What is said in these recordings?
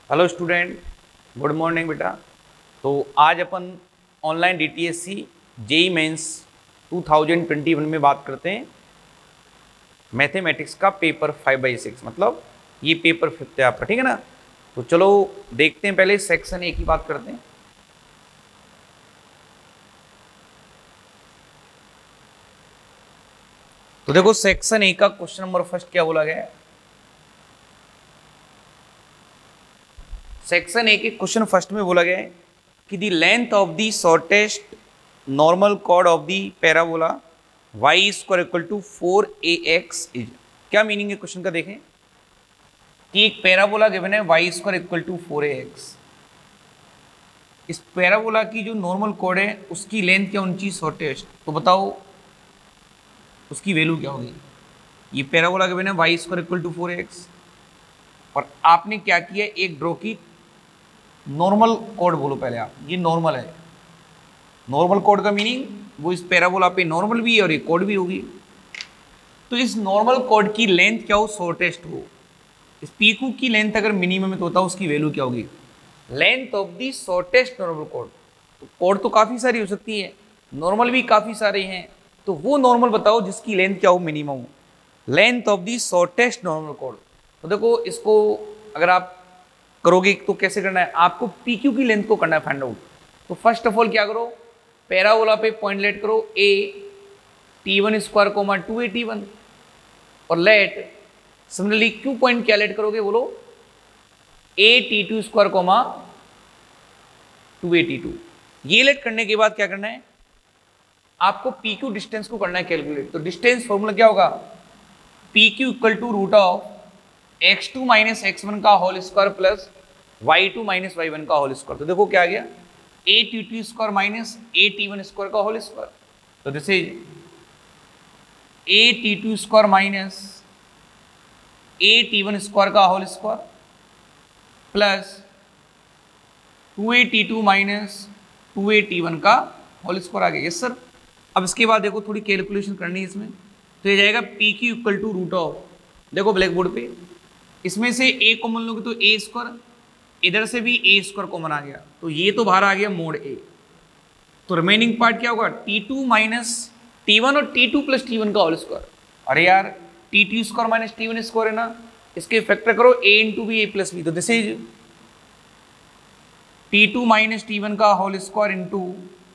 Hello student, good morning बेटा। तो आज अपन ऑनलाइन DTSC जेई मेंस 2021 में बात करते हैं मैथमेटिक्स का पेपर 5/6, मतलब ये पेपर 5th है आपका, ठीक है ना। तो चलो देखते हैं, पहले सेक्शन ए की बात करते हैं। तो देखो सेक्शन ए का क्वेश्चन नंबर फर्स्ट क्या बोला गया है। सेक्शन ए के क्वेश्चन फर्स्ट में बोला गया है कि the length of the shortest normal chord of the parabola y square equal to 4ax इज। क्या मीनिंग है क्वेश्चन का, देखें कि एक पैराबोला गिवन है y square equal to 4ax। इस पैराबोला की जो नॉर्मल कॉर्ड है उसकी लेंथ क्या होनी चाहिए, शॉर्टेस्ट। तो बताओ उसकी वैल्यू क्या होगी। ये पैराबोला गिवन है y square equal to 4ax और आपने क्या किया, एक ड्रॉ की नॉर्मल कॉर्ड। बोलो पहले आप, ये नॉर्मल है। नॉर्मल कॉर्ड का मीनिंग वो इस पैराबोला पे नॉर्मल भी है और एक कॉर्ड भी होगी। तो इस नॉर्मल कॉर्ड की लेंथ क्या हो, शॉर्टेस्ट हो। इस पीकू की लेंथ अगर मिनिमम है तो बताओ उसकी वैल्यू क्या होगी, length of the shortest normal chord. तो कॉर्ड तो काफ़ी सारी हो सकती है, नॉर्मल भी काफ़ी सारे हैं, तो वो नॉर्मल बताओ जिसकी लेंथ क्या हो, मिनिमम हो, length of the shortest normal chord. तो देखो इसको अगर आप करोगे तो कैसे करना है, आपको PQ की लेंथ को करना है फाइंड आउट। तो फर्स्ट ऑफ ऑल क्या करो, पैराबोला पे पॉइंट लेट करो a t1 square comma 2a t1 और लेट सिमिलरली Q पॉइंट क्या लेट करोगे, बोलो a t2 square comma 2a t2। ये लेट करने के बाद क्या करना है, आपको PQ डिस्टेंस को करना है कैलकुलेट। तो डिस्टेंस फॉर्मूला क्या होगा, PQ equal to root of x2 minus x1 का whole square plus y2 minus y1 का होल स्क्वायर। तो देखो क्या आ गया, a t2 square minus a t1 square का होल स्क्वायर। तो this is a t2 square minus a t1 square का whole square plus 2a t2 minus 2a t1 का होल स्क्वायर आ गया। Yes sir. अब इसके बाद देखो थोड़ी कैलकुलेशन करनी है इसमें। तो ये जाएगा PQ equal to root of, देखो ब्लैक बोर्ड पे, इसमें से a कॉमन लोगे तो a स्क्वायर, इधर से भी a स्क्वायर कॉमन आ गया, तो ये तो बाहर आ गया मोड a। तो रिमेनिंग पार्ट क्या होगा, t2 माइनस t1 और t2 प्लस t1 का होल स्क्वायर। अरे यार t2 square minus t1 square है ना, इसके फैक्टर करो a into B a plus B. तो this is t2 minus t1 का whole square into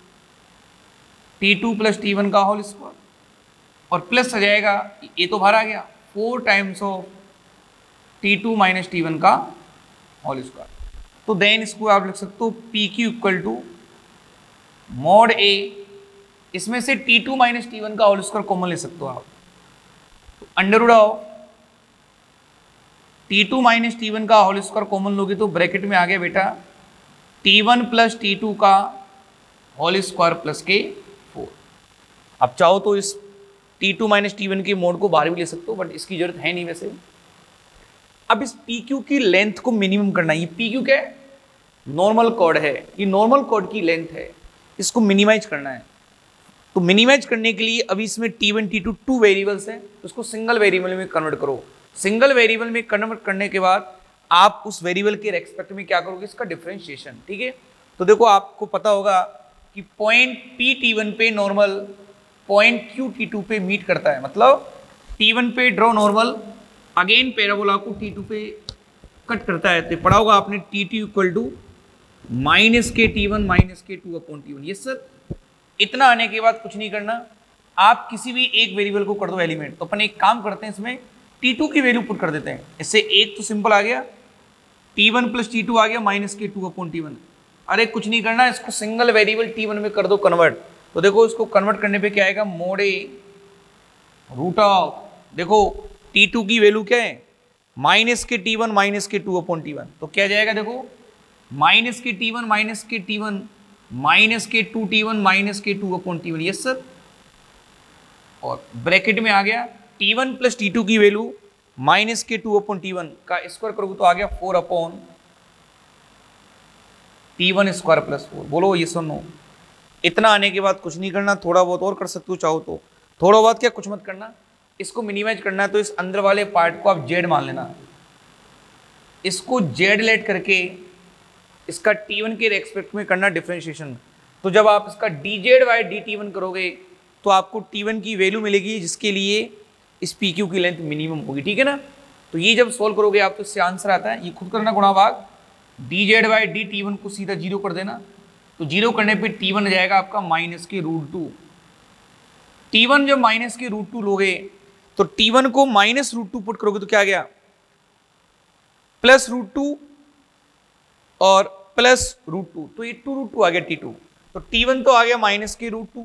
t2 plus t1 का होल स्क्वायर और प्लस आ जाएगा, ये तो बाहर आ गया, 4 times of t2 minus t1 का होल स्क्वायर। तो देन इसको आप लिख सकते हो PQ equal to mod a, इसमें से t2 माइनस t1 का होल स्क्वायर कॉमन ले सकते हो आप। तो under root of t2 minus t1 का होल स्क्वायर कॉमन लोगे तो ब्रैकेट में आ गया बेटा t1 प्लस t2 का होल स्क्वायर प्लस के 4। अब चाहो तो इस t2 माइनस t1 के मोड को बाहर भी ले सकते हो, बट इसकी जरूरत है नहीं वैसे। अब इस PQ की लेंथ को मिनिमम करना है। ये PQ क्या है, नॉर्मल कॉर्ड है, ये नॉर्मल कॉर्ड की लेंथ है, इसको मिनिमाइज करना है। तो मिनिमाइज करने के लिए अभी इसमें t1 t2 टू वेरिएबल्स हैं, तो उसको सिंगल वेरिएबल में कन्वर्ट करो। सिंगल वेरिएबल में कन्वर्ट करने के बाद आप उस वेरिएबल के रेस्पेक्ट में क्या करोगे, इसका डिफरेंशिएशन। ठीक है, तो देखो आपको पता होगा कि पॉइंट P t1 पे नॉर्मल पॉइंट Q t2 पे मीट करता है, मतलब t1 पे ड्रॉ नॉर्मल, अगेन पैराबोला को t2 पे कट करता है। तो पढ़ा होगा आपने t2 इक्वल टू माइनस के t1 माइनस के 2 अपॉन t1। Yes sir. इतना आने के बाद कुछ नहीं करना, आप किसी भी एक वेरिएबल को कर दो एलिमेंट। तो अपन एक काम करते हैं, इसमें t2 की वैल्यू पुट कर देते हैं। इससे एक तो सिंपल आ गया, t1 प्लस t2 आ गया माइनस के 2 अपॉन t1। अरे कुछ नहीं करना, इसको सिंगल वेरिएबल t1 में कर दो कन्वर्ट। तो देखो इसको कन्वर्ट करने पे क्या आएगा, मोड a रूट ऑफ, देखो t2 की वैल्यू क्या है, माइनस के t1 माइनस के 2 अपॉन t1। तो क्या जाएगा, देखो माइनस के t1 माइनस के t1 माइनस के 2t1 माइनस के 2 अपॉन t1। Yes sir. और ब्रैकेट में आ गया t1 प्लस t2 की वैल्यू माइनस के 2 अपॉन t1 का स्क्वायर करोगे तो आ गया 4 अपॉन t1 स्क्वायर प्लस 4। बोलो ये सुनो। इतना आने के बाद कुछ नहीं करना, थोड़ा बहुत और कर सकते हो चाहो तो, थोड़ा बहुत क्या, कुछ मत करना। इसको मिनिमाइज करना है तो इस अंदर वाले पार्ट को आप जेड मान लेना, इसको जेड लेट करके इसका T1 के रेस्पेक्ट में करना डिफरेंशिएशन। तो जब आप इसका dz बाई dt1 करोगे तो आपको T1 की वैल्यू मिलेगी जिसके लिए इस PQ की लेंथ मिनिमम होगी, ठीक है ना। तो ये जब सोल्व करोगे आप तो इससे आंसर आता है, ये खुद करना गुणा भाग dz बाई dt1 को सीधा 0 कर देना, तो 0 करने पे T1 आ जाएगा आपका -√2। T1 जब -√2 लोगे तो T1 को -√2 पुट करोगे तो क्या आ गया, +√2 और +√2, तो ये 2√2 आ गया T2। तो T1 तो आ गया -√2,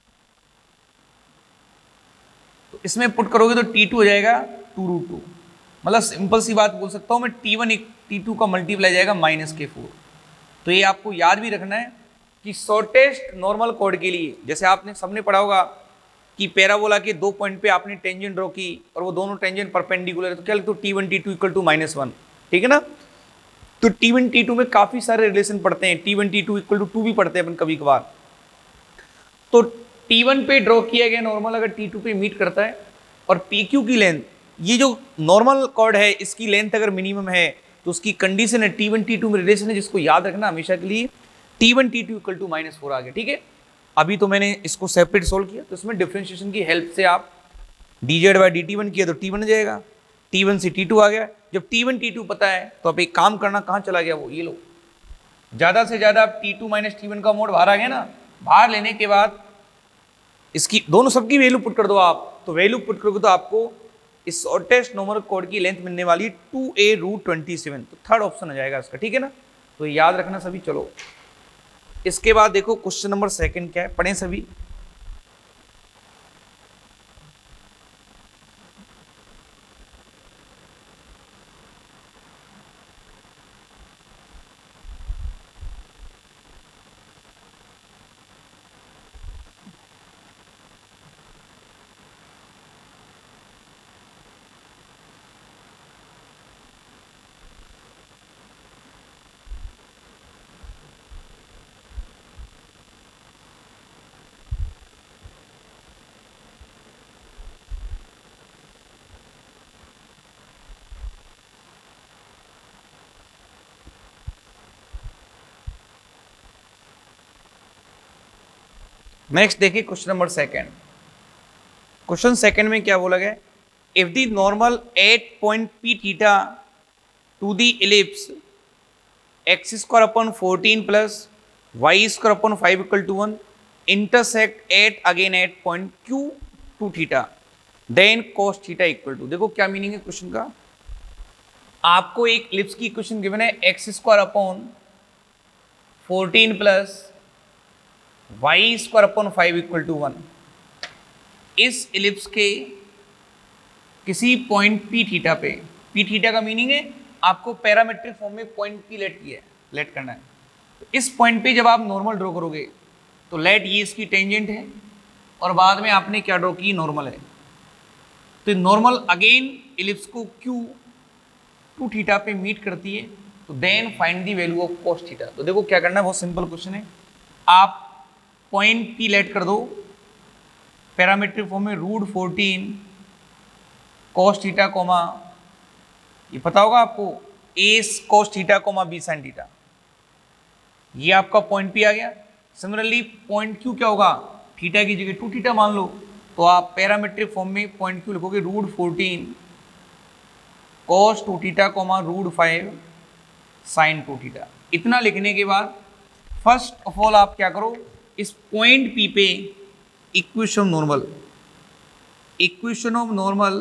तो इसमें पुट करोगे तो T2 हो जाएगा 2√2। मतलब सिंपल सी बात बोल सकता हूं मैं, T1 T2 का मल्टीप्लाई जाएगा -4। तो ये आपको याद भी रखना है कि शॉर्टेस्ट नॉर्मल कॉर्ड के लिए, जैसे आपने सबने पढ़ा होगा कि पैराबोला के 2 पॉइंट पे आपने टेंजेंट ड्रॉ की और वो दोनों टेंजेंट परपेंडिकुलर है, तो क्या लिखते हो T1 T2 इक्वल टू -1, ठीक है ना। तो T1 T2 में काफी सारे रिलेशन पढ़ते हैं, T1 T2 इक्वल टू 2 भी पढ़ते हैं अपन कभी कभार। तो T1 पे ड्रॉ किया गया नॉर्मल अगर T2 पे मीट करता है और PQ की लेंथ, ये जो नॉर्मल कॉर्ड है इसकी लेंथ अगर मिनिमम है तो उसकी कंडीशन है T1 T2 में रिलेशन है, जिसको याद रखना हमेशा के लिए, T1 T2 इक्वल टू -4 आ गया, ठीक है। अभी तो मैंने इसको सेपरेट सोल्व किया, तो इसमें डिफरेंशिएशन की हेल्प से आप dz बाई dt1 किया तो T1 जाएगा, T1 से T2 आ गया। जब T1 T2 पता है तो आप एक काम करना, कहाँ चला गया वो, ये लो, ज्यादा से ज्यादा T2 माइनस T1 का मोड बाहर आ गया ना, बाहर लेने के बाद इसकी दोनों सबकी वैल्यू पुट कर दो आप, तो वैल्यू पुट करोगे तो आपको इस शॉर्टेस्ट नॉर्मल कॉर्ड की लेंथ मिलने वाली 2a√27, तो थर्ड ऑप्शन आ जाएगा इसका, ठीक है ना। तो याद रखना सभी। चलो इसके बाद देखो क्वेश्चन नंबर 2 क्या है, पढ़ें सभी। नेक्स्ट देखिए क्वेश्चन नंबर 2। क्वेश्चन 2 में क्या बोला गया, if the normal at point P theta to the ellipse x² upon 14 plus y² upon 5 equal to 1 intersect at again at point Q to theta then cos theta equal to. देखो क्या meaning है question का, आपको एक ellipse की equation given है x² upon 14 plus y² upon 5 equal to 1। इस ellipse के किसी पॉइंट P थीटा पे, P थीटा का मीनिंग है आपको पैरामेट्रिक फॉर्म में पॉइंट P लेट करना है। तो इस पॉइंट पे जब आप नॉर्मल ड्रॉ करोगे तो लेट ये इसकी टेंजेंट है और बाद में आपने क्या ड्रॉ की, नॉर्मल है। तो नॉर्मल अगेन इलिप्स को Q टू थीटा पे मीट करती है, तो then find the value of cos theta. तो देखो क्या करना है, बहुत सिंपल क्वेश्चन है, आप पॉइंट P लेट कर दो पैरामेट्रिक फॉर्म में √14 cos थीटा कोमा, ये पता होगा आपको, a cos theta comma b sin theta, ये आपका पॉइंट P आ गया। सिमिलरली पॉइंट Q क्या होगा, थीटा की जगह 2 थीटा मान लो, तो आप पैरामेट्रिक फॉर्म में पॉइंट Q लिखोगे √14 cos 2 theta comma √5 sin 2 theta. इतना लिखने के बाद फर्स्ट ऑफ ऑल आप क्या करो, इस पॉइंट P पे equation of normal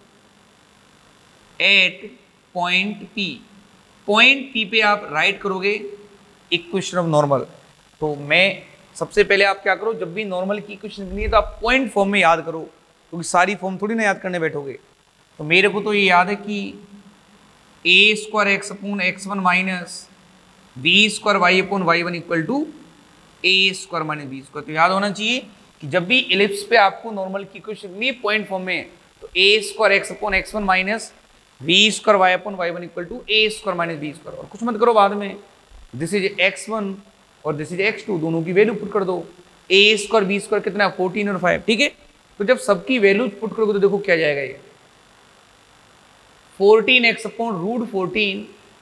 at point P पे आप राइट करोगे इक्वेशन ऑफ नॉर्मल। तो मैं सबसे पहले आप क्या करो, जब भी नॉर्मल की इक्वेशन लिखनी है तो आप पॉइंट फॉर्म में याद करो, क्योंकि सारी फॉर्म थोड़ी ना याद करने बैठोगे। तो मेरे को तो ये याद है कि a² x upon x1 minus b² y upon y1 equal to a² minus b²। तो याद होना चाहिए कि जब भी इलिप्स पे आपको नॉर्मल की इक्वेशन लिखनी है पॉइंट फॉर्म में, तो a² x upon x1 minus b² y upon y1 equal to a² minus b²। और कुछ मत करो बाद में, दिस इज x1 और दिस इज x2, दोनों की वैल्यू पुट कर दो, a² b² कितना 14 और 5, ठीक है। तो जब सबकी वैल्यू पुट करोगे तो देखो क्या जाएगा, ये 14x upon √14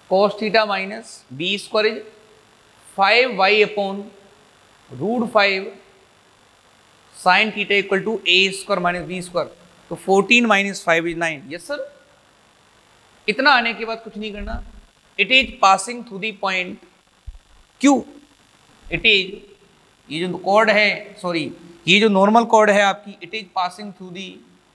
cos theta minus B square is 5y upon root 5 sine theta equal to A square minus B square. तो 14 माइनस 5 इज 9। Yes sir. इतना आने के बाद कुछ नहीं करना। It is passing through the point Q. It is, ये जो कॉर्ड है, सॉरी ये जो नॉर्मल कॉर्ड है आपकी, it is passing through the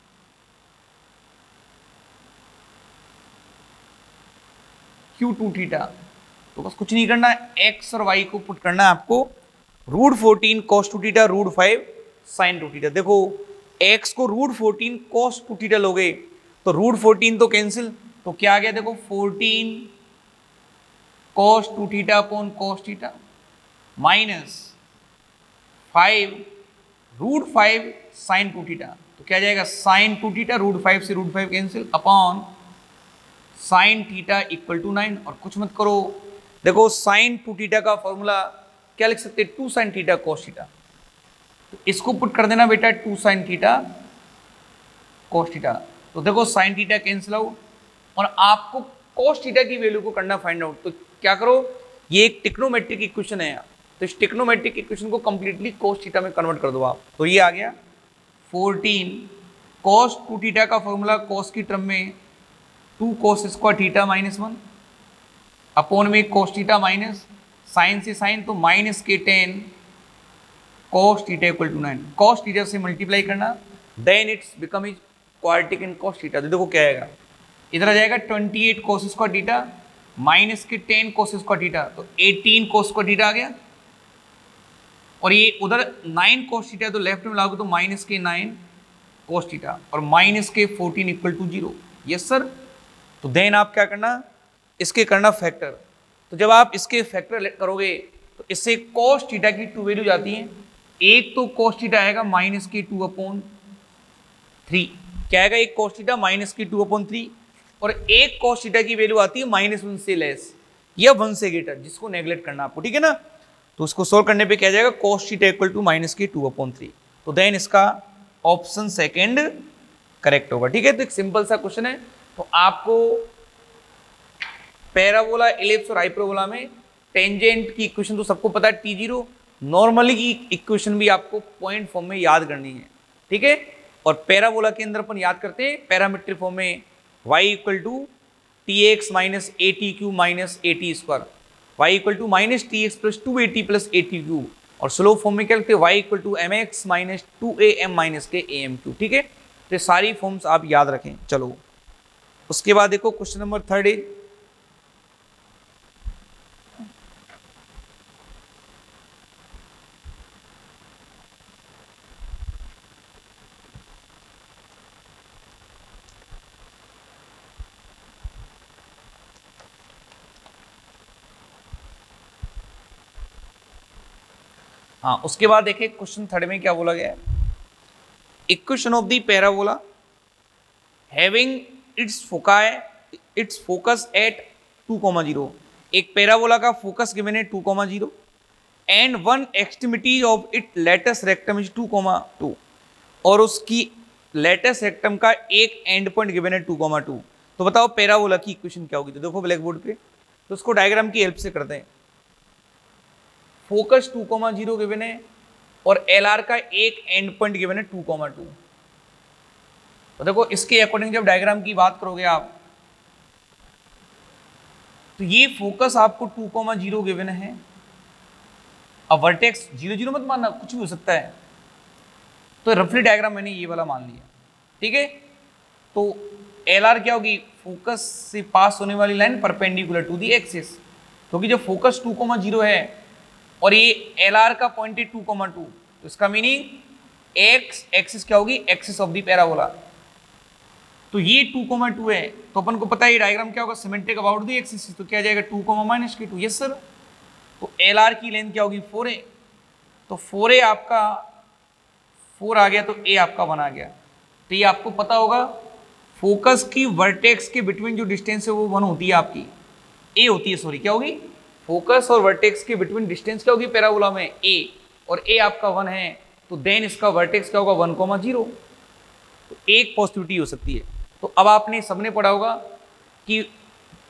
Q2 theta. तो बस कुछ नहीं करना, x और y को पुट करना है आपको। Root 14 cos 2 theta root 5 sine 2 theta. देखो x को रूट 14 cos 2 थीटा लोगे तो रूट 14 तो कैंसिल, तो क्या आ गया देखो 14 cos 2 theta upon cos theta minus 5 root 5 sine 2 theta. तो क्या जाएगा साइन 2 थीटा, रूट 5 से root 5 cancel, upon sine theta equal to 9। और कुछ मत करो, देखो साइन 2 थीटा का फॉर्मूला क्या लिख सकते हैं, 2 साइन थीटा cos थीटा। तो इसको पुट कर देना बेटा 2 साइन थीटा cos थीटा। तो देखो साइन थीटा कैंसिल आउट और आपको cos थीटा की वैल्यू को करना फाइंड आउट। तो क्या करो, ये एक टिक्नोमेट्रिक इक्वेशन है, तो इस टिक्नोमेट्रिक इक्वेशन को कंप्लीटली cos थीटा में कन्वर्ट कर दो आप। तो ये आ गया 14 cos 2 थीटा का फॉर्मूला cos की टर्म में 2 cos स्क्वायर थीटा माइनस 1 अपॉन में cos थीटा माइनस साइन से साइन, तो माइनस के 10 cos theta equal to 9। cos theta से मल्टीप्लाई करना, then it's become is quadratic in cos theta. तो देखो क्या आएगा, इधर आ जाएगा 28 cos स्क्वायर थीटा माइनस के 10 cos स्क्वायर थीटा, तो 18 cos स्क्वायर थीटा आ गया। और ये उधर 9 cos थीटा, तो लेफ्ट में लागू तो माइनस के 9 cos थीटा और माइनस के 14 इक्वल टू 0। Yes sir. तो देन आप क्या करना, इसके करना फैक्टर। तो जब आप इसके फैक्टर करोगे तो इससे cos थीटा की 2 वैल्यू जाती हैं। एक तो cos थीटा आएगा माइनस के 2 अपॉन 3, क्या आएगा एक cos थीटा माइनस के 2 अपॉन 3, और एक cos थीटा की वैल्यू आती है -1 से लेस या 1 से ग्रेटर, जिसको नेगलेक्ट करना आपको, ठीक है ना। तो उसको सोल्व करने पे क्या जाएगा, cos theta equal to minus के 2 अपॉन 3। तो देन इसका ऑप्शन सेकेंड करेक्ट होगा, ठीक है। तो एक सिंपल सा क्वेश्चन है। तो आपको पैराबोला, इलिप्स और हाइपरबोला में टेंजेंट की इक्वेशन तो सबको पता है, T0। नॉर्मली की इक्वेशन भी आपको पॉइंट फॉर्म में याद करनी है, ठीक है। और पैराबोला के अंदर अपन याद करते हैं पैरामीट्रिक फॉर्म में y equal to tx minus AT³ minus AT square, y equal to minus tx plus 2AT plus AT³। और स्लो फॉर्म में क्या लिखते हैं, y equal to mx minus 2am minus के am³, ठीक है। तो ये सारी फॉर्म्स आप याद रखें। चलो उसके बाद देखो क्वेश्चन नंबर 3 है, हाँ उसके बाद देखिए क्वेश्चन 3 में क्या बोला गया है, equation of the parabola having its focus at 2,0। एक पैराबोला का फोकस गिवन है 2,0 and one extremity of it latus rectum is 2,2, और उसकी लेटेस्ट रेक्टम का एक एंड पॉइंट गिवन है 2,2। तो बताओ पैराबोला की इक्वेशन क्या होगी। तो देखो ब्लैक बोर्ड पे, तो उसको डायग्राम की हेल्प से करते हैं। फोकस 2,0 गिवन है और LR का एक एंड पॉइंट गिवन है 2,2। तो देखो इसके अकॉर्डिंग जब डायग्राम की बात करोगे आप, तो ये फोकस आपको 2,0 गिवन है। अब वर्टेक्स 0,0 मत मानना, कुछ भी हो सकता है। तो रफली डायग्राम मैंने ये वाला मान लिया, ठीक है। तो LR क्या होगी, फोकस से पास होने वाली line perpendicular to the axis, क्योंकि जो फोकस 2,0 है और ये LR का पॉइंट है 2,2, तो इसका मीनिंग एक्स एक्सिस क्या होगी, एक्सिस ऑफ द पैराबोला। तो ये 2,2 है, तो अपन को पता है ये डायग्राम क्या होगा, सिमेट्रिक अबाउट द एक्सिस। तो क्या जाएगा 2,-2। Yes sir. तो LR की लेंथ क्या होगी 4a, तो 4a आपका 4 आ गया, तो a आपका 1 आ गया। तो ये आपको पता होगा फोकस की वर्टेक्स के बिटवीन जो डिस्टेंस है वो 1 होती है आपकी, a होती है, सॉरी क्या होगी, फोकस और वर्टेक्स के बिटवीन डिस्टेंस क्या होगी पैराबोला में a, और a आपका 1 है, तो देन इसका वर्टेक्स क्या होगा 1,0। तो एक पॉसिबिलिटी हो सकती है। तो अब आपने सबने पढ़ा होगा कि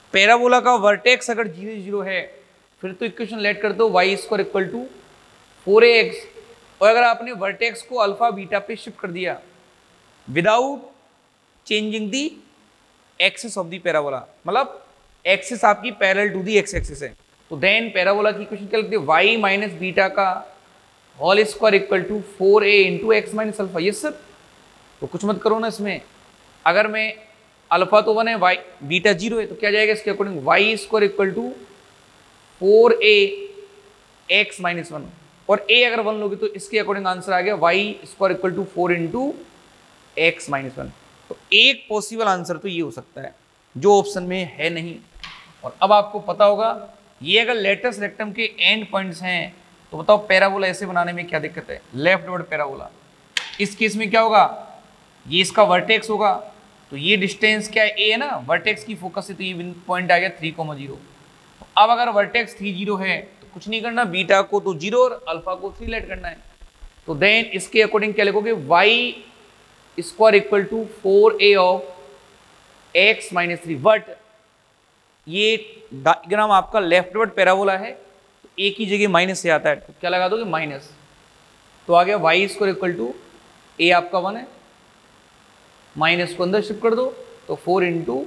पैराबोला का वर्टेक्स अगर 0 0 है फिर तो इक्वेशन लेट कर दो y square equal to 4ax, और अगर आपने वर्टेक्स को अल्फा बीटा पे शिफ्ट कर दिया without changing the axis of the parabola, मतलब एक्सिस आपकी parallel to the x axis है, तो देन पैराबोला की इक्वेशन क्या लगती है, y माइनस बीटा का whole square equal to 4a into X minus alpha. Yes sir, तो कुछ मत करो ना इसमें, अगर मैं अल्फा तो 1 है, y बीटा 0 है, तो क्या जाएगा इसके according y square equal to 4a X minus 1, और a अगर 1 लोगे तो इसके अकॉर्डिंग आंसर आ गया y square equal to 4 into X minus 1। तो एक पॉसिबल आंसर तो ये हो सकता है जो ऑप्शन में है नहीं। और अब आपको पता होगा ये अगर लेटस रेक्टम के एंड पॉइंट्स हैं तो बताओ पैराबोला ऐसे बनाने में क्या दिक्कत है, लेफ्ट वर्ड पैराबोला। इस केस में क्या होगा, ये इसका वर्टेक्स होगा, तो ये डिस्टेंस क्या है a है ना, वर्टेक्स की फोकस से, तो ये पॉइंट आ गया 3,0। अब अगर वर्टेक्स 3 0 है तो कुछ नहीं करना, बीटा को तो 0 और अल्फा को 3 लेट करना है, तो देन इसके अकॉर्डिंग क्या लिखोगे, y square equal to 4a of X minus 3। But ये डायग्राम आपका लेफ्टवर्ड पैराबोला है, तो a की जगह माइनस से आता है, तो क्या लगा दोगे माइनस, तो आ गया y square equal to a आपका 1 है, माइनस को अंदर शिफ्ट कर दो तो 4 इंटू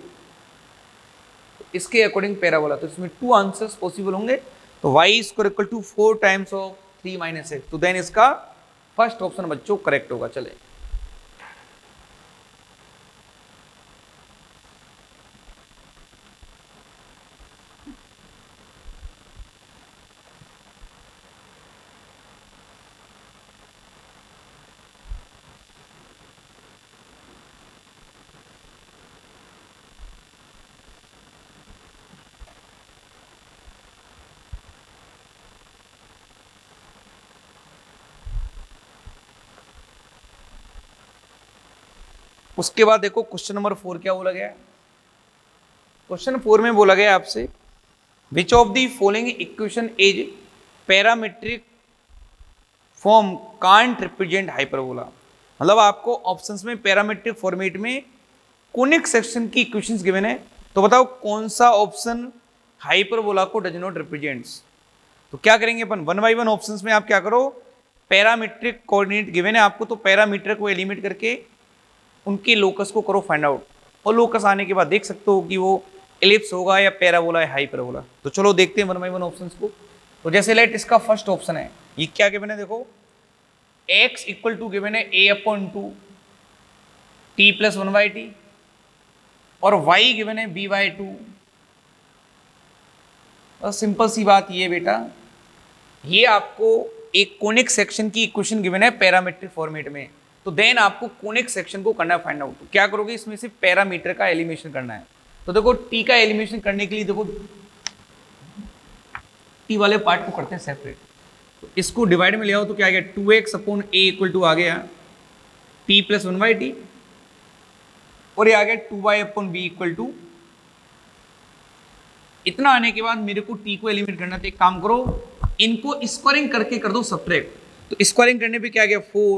इसके अकॉर्डिंग पैराबोला, तो इसमें 2 आंसर्स पॉसिबल होंगे, तो y square equal to 4 times of 3 minus x, तो देन इसका फर्स्ट ऑप्शन बच्चों करेक्ट होगा। चले उसके बाद देखो क्वेश्चन नंबर 4 क्या बोला गया है। क्वेश्चन 4 में बोला गया आपसे which of the following equation is parametric form can't represent hyperbola, मतलब आपको ऑप्शंस में पैरामीट्रिक फॉर्मेट में कोनिक सेक्शन की इक्वेशंस गिवन है, तो बताओ कौन सा ऑप्शन हाइपरबोला को डज नॉट रिप्रेजेंट्स। तो क्या करेंगे अपन, 1 बाय 1 ऑप्शंस में आप क्या करो, पैरामीट्रिक कोऑर्डिनेट गिवन है आपको, तो पैरामीटर को एलिमिनेट करके उनके लोकस को करो फाइंड आउट, और लोकस आने के बाद देख सकते हो कि वो एलिप्स होगा या पैराबोला या हाइपरबोला। तो चलो देखते हैं 1 बाय 1 ऑप्शंस को। तो जैसे लेट इसका फर्स्ट ऑप्शन है, ये क्या गिवन है देखो, x इक्वल टू गिवन है a upon 2 t plus 1 by T, और y गिवन है b बाई 2। बस सिंपल सी बात ये बेटा, ये आपको एक कोनिक सेक्शन की इक्वेशन गिवन है पैरामीट्रिक फॉर्मेट में, तो देन आपको कोनिक सेक्शन को करना है फाइंड आउट। तो क्या करोगे, इसमें से पैरामीटर का एलिमिनेशन करना है। तो देखो टी का एलिमिनेशन करने के लिए देखो टी वाले पार्ट को करते हैं सेपरेट, तो इसको डिवाइड में ले आओ तो क्या आ गया 2x upon a equal to आ गया t प्लस 1 बाई टी, और ये आ गया 2y upon b equal to. इतना आने के बाद मेरे को t को एलिमिनेट करना, तो एक काम करो इनको स्क्वायरिंग करके कर दो सब्ट्रैक्ट, तो स्क्वायरिंग करने पे क्या आ गया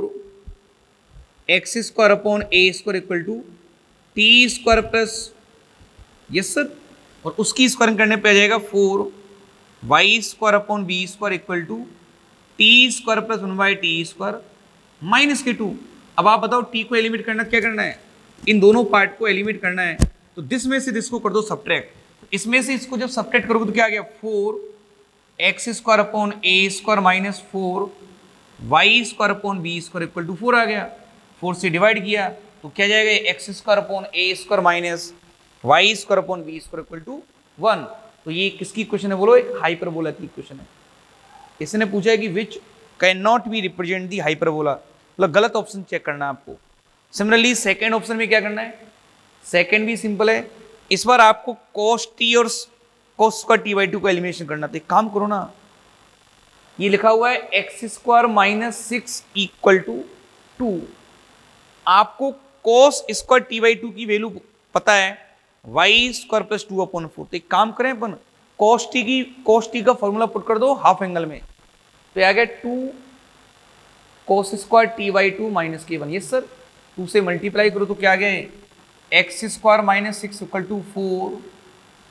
4x square upon a square equal to t square plus, yes sir, और उसकी स्क्वायरिंग करने पे आ जाएगा 4y square upon b square equal to t square plus 1 by T square minus के 2। अब आप बताओ t को एलिमिनेट करना, क्या करना है, इन दोनों पार्ट को एलिमिनेट करना है, तो दिस में से दिस को कर दो सब्ट्रैक्ट, इसमें से इसको जब सब्ट्रैक्ट करोगे तो क्या आ गया 4x square upon a square minus 4y square upon b square equal to 4 आ गया, 4 से डिवाइड किया तो क्या जाएगा x square upon a square minus y square upon b square equal to 1। तो ये किसकी इक्वेशन है बोलो, एक हाइपरबोला की इक्वेशन है। इसने पूछा है कि which can not be represent the hyperbola, मतलब गलत ऑप्शन चेक करना है आपको। सिमिलरली सेकंड ऑप्शन में क्या करना है, सेकंड भी सिंपल है, इस बार आपको cos t और cos का t बाई 2 का एलिमिनेशन करना, तो एक काम करो ना, ये लिखा हुआ है x square minus 6 equal to 2, आपको cos स्क्वायर t बाई 2 की वैल्यू पता है y स्क्वायर प्लस 2 अपॉन 4, तो एक काम करें अपन cos t का फॉर्मूला पुट कर दो हाफ एंगल में, तो आ गया 2 cos square t by 2 minus k 1, yes sir, 2 से मल्टीप्लाई करो तो क्या आ गया x square minus 6 equal to 4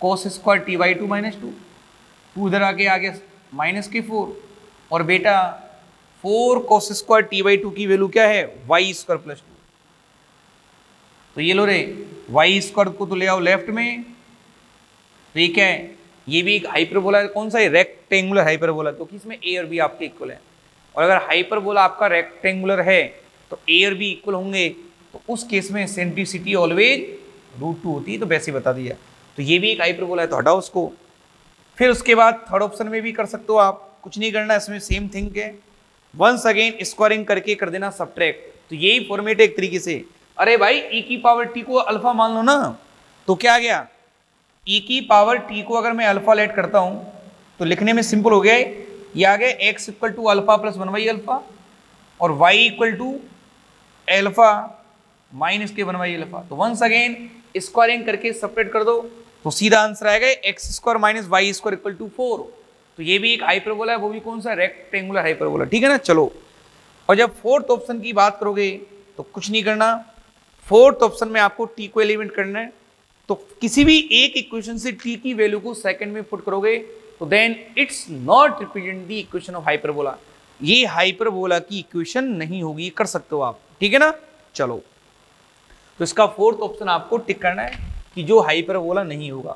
cos square T by two minus two, two इधर आके आगे माइनस के 4, और बेटा 4 cos square T by two की वैल्यू क्या है, वाई स्क्वायर प्लस 2। तो ये लो रे, वाई स्क्वायर को तो ले आओ लेफ्ट में, तो ये क्या है, ये भी एक हाइपरबोला है। कौन सा है, रेक्टेंगुलर हाइपरबोला, तो किसमें ए और बी आपके इक्वल है। और अगर हाइपरबोला आपका रेक्टेंगुलर है तो ए और बी इक्वल होंगे, तो उस केस में सेंट्रिसिटी ऑलवेज √2 होती है। तो वैसे बता दिया। तो ये भी एक हाइपरबोला है, तो हटाओ उसको। फिर उसके बाद थर्ड ऑप्शन में भी कर सकते हो आप, कुछ नहीं करना, इसमें सेम थिंग है, वंस अगेन स्क्वायरिंग करके कर देना सब्ट्रैक्ट। तो यही फॉर्मेट है एक तरीके से। अरे भाई ई की पावर टी को अल्फा मान लो ना, तो क्या आ गया, ई की पावर टी को अगर मैं अल्फा लेट करता हूं तो लिखने में सिंपल हो गया, ये आ गया X equal to alpha plus 1/, alpha, और Y equal to alpha minus के 1/, अल्फा। तो वंस अगेन स्क्वायरिंग करके सेपरेट कर दो, तो सीधा आंसर आएगा X square minus Y square equal to 4। तो ये भी एक हाइपरबोला है, वो भी कौन सा, रेक्टेंगुलर हाइपरबोला, ठीक है ना। चलो, और जब फोर्थ ऑप्शन की बात करोगे तो कुछ नहीं करना, फोर्थ ऑप्शन में आपको टी को एलिमिनेट करना है। तो किसी भी एक इक्वेशन से टी की वैल्यू को सेकंड में पुट करोगे तो then it's not represent the equation of hyperbola, ये हाइपरबोला की इक्वेशन नहीं होगी। कर सकते हो आप, ठीक है ना। चलो, तो इसका फोर्थ ऑप्शन आपको टिक करना है कि जो हाइपरबोला नहीं होगा।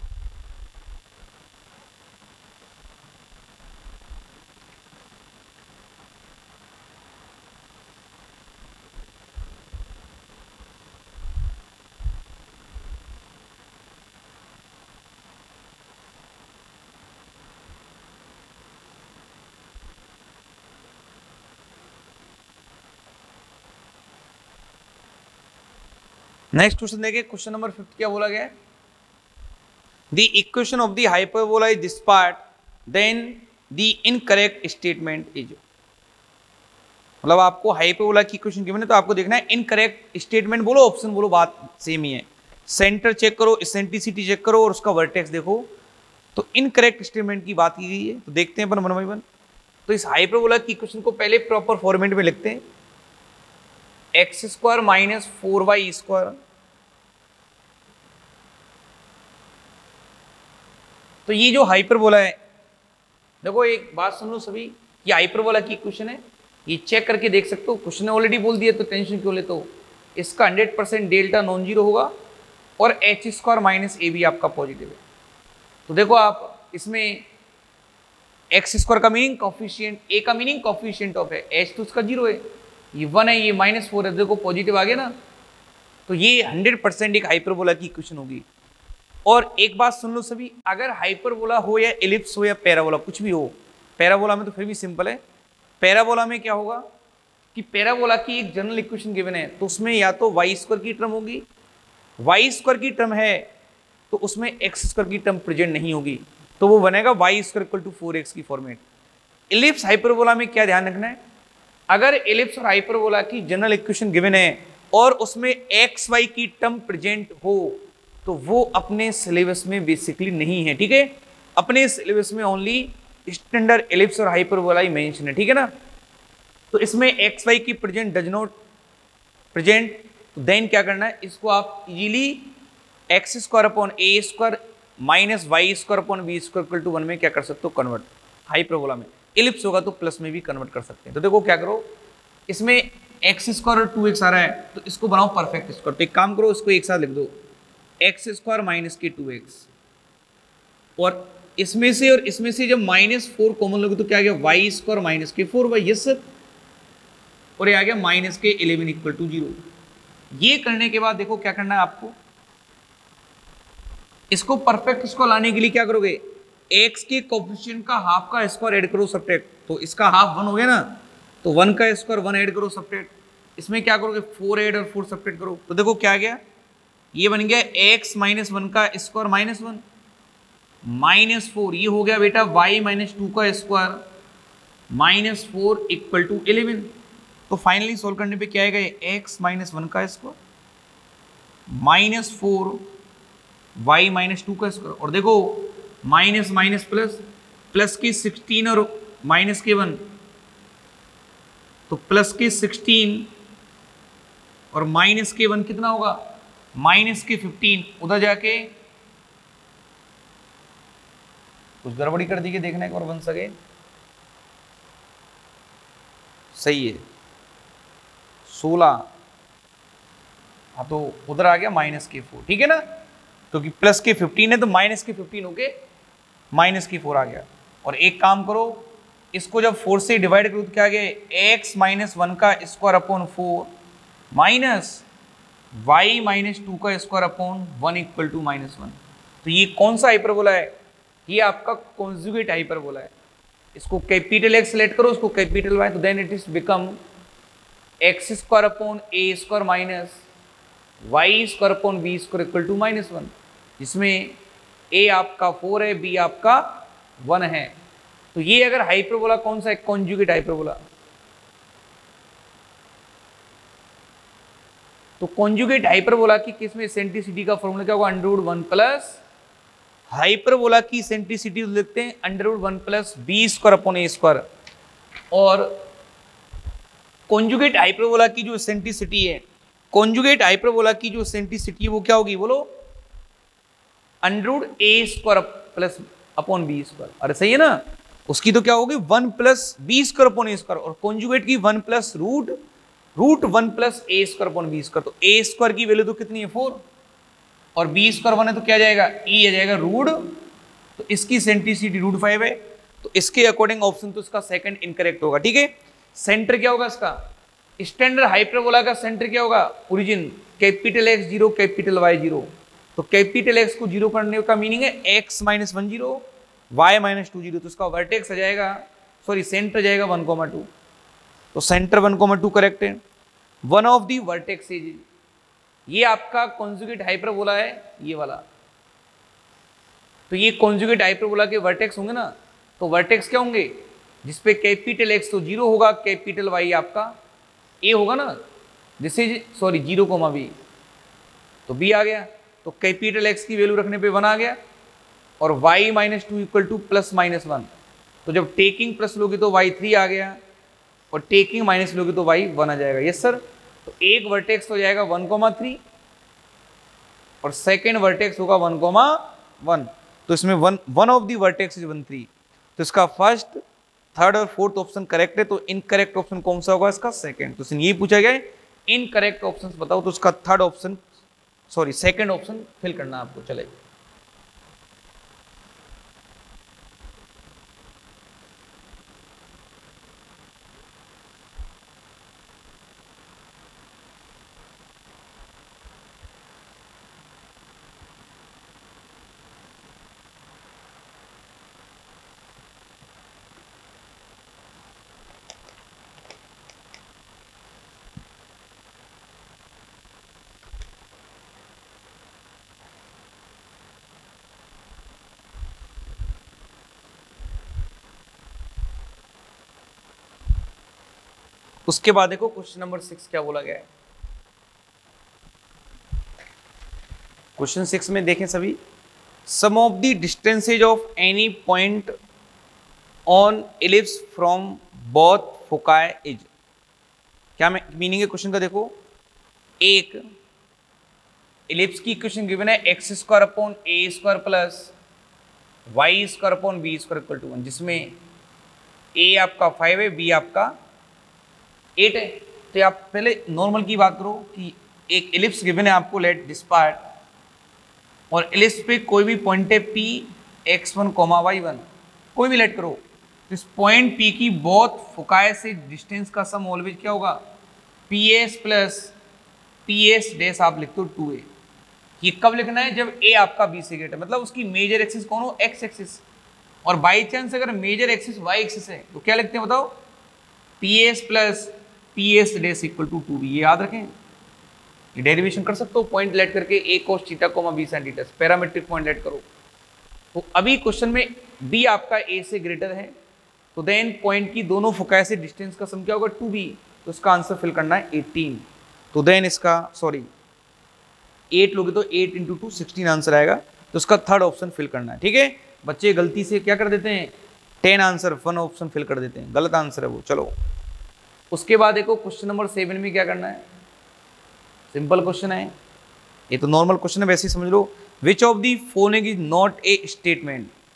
नेक्स्ट क्वेश्चन देखिए, क्वेश्चन नंबर 5 क्या बोला गया है, the equation of the hyperbola is this part, then the incorrect statement is. मतलब आपको हाइपरबोला की इक्वेशन गिवन है, तो आपको देखना है इनकरेक्ट स्टेटमेंट बोलो, ऑप्शन बोलो, बात सेम ही है। सेंटर चेक करो, एसेंट्रिसिटी चेक करो, और उसका वर्टेक्स देखो। तो इनकरेक्ट स्टेटमेंट की बात की गई है, तो देखते हैं अपन 1 by 1। तो इस हाइपरबोला की इक्वेशन को पहले प्रॉपर फॉर्मेट में लिखते हैं, x square minus 4y square. तो ये जो हाइपरबोला है, देखो एक बात सुन लो सभी, ये हाइपरबोला की इक्वेशन है, ये चेक करके देख सकते हो, क्वेश्चन ने ऑलरेडी बोल दिया तो टेंशन क्यों लेते हो। इसका 100% डेल्टा नॉन जीरो होगा, और एच स्क्वायर माइनस ए भी आपका पॉजिटिव है। तो देखो आप इसमें एक्स स्क्वायर का मीनिंग कॉफिशिएंट, ए का मीनिंग कॉफिशिएंट ऑफ है, एच तो उसका जीरो है, ये 1 है, ये -4 है, देखो पॉजिटिव आ गया ना। तो ये 100% एक हाइपरबोला की इक्वेशन होगी। और एक बात सुन लो सभी, अगर हाइपरबोला हो या एलिप्स हो या पैराबोला, कुछ भी हो, पैराबोला में तो फिर भी सिंपल है। पैराबोला में क्या होगा कि पैराबोला की एक जनरल इक्वेशन गिवन है, तो उसमें या तो वाई स्क्वायर की टर्म होगी, वाई स्क्वायर की टर्म है तो उसमें एक्स स्क्वायर की टर्म प्रेजेंट नहीं होगी, तो वो बनेगा Y square equal to 4x की फॉर्मेट। एलिप्स हाइपरबोला में क्या ध्यान रखना है, अगर एलिप्स और हाइपरबोला की जनरल इक्वेशन गिवन है और उसमें एक्स वाई की टर्म प्रेजेंट हो, तो वो अपने सिलेबस में बेसिकली नहीं है, ठीक है। अपने सिलेबस में ओनली स्टैंडर्ड एलिप्स और हाइपरबोला ही मेंशन है, ठीक है ना। तो इसमें एक्स वाई की प्रेजेंट डज नॉट प्रेजेंट, तो देन क्या करना है, इसको आप easily X square upon A square minus Y square upon B square equal to 1 में क्या कर सकते हो, कन्वर्ट। हाइपरबोला में एलिप्स होगा तो प्लस में भी कन्वर्ट कर सकते हैं। तो देखो क्या करो, इसमें एक्स स्क्वायर और 2x आ रहा है, तो इसको बनाओ परफेक्ट स्क्वायर। तो एक काम करो, इसको एक साथ लिख दो, एक्स स्क्वायर माइनस के 2x, और इसमें से और इसमें से जब -4 कॉमन लोगे तो क्या आ गया, वाई स्क्वायर माइनस के 4y, यस सर, और ये आ गया माइनस के 11 इक्वल टू 0। ये करने के बाद देखो क्या करना है आपको, इसको परफेक्ट स्क्वायर लाने के लिए क्या करोगे, x के कोफिशिएंट का हाफ का स्क्वायर ऐड करो सब्ट्रैक्ट, तो इसका हाफ 1 हो गया ना, तो 1 का स्क्वायर 1 ऐड करो सब्ट्रैक्ट, इसमें क्या करोगे 4 ऐड और 4 सब्ट्रैक्ट करो, तो देखो क्या आ गया, ये बन गया x माइनस 1 का स्क्वायर माइनस 1 -4, ये हो गया बेटा y माइनस 2 का स्क्वायर -4 इक्वल टू 11। तो फाइनली सोल्व करने पे क्या आएगा, x माइनस 1 का स्क्वायर -4 y माइनस 2 का स्क्वायर, और देखो माइनस माइनस प्लस, प्लस के 16 और माइनस के 1, तो प्लस के 16 और माइनस के 1 कितना होगा, माइनस के 15, उधर जाके कुछ गड़बड़ी कर दी कि देखना एक बार वन अगेन। सही है 16। हाँ तो उधर आ गया -k4, ठीक है ना, क्योंकि प्लस के 15 है तो माइनस के 15 होके -k4 आ गया। और एक काम करो, इसको जब 4 से डिवाइड करो तो क्या आ गया, x - 1 का स्क्वायर अपॉन 4 माइनस y - 2 का स्क्वायर अपॉन 1 इक्वल टू -1। तो ये कौन सा हाइपरबोला है, ये आपका कॉन्जुगेट हाइपरबोला है। इसको कैपिटल X सेलेक्ट करो, उसको कैपिटल Y, तो then it is become x square upon a square minus y square upon b square equal to -1, जिसमें a आपका 4 है, b आपका 1 है। तो ये अगर हाइपरबोला कौन सा है, कॉन्जुगेट हाइपरबोला। तो कॉन्जुगेट हाइपरबोला की किसमें सेंट्रिसिटी का फॉर्मूला क्या होगा, √1 प्लस हाइपरबोला की सेंट्रिसिटी लिखते हैं √1 प्लस बी स्क्वायर अपॉन ए स्क्वायर। और कॉन्जुगेट हाइपरबोला की जो सेंट्रिसिटी है, कॉन्जुगेट हाइपरबोला की जो सेंट्रिसिटी है वो क्या होगी बोलो, √a square plus upon B square. अरे सही है ना, उसकी तो क्या होगी 1 प्लस बी स्क्वायर अपॉन ए स्क्वायर, और कॉन्जुगेट की 1 plus √1 plus A square upon B square. तो ए स्क्वायर की वैल्यू तो कितनी है 4, और बी स्क्वायर 1 है तो क्या जाएगा, ई आ जाएगा रूट, तो इसकी सेंट्रिसिटी √5 है। तो इसके अकॉर्डिंग ऑप्शन तो इसका सेकंड इनकरेक्ट होगा, ठीक है। सेंटर क्या होगा इसका, स्टैंडर्ड हाइपरबोला का सेंटर क्या होगा, origin capital X 0 capital Y 0। तो कैपिटल X को 0 करने का मीनिंग है x - 1 0 y - 2 0। तो इसका वर्टेक्स आ जाएगा, सॉरी सेंटर जाएगा 1,2। तो सेंटर 1,2 करेक्ट है। वन ऑफ दी वर्टेक्स, ये आपका कॉन्जुगेट हाइपरबोला है ये वाला। तो ये कॉन्जुगेट हाइपरबोला के वर्टेक्स होंगे ना, तो वर्टेक्स क्या होंगे, जिसपे कैपिटल X तो 0 होगा, कैपिटल Y आपका A होगा ना, जिससे सॉरी 0, B, तो B आ गया। तो कैपिटल X की वैल्यू रखने पे 1 आ गया, और y - 2 इक्वल टू प्लस -1। तो जब टेकिंग प्लस लोगे तो y 3 आ गया, और टेकिंग माइनस लोगे तो y 1 आ जाएगा। Yes sir. तो एक वर्टेक्स हो जाएगा 1,3 और सेकेंड वर्टेक्स होगा 1,1। तो इसमें one of the vertex is 1 3। तो इसका फर्स्ट, थर्ड और फोर्थ ऑप्शन करेक्ट है। तो इनकरेक्ट ऑप्शन कौन सा होगा, इसका सेकंड। तो ये पूछा गया इनकरेक्ट ऑप्शन बताओ, तो इसका third option, sorry second option fill करना आपको। चले उसके बाद देखो क्वेश्चन नंबर 6 क्या बोला गया है। क्वेश्चन 6 में देखें सभी, sum of the distances of any point on ellipse from both foci is. क्या मीनिंग है क्वेश्चन का, देखो एक एलिप्स की इक्वेशन गिवन है x square upon a square plus y square upon b square equal to 1, जिसमें a आपका 5 है, b आपका 8 है। तो आप पहले नॉर्मल की बात करो कि एक एलिप्स गिवन है आपको, लेट दिस पार्ट, और एलिप्स पे कोई भी पॉइंट है P x1, y1, कोई भी लेट करो। तो इस पॉइंट P की बोथ फोकाई से डिस्टेंस का सम ऑलवेज क्या होगा, PS प्लस PS डैश आप लिखते हो 2a। ये कब लिखना है, जब a आपका b से ग्रेटर, मतलब उसकी मेजर एक्सिस कौन हो, x एक्सिस। और बाई चांस अगर मेजर एक्सिस y एक्सिस है तो क्या लिखते हैं बताओ, PS plus PS dash equal to 2b। ये याद रखें, ये डेरिवेशन कर सकते हो पॉइंट लेट करके, a cos theta b sin theta, parametric point let करो। तो अभी क्वेश्चन में b आपका a से ग्रेटर है, तो देन पॉइंट की दोनों फोकाई से डिस्टेंस का सम क्या होगा 2b। तो इसका आंसर फिल करना है 18। तो देन इसका, सॉरी 8 लोगे तो 8 × 2 16 आंसर आएगा। तो इसका थर्ड ऑप्शन फिल करना है, ठीक है। बच्चे गलती से क्या कर देते हैं, 10 आंसर 1 ऑप्शन फिल कर देते हैं, गलत आंसर है वो। चलो उसके बाद देखो क्वेश्चन नंबर 7 में क्या करना है, सिंपल क्वेश्चन है, ये तो नॉर्मल क्वेश्चन है, वैसे ही समझ लो। Which of the following is not a statement.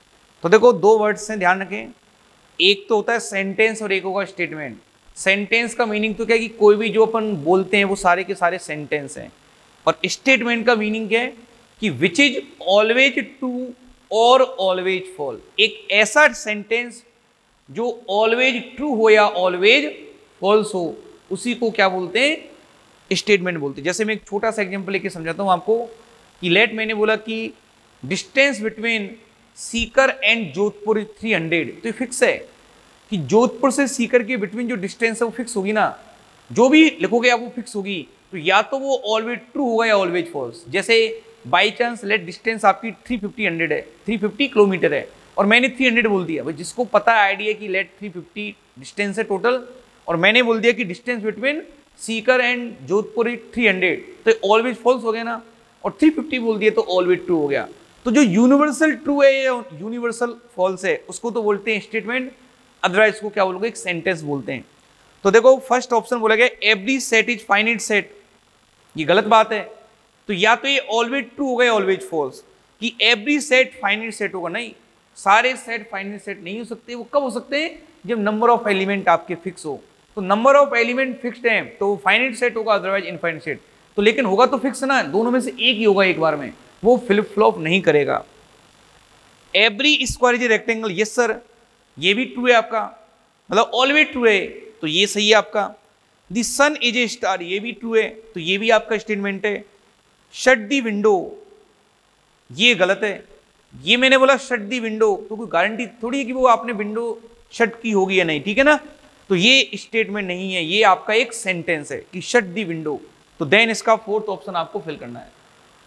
तो देखो दो वर्ड्स हैं, ध्यान रखें, एक तो होता है सेंटेंस और एक होगा स्टेटमेंट। सेंटेंस का मीनिंग तो क्या है कि कोई भी जो अपन बोलते हैं वो सारे के सारे सेंटेंस हैं, और स्टेटमेंट का मीनिंग क्या है कि विच इज ऑलवेज ट्रू और ऑलवेज फॉल। एक ऐसा सेंटेंस जो ऑलवेज ट्रू हो या ऑलवेज फॉल्स हो, उसी को क्या बोलते हैं, स्टेटमेंट बोलते हैं। जैसे मैं एक छोटा सा एग्जांपल लेके समझाता हूं आपको कि लेट मैंने बोला कि distance between Sikar and Jodhpur 300, तो ये फिक्स है कि जोधपुर से सीकर के बिटवीन जो डिस्टेंस है वो फिक्स होगी ना, जो भी लिखोगे आप वो फिक्स होगी, तो या तो वो ऑलवेज ट्रू होगा या ऑलवेज फॉल्स। जैसे बाई चांस लेट डिस्टेंस आपकी 350 है, 350 किलोमीटर है, और मैंने 300 बोल दिया, भाई जिसको पता है आइडिया कि लेट 350 डिस्टेंस है टोटल, और मैंने बोल दिया कि distance between Sikar and Jodhpur 300, तो ऑलवेज फॉल्स हो गया ना, और 350 बोल दिया तो ऑलवेज ट्रू हो गया। तो जो यूनिवर्सल ट्रू है या यूनिवर्सल फॉल्स है उसको तो बोलते हैं स्टेटमेंट, अदरवाइज को क्या बोलोगे, एक सेंटेंस बोलते हैं। तो देखो फर्स्ट ऑप्शन बोला गया every set is finite set, ये गलत बात है, तो या तो ये ऑलवेज ट्रू होगा या ऑलवेज फॉल्स, कि एवरी सेट फाइनाइट सेट होगा, नहीं, सारे सेट फाइनाइट सेट नहीं हो सकते। वो कब हो सकते हैं, जब नंबर ऑफ एलिमेंट आपके फिक्स हो, तो नंबर ऑफ एलिमेंट फिक्स्ड है तो फाइनाइट सेट होगा, अदरवाइज इनफाइनाइट सेट। तो लेकिन होगा तो फिक्स ना, दोनों में से एक ही होगा एक बार में, वो फ्लिप फ्लॉप नहीं करेगा। Every square is rectangle, yes sir, ये भी ट्रू है आपका, मतलब ऑलवेज ट्रू है, तो ये सही है आपका। The sun is a star, ये भी ट्रू है, तो ये भी आपका स्टेटमेंट है। शट दी विंडो, ये गलत है, ये मैंने बोला शट दी विंडो, तो कोई गारंटी थोड़ी है कि वो आपने विंडो शट की होगी या नहीं, ठीक है ना, तो ये स्टेटमेंट नहीं है, ये आपका एक सेंटेंस है कि शट दी विंडो। तो देन इसका फोर्थ ऑप्शन आपको फिल करना है।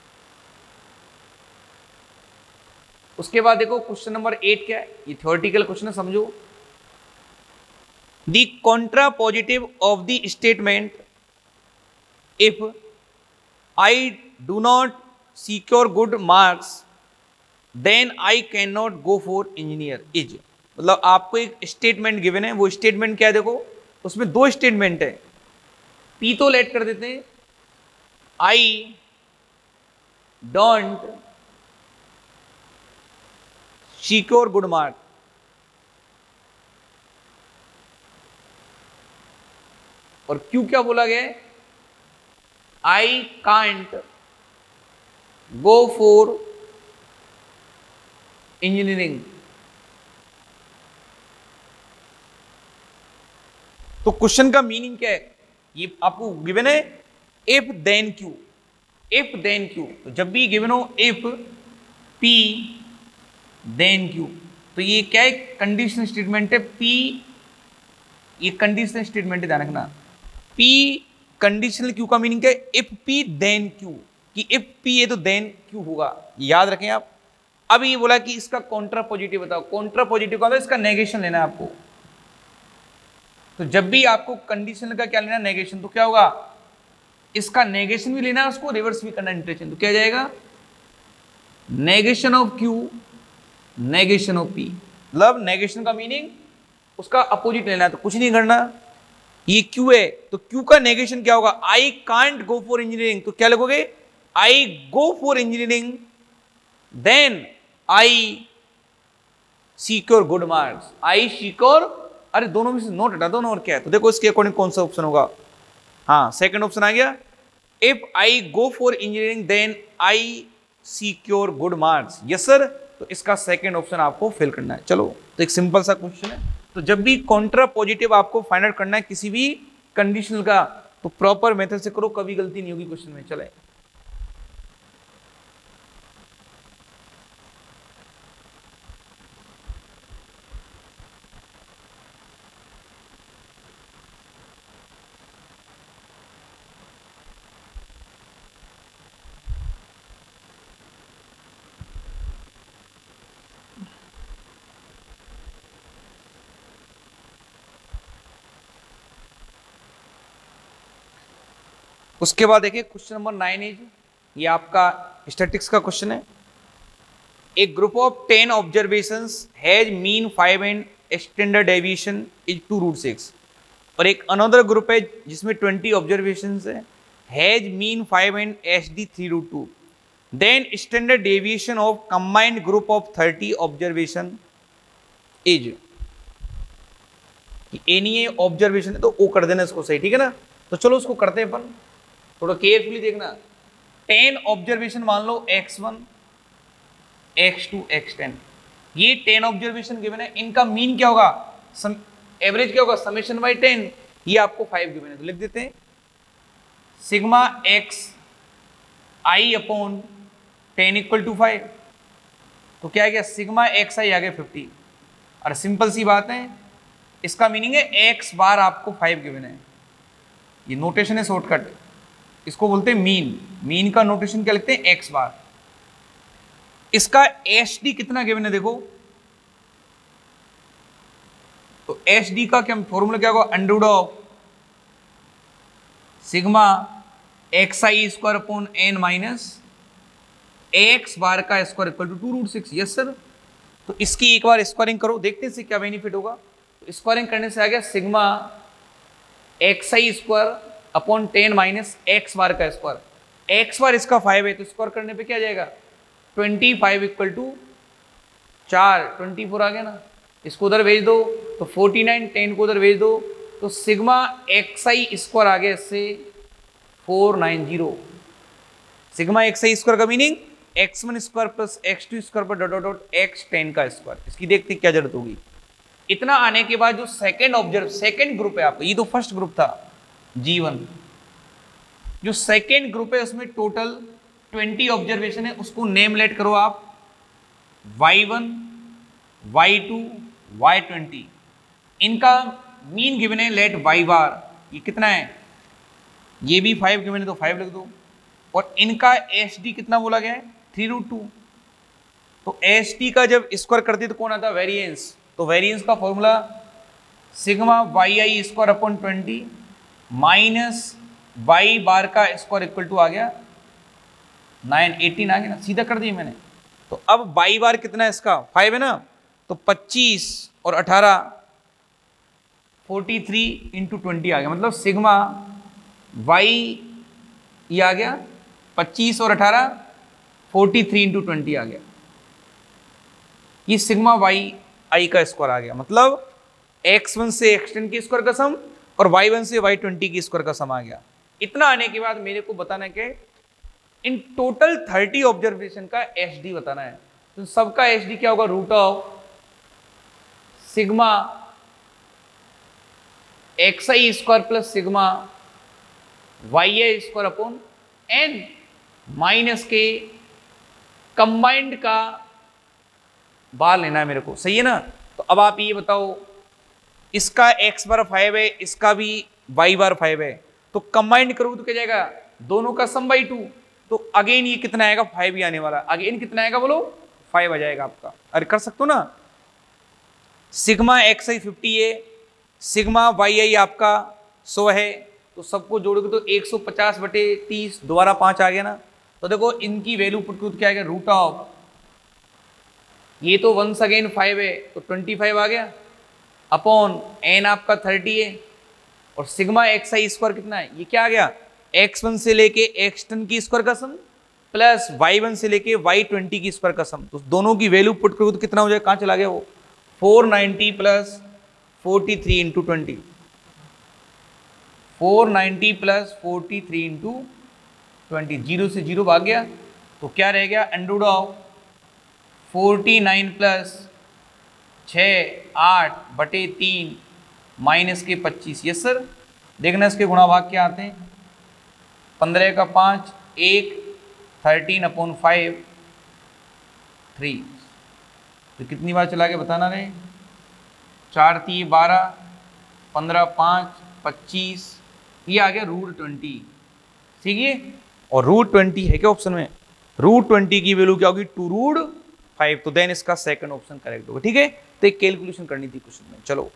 उसके बाद देखो क्वेश्चन नंबर 8 क्या है, ये थ्योरेटिकल क्वेश्चन है, समझो। The contrapositive of the statement if I do not secure good marks then I can not go for engineer is, मतलब आपको एक स्टेटमेंट गिवन है, वो स्टेटमेंट क्या है, देखो उसमें दो स्टेटमेंट है, पी तो लेट कर देते हैं, I don't secure good mark, और क्यों क्या बोला गया है, I can't go for engineering. तो क्वेश्चन का मीनिंग क्या है, ये आपको गिवन है if then Q, if then Q, तो जब भी गिवन हो इफ पी देन क्यू, तो ये क्या है, कंडीशनल स्टेटमेंट है, पी ये कंडीशनल स्टेटमेंट है, ध्यान रखना, पी कंडीशनल क्यू का मीनिंग क्या है, इफ पी देन क्यू, कि इफ पी है तो देन क्यू होगा, याद रखें आप। अब ये बोला कि इसका कॉन्ट्रा पॉजिटिव बताओ, कॉन्ट्रा पॉजिटिव का इसका नेगेशन लेना है आपको, तो जब भी आपको कंडीशनल का क्या लेना, नेगेशन, तो क्या होगा, इसका नेगेशन भी लेना है, उसको रिवर्स भी करना इंटरेक्शन, तो क्या जाएगा, negation of Q negation of P, मतलब नेगेशन का मीनिंग उसका अपोजिट लेना है, तो कुछ नहीं करना, ये क्यू है तो क्यू का नेगेशन क्या होगा, I can't go for engineering, तो क्या लगोगे, I go for engineering then I secure good marks, I secure, अरे दोनों में से नोट हटा दो ना, और क्या है, तो देखो इसके अकॉर्डिंग कौन सा ऑप्शन होगा, हाँ सेकंड ऑप्शन आ गया, if I go for engineering then I secure good marks, yes sir, तो इसका सेकंड ऑप्शन आपको फिल करना है। चलो तो एक सिंपल सा क्वेश्चन है, तो जब भी कॉन्ट्रा पॉजिटिव आपको फाइंड आउट करना है किसी भी कंडीशनल का, तो प्रॉपर मेथड से करो, कभी गलती नहीं होगी क्वेश्चन में। चले उसके बाद देखिए क्वेश्चन नंबर 9 इज, ये आपका स्टैटिक्स का क्वेश्चन है। A group of 10 observations has mean 5 and standard deviation is 2√6, और एक अनदर ग्रुप है जिसमें 20 ऑब्जर्वेशंस है, has mean 5 and SD 3√2, then standard deviation of combined group of 30 observation is, ए नहीं है ऑब्जर्वेशन है तो ओ कर देना इसको सही, ठीक है ना। तो चलो उसको करते हैं अपन, थोड़ा केयरफुली देखना। 10 ऑब्जर्वेशन मान लो x1 x2 x10, ये 10 ऑब्जर्वेशन गिवन है, इनका मीन क्या होगा, एवरेज क्या होगा, समेशन बाई 10, ये आपको 5 गिवन है तो लिख देते हैं sigma x i upon 10 equal to 5। तो क्या आ गया, सिग्मा एक्स आई आ गया 50। और सिंपल सी बात है, इसका मीनिंग है x बार आपको 5 गिवन है, ये नोटेशन है शॉर्टकट, इसको बोलते हैं मीन। मीन का नोटेशन क्या लिखते हैं, x बार। इसका एच डी कितना गिवन है देखो, तो एच डी का क्या फॉर्मूला क्या होगा, under of sigma X I square upon N minus X bar का square equal to 2√6। Yes sir. तो इसकी एक बार स्क्वायरिंग करो, देखते हैं इससे क्या बेनिफिट होगा। तो स्क्वायरिंग करने से आ गया sigma X I square upon 10 minus X bar का स्क्वायर। एक्स बार इसका 5 है तो स्क्वायर करने पे क्या आ जाएगा, 25 इक्वल टू 4, 24 आ गया ना। इसको उधर भेज दो तो 49, 10 को उधर भेज दो तो सिग्मा एक्स आई स्क्वायर आ गया इससे 490। सिग्मा एक्स आई स्क्वायर का meaning x1 square plus x2 square पर डॉट डॉट x10 का स्क्वायर। इसकी देखते क्या जरूरत होगी। इतना आने के बाद जो सेकंड ग्रुप है आपका, ये तो फर्स्ट ग्रुप था G1, जो सेकंड ग्रुप है उसमें टोटल 20 ऑब्जर्वेशन है, उसको नेम लेट करो आप y1 y2 y20। इनका मीन गिवन है लेट y बार, ये कितना है, ये भी 5 गिवन है तो 5 लिख दो। और इनका एच डी कितना बोला गया है, 3√2। तो एच डी का जब स्क्वायर करते तो कौन आता, वेरिएंस। तो वेरिएंस का formula sigma Y I square upon 20 minus Y bar का स्क्वायर इक्वल टू आ गया 918 आ गया ना, सीधा कर दिया मैंने। तो अब वाई बार कितना है इसका, 5 है ना, तो 25 और 18 43 इंटू 20 आ गया, मतलब सिग्मा वाई ये आ गया 25 और 18 43 इंटू 20 आ गया। ये सिग्मा वाई आई का स्क्वायर आ गया, मतलब x1 से x10 की स्क्वायर का सम और y1 से y20 की स्क्वायर का सम आ गया। इतना आने के बाद मेरे को बताना है कि इन टोटल 30 ऑब्जर्वेशन का एच डी बताना है। तो सबका एच डी क्या होगा, root of sigma X I square plus sigma Y I square upon N minus के कंबाइंड का बार लेना है मेरे को, सही है ना। तो अब आप ये बताओ, इसका x बार 5 है, इसका भी y बार 5 है, तो कंबाइंड करूँ तो क्या जाएगा, दोनों का सम बाई 2। तो अगेन ये कितना आएगा, 5 ही आने वाला। अगेन कितना आएगा बोलो, 5 आ जाएगा आपका। अरे कर सकते हो ना। सिग्मा एक्स आई 50 है, सिग्मा वाई आई आपका 100 है, तो सबको जोड़ोगे तो 150/30 दोबारा 5 आ गया ना। तो देखो इनकी वैल्यू पुट करो तो क्या आएगा, रूट ऑफ, ये तो वंस अगेन 5 है तो 25 आ गया अपॉन एन आपका 30 है, और सिग्मा एक्स आई स्क्वायर कितना है, ये क्या आ गया, x1 से लेके x10 की स्क्वायर का सम प्लस y1 से लेके y20 की स्क्वायर का सम। तो दोनों की वैल्यू पुट करो तो कितना हो जाएगा, कहाँ चला गया वो, 490 प्लस 43 इंटू 20, 490 प्लस 43 इंटू 20, 0 से 0 भाग गया तो क्या रह गया, अंडर ऑफ 49 प्लस 6/8/3 माइनस के 25। Yes sir. देखना इसके गुणा भाग क्या आते हैं, 15 का 5 1, 13/5 3। तो कितनी बार चला गया बताना रहे, 4 3 12, 15 5 25, ये आ गया √20। ठीक है, और √20 है क्या ऑप्शन में, √20 की वैल्यू क्या होगी, 2√5। तो देन इसका सेकंड ऑप्शन करेक्ट होगा। ठीक है, तो एक कैलकुलेशन करनी थी क्वेश्चन में। चलो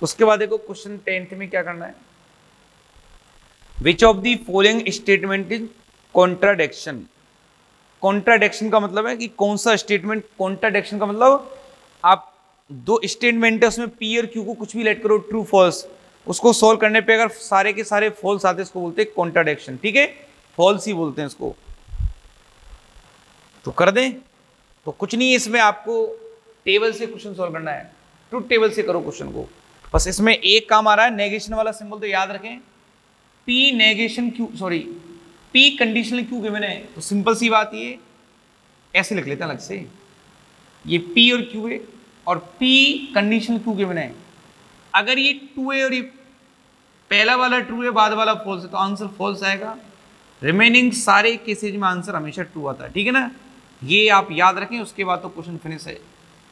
उसके बाद देखो क्वेश्चन 10th में क्या करना है, which of the following statement is contradiction. Contradiction का मतलब है कि कौन सा स्टेटमेंट, कॉन्ट्राडिक्शन का मतलब आप दो स्टेटमेंट है उसमें पी और क्यू को कुछ भी लेट करो, ट्रू फॉल्स, उसको सोल्व करने पे अगर सारे के सारे फॉल्स आते हैं इसको बोलते हैं कॉन्ट्राडिक्शन। ठीक है, फॉल्स ही बोलते हैं इसको। तो कर दें, तो कुछ नहीं है इसमें, आपको टेबल से क्वेश्चन सोल्व करना है, ट्रूथ टेबल से करो क्वेश्चन को। बस इसमें एक काम आ रहा है, नेगेशन वाला सिंबल तो याद रखें, P negation Q, sorry P conditional Q given है, तो सिंपल सी बात ये ऐसे लिख लेते हैं अलग से, ये पी और क्यू है और पी कंडीशनल क्यू गिवन है। अगर ये ट्रू है और ये पहला वाला ट्रू है बाद वाला फॉल्स है तो आंसर फॉल्स आएगा। रिमेनिंग सारे केसेज में आंसर हमेशा ट्रू आता है। ठीक है ना, ये आप याद रखें, उसके बाद तो क्वेश्चन फिनिश है।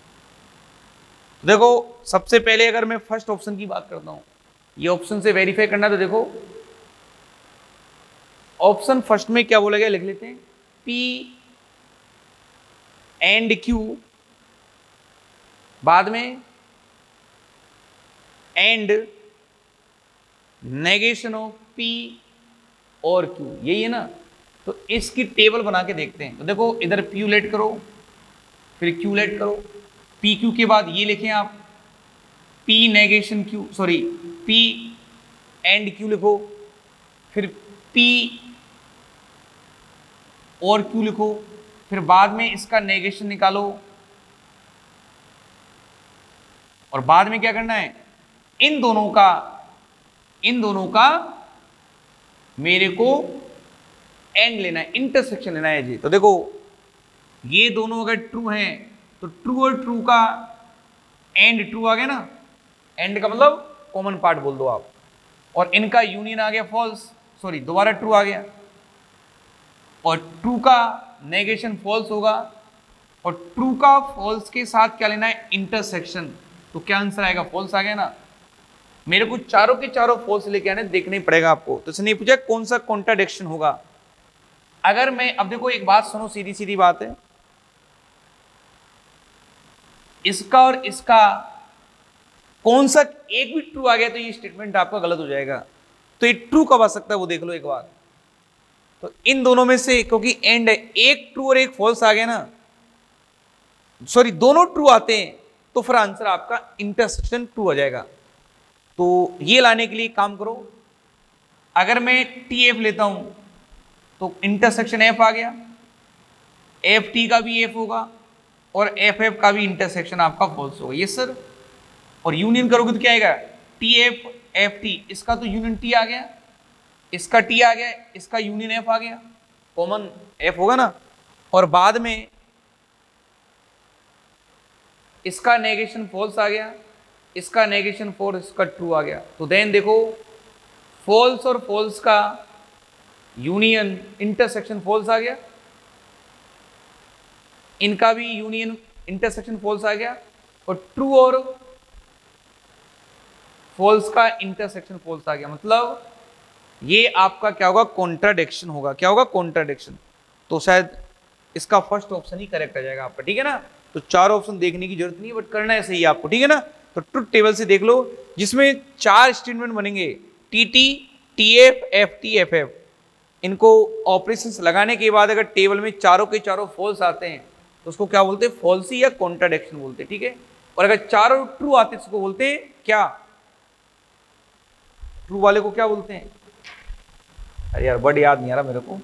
देखो सबसे पहले अगर मैं फर्स्ट ऑप्शन की बात करता हूं, ये ऑप्शन से वेरीफाई करना, तो देखो ऑप्शन फर्स्ट में क्या बोला गया लिख लेते हैं, P एंड Q, बाद में एंड नेगेशन ऑफ P और Q, यही है ना। तो इसकी टेबल बना के देखते हैं। तो देखो इधर P लेट करो, फिर Q लेट करो, पी क्यू के बाद ये लिखें आप P नेगेशन Q, sorry P and Q लिखो, फिर P और Q लिखो, फिर बाद में इसका नेगेशन निकालो, और बाद में क्या करना है, इन दोनों का मेरे को एंड लेना है, इंटरसेक्शन लेना है जी। तो देखो ये दोनों अगर ट्रू हैं तो ट्रू और ट्रू का एंड ट्रू आ गया ना, एंड का मतलब कॉमन पार्ट बोल दो आप, और इनका यूनियन आ गया फॉल्स, सॉरी दोबारा ट्रू आ गया, और ट्रू का नेगेशन फॉल्स होगा, और ट्रू का फॉल्स के साथ क्या लेना है, इंटरसेक्शन। तो क्या आंसर आएगा, फॉल्स आ गया ना। मेरे को चारों के चारों फॉल्स लेके आने, देखना ही पड़ेगा आपको। तो इसने पूछा कौन सा कॉन्ट्राडिक्शन होगा। अगर मैं, अब देखो एक बात सुनो, सीधी सीधी बात है, इसका और इसका कौन सा एक भी ट्रू आ गया तो ये स्टेटमेंट आपका गलत हो जाएगा। तो ये ट्रू कब आ सकता है वो देख लो एक बार। तो इन दोनों में से, क्योंकि एंड है, एक ट्रू और एक फॉल्स आ गया ना, सॉरी दोनों ट्रू आते हैं तो फिर आंसर आपका इंटरसेक्शन ट्रू आ जाएगा। तो ये लाने के लिए काम करो, अगर मैं टी एफ लेता हूं तो इंटरसेक्शन एफ आ गया, एफ टी का भी एफ होगा, और एफ एफ का भी इंटरसेक्शन आपका फॉल्स होगा। ये सर, और यूनियन करोगे तो क्या आएगा, टी एफ एफ टी, इसका तो यूनियन टी आ गया, इसका टी आ गया, इसका यूनियन एफ आ गया, कॉमन एफ होगा ना, और बाद में इसका नेगेशन फॉल्स आ गया, इसका नेगेशन फॉल्स, इसका ट्रू आ गया। तो देन देखो फॉल्स और फॉल्स का यूनियन इंटरसेक्शन फॉल्स आ गया, इनका भी यूनियन इंटरसेक्शन फॉल्स आ गया, और ट्रू और फॉल्स का इंटरसेक्शन फॉल्स आ गया। मतलब ये आपका क्या होगा, कॉन्ट्राडिक्शन होगा। क्या होगा, कॉन्ट्राडिक्शन। तो शायद इसका फर्स्ट ऑप्शन ही करेक्ट आ जाएगा आपका। ठीक है ना, तो चार ऑप्शन देखने की जरूरत नहीं है, बट करना है सही आपको। ठीक है ना, तो ट्रुथ टेबल से देख लो, जिसमें चार स्टेटमेंट बनेंगे, T T, T F, F T, F F, इनको ऑपरेशंस लगाने के बाद अगर टेबल में चारों के चारों फॉल्स आते हैं तो उसको क्या बोलते हैं, फॉल्सी या कॉन्ट्राडिक्शन बोलते हैं। ठीक है, और अगर चारों ट्रू आते हैं उसको बोलते हैं क्या, ट्रू वाले को क्या बोलते हैं, अरे यार वर्ड याद नहीं आ रहा मेरे को,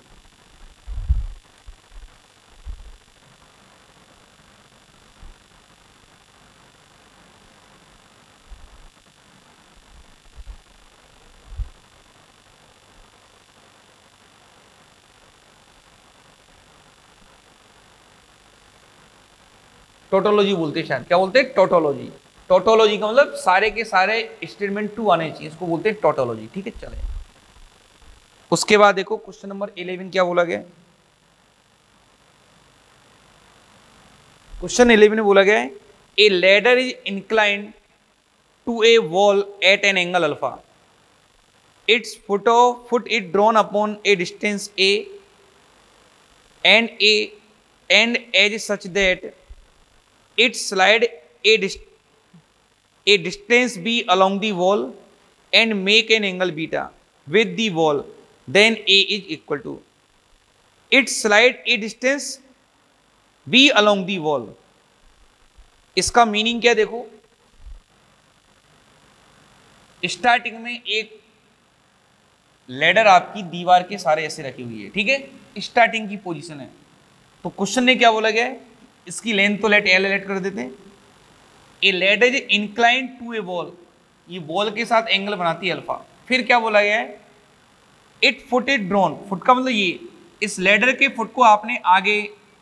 टोटोलॉजी बोलते हैं शायद। क्या बोलते हैं, टोटोलॉजी। टोटोलॉजी का मतलब सारे के सारे स्टेटमेंट ट्रू आने चाहिए, इसको बोलते हैं टोटोलॉजी। ठीक है, चले उसके बाद देखो क्वेश्चन नंबर 11 क्या बोला गया। क्वेश्चन 11 में बोला गया है, a ladder is inclined to a wall at an angle alpha, its foot it drawn upon a distance A and as such that it slide a a distance B along the wall and make an angle beta with the wall, then A is equal to it slide a distance B along the wall. इसका meaning क्या देखो, starting में एक ladder आपकी दीवार के सारे ऐसे रखी हुई है, ठीक है, स्टार्टिंग की पोजीशन है। तो क्वेश्चन ने क्या बोला गया है, इसकी लेंथ तो लेट एल लेट कर देते हैं। A ladder is inclined to a wall, ये वॉल के साथ एंगल बनाती है अल्फा। फिर क्या बोला गया है, it foot is drawn, foot का मतलब ये, इस लैडर के फुट को आपने आगे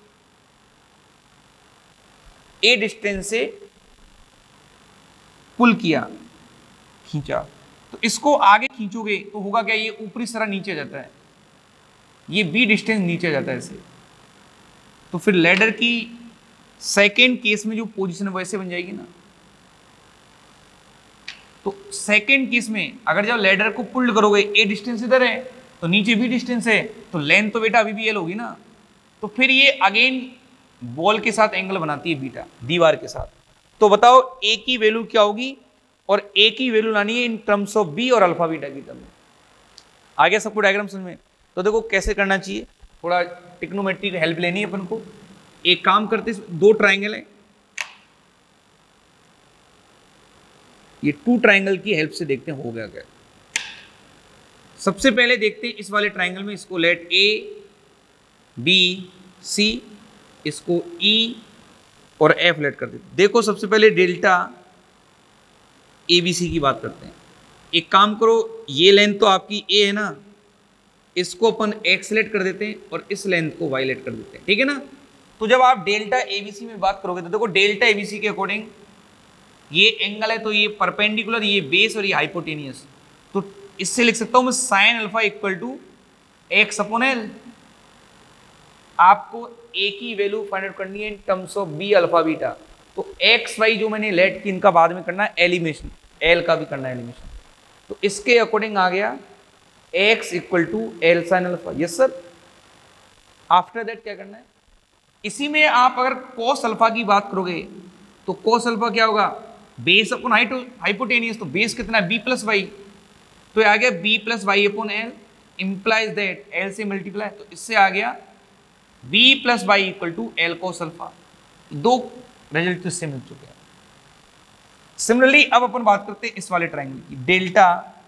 ए डिस्टेंस से पुल किया, खींचा, तो इसको आगे खींचोगे तो होगा क्या, ये ऊपरी सरा नीचे जाता है, ये बी डिस्टेंस नीचे जाता है ऐसे। तो फिर लैडर की सेकेंड केस में जो पोजीशन है वैसे बन जाएगी ना। तो सेकेंड केस में अगर जब लैडर को पुल्ड करोगे, ए डिस्टेंस इधर है तो नीचे बी डिस्टेंस है, तो लेंथ तो बेटा अभी भी एल होगी ना। तो फिर ये अगेन बॉल के साथ एंगल बनाती है बीटा, दीवार के साथ। तो बताओ ए की वैल्यू क्या होगी, और ए की वैल्यू लानी है इन टर्म्स ऑफ बी और अल्फा बीटा की टर्म में। आ गया सबको डायग्राम समझ में। तो देखो कैसे करना चाहिए, थोड़ा टिक्नोमेट्री की हेल्प लेनी है अपन को। एक काम करते, दो ट्राइंगल है, ये टू ट्राइंगल की हेल्प से देखते हैं हो गया क्या। सबसे पहले देखते हैं इस वाले ट्राइंगल में, इसको लेट ए बी सी, इसको ई और एफ लेट कर देते। देखो सबसे पहले डेल्टा ए बी सी की बात करते हैं। एक काम करो, ये लेंथ तो आपकी ए है ना, इसको अपन एक्स लेट कर देते हैं और इस लेंथ को वाई लेट कर देते हैं, ठीक है ना। तो जब आप डेल्टा एबीसी में बात करोगे तो देखो डेल्टा एबीसी के अकॉर्डिंग ये एंगल है, तो ये परपेंडिकुलर, ये बेस और ये हाइपोटेनियस। तो इससे लिख सकता हूं मैं sine alpha equal to X upon L. आपको ए की वैल्यू फाइंड आउट करनी है in terms of B alpha beta. तो एक्स वाई जो मैंने लेट की, इनका बाद में करना है एलिमिनेशन, एल का भी करना है एलिमिनेशन। तो इसके अकॉर्डिंग आ गया x equal to L sine alpha. Yes sir. After that क्या करना है, इसी में आप अगर cos अल्फा की बात करोगे तो cos अल्फा क्या होगा, बेस अपॉन हाइपोटेनियस। तो बेस कितना है, b प्लस वाई, तो आ गया b plus Y upon L, implies that L से मल्टीप्लाई, तो इससे आ गया b plus Y equal to L cos alpha. दो रिजल्ट तो इससे मिल चुके हैं। सिमिलरली अब अपन बात करते हैं इस वाले ट्राइंगल की, डेल्टा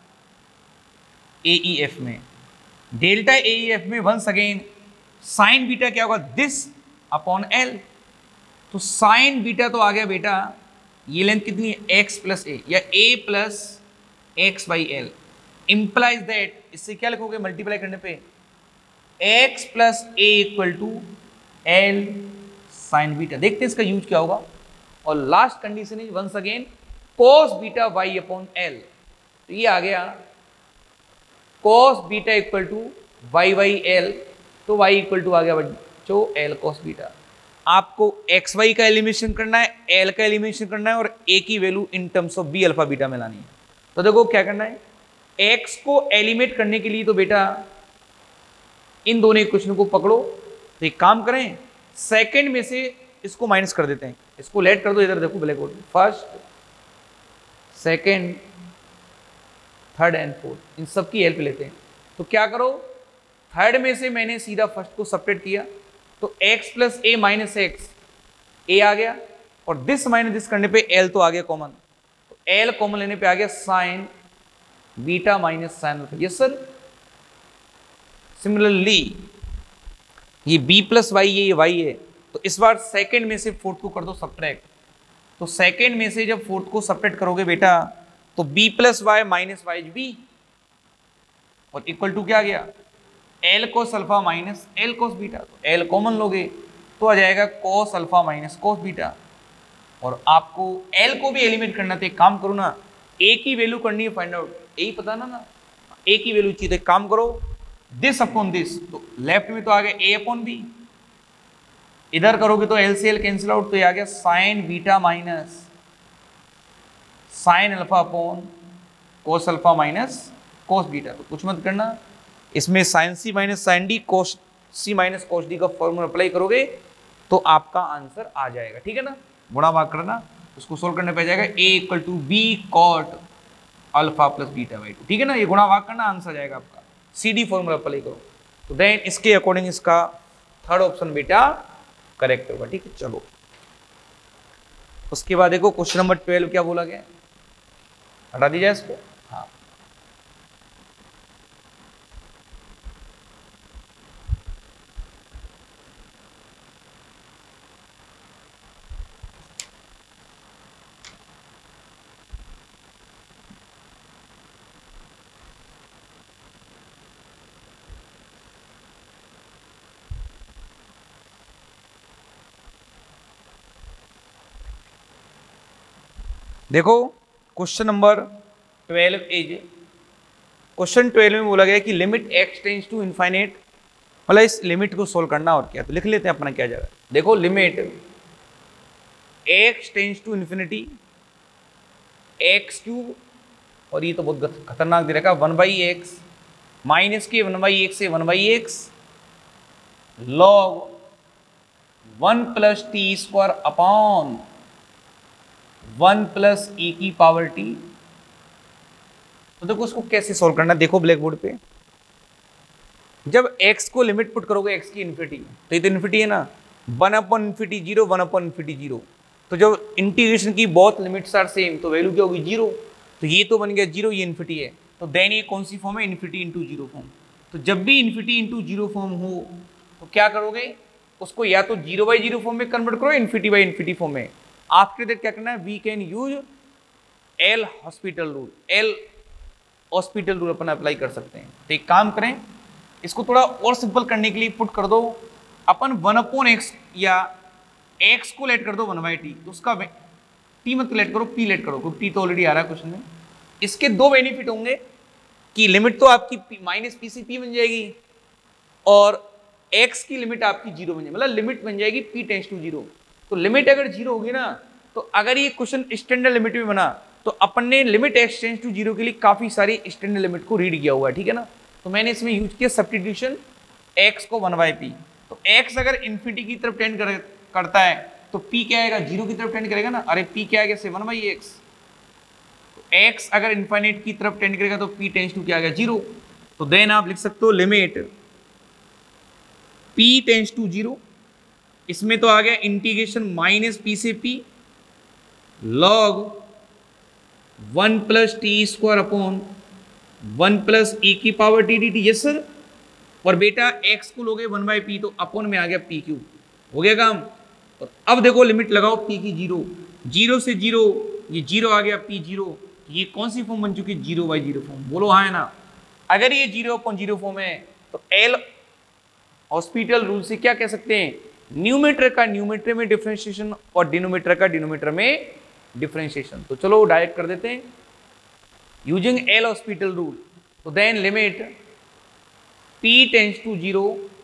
एईएफ में। डेल्टा एईएफ में वंस अगेन साइन बीटा क्या होगा, दिस अपॉन एल। तो साइन बीटा तो आ गया बेटा, ये लेंथ कितनी है x प्लस ए, या a plus X by L, implies that, इससे क्या लिखोगे मल्टीप्लाई करने पे, x plus A equal to L sine beta. देखते हैं इसका यूज क्या होगा। और last condition is once again cos beta y upon L. तो ये आ गया cos beta equal to Y by L, तो y इक्वल टू आ गया बच्चों एल cos बीटा। आपको एक्स वाई का एलिमिनेशन करना है, एल का एलिमिनेशन करना है, और a की value in terms of B alpha beta में लानी है। तो देखो क्या करना है, x को एलिमिनेट करने के लिए तो बेटा इन दोनों इक्वेशन को पकड़ो। तो एक काम करें, सेकंड में से इसको माइनस कर देते हैं, इसको लेट कर दो इधर, देखो black board, first second third and fourth, इन सब की हेल्प लेते हैं। तो क्या करो, थर्ड में से मैंने सीधा फर्स्ट को सपरेट किया, तो x plus A minus X, A आ गया, और दिस माइनस दिस करने पे l तो आ गया कॉमन, तो l कॉमन लेने पे आ गया sine beta minus sine alpha. Yes sir. Similarly ये b प्लस वाई, ये y है, तो इस बार सेकंड में से फोर्थ को कर दो सब्ट्रैक्ट। तो सेकंड में से जब फोर्थ को सपरेट करोगे बेटा, तो b plus Y minus Y B, और इक्वल टू क्या आ गया, L cos alpha minus L cos beta. तो एल कॉमन लोगे तो आ जाएगा cos alpha minus cos beta. और आपको एल को भी एलिमिनेट करना, तो एक काम करो ना, ए की वैल्यू करनी है फाइंड आउट, यही पता ना, ए की वैल्यू चाहिए, तो एक काम करो, दिस अपॉन दिस, तो लेफ्ट में तो आ गया ए अपॉन बी, इधर करोगे तो एल से एल कैंसिल आउट, तो ये आ गया sine beta minus sine alpha upon cos alpha minus cos beta. तो कुछ मत करना, इसमें sine C minus sine D, cos C minus cos D का फॉर्मूला अप्लाई करोगे तो आपका आंसर आ जाएगा, ठीक है ना। बुरा बात करना, उसको सोल्व करने पे आ जाएगा a equal to B cot alpha plus beta by 2। ठीक है ना, ये गुणा भाग करना, आंसर जाएगा आपका। CD फॉर्मूला अप्लाई करो तो देन इसके अकॉर्डिंग इसका थर्ड ऑप्शन बेटा करेक्ट होगा। ठीक है, चलो उसके बाद देखो क्वेश्चन नंबर 12 क्या बोला गया, हटा दीजिए इसको। हाँ, देखो क्वेश्चन नंबर 12 इज, क्वेश्चन 12 में बोला गया कि limit x tends to infinite, मतलब इस लिमिट को सोल्व करना और क्या, तो लिख लेते हैं अपना क्या जा रहा है। देखो limit x tends to infinity x³ और ये तो बहुत खतरनाक दे रखा 1/x माइनस के 1/x से 1/x log 1 plus t square upon 1 plus e की पावर t। तो देखो उसको कैसे सॉल्व करना, देखो ब्लैक बोर्ड पे, जब x को लिमिट पुट करोगे x की इन्फिनिटी, तो ये तो इन्फिनिटी है ना, 1/∞0 0 1/∞0 0, तो जब इंटीग्रेशन की बोथ लिमिट्स आर सेम तो वैल्यू क्या होगी 0, तो ये तो बन गया 0, ये इन्फिनिटी है, तो देन ये कौन सी फॉर्म है, इन्फिनिटी इंटू 0 फॉर्म। तो जब भी इन्फिनिटी इंटू 0 फॉर्म हो तो क्या करोगे, उसको या तो 0/0 फॉर्म में कन्वर्ट करो, इन्फिनिटी/इन्फिनिटी फॉर्म में। आफ्टर दैट क्या करना है, we can use L Hospital rule, L Hospital rule अपन अप्लाई कर सकते हैं। तो एक काम करें, इसको थोड़ा और सिंपल करने के लिए पुट कर दो अपन 1/x या x को लेट कर दो 1/t, तो उसका t मत लेट करो, p लेट करो, क्योंकि t तो ऑलरेडी आ रहा है क्वेश्चन में। इसके दो बेनिफिट होंगे कि लिमिट तो आपकी माइनस p से p बन जाएगी और x की लिमिट आपकी 0 बन जाएगी, मतलब लिमिट बन जाएगी p टेंड्स टू 0। तो लिमिट अगर 0 होगी ना, तो अगर ये क्वेश्चन स्टैंडर्ड लिमिट में बना तो अपन ने लिमिट x टेंड्स टू 0 के लिए काफी सारी स्टैंडर्ड लिमिट को रीड किया हुआ है। ठीक है ना, तो मैंने इसमें यूज किया सब्स्टिट्यूशन x को 1/p। तो x अगर इन्फिनिटी की तरफ टेंड करता है तो p क्या आएगा, 0 की तरफ टेंड करेगा ना, अरे p क्या आएगा, 1/x। तो x अगर इनफाइनाइट की तरफ टेंड करेगा तो p टेंड्स टू क्या आ गया 0। तो देन आप लिख सकते हो लिमिट p टेंड्स टू 0, इसमें तो आ गया इंटीग्रेशन माइनस p से p log 1 plus t square upon 1 plus e की power t dt। Yes sir, और बेटा x को लोगे 1/p तो अपॉन में आ गया p³, हो गया काम। और अब देखो लिमिट लगाओ p की 0, 0 से 0, ये 0 आ गया p0, ये कौन सी फॉर्म बन चुकी है, 0/0 फॉर्म, बोलो हाँ है ना। अगर ये 0/0 फॉर्म है तो एल हॉस्पिटल रूल से क्या कह सकते हैं, न्यूमेटर का न्यूमेटर में डिफरेंशिएशन और डिनोमिनेटर का डिनोमिनेटर में डिफरेंशिएशन। तो चलो डायरेक्ट कर देते हैं यूजिंग एल हॉस्पिटल रूल। तो then limit p tends to 0,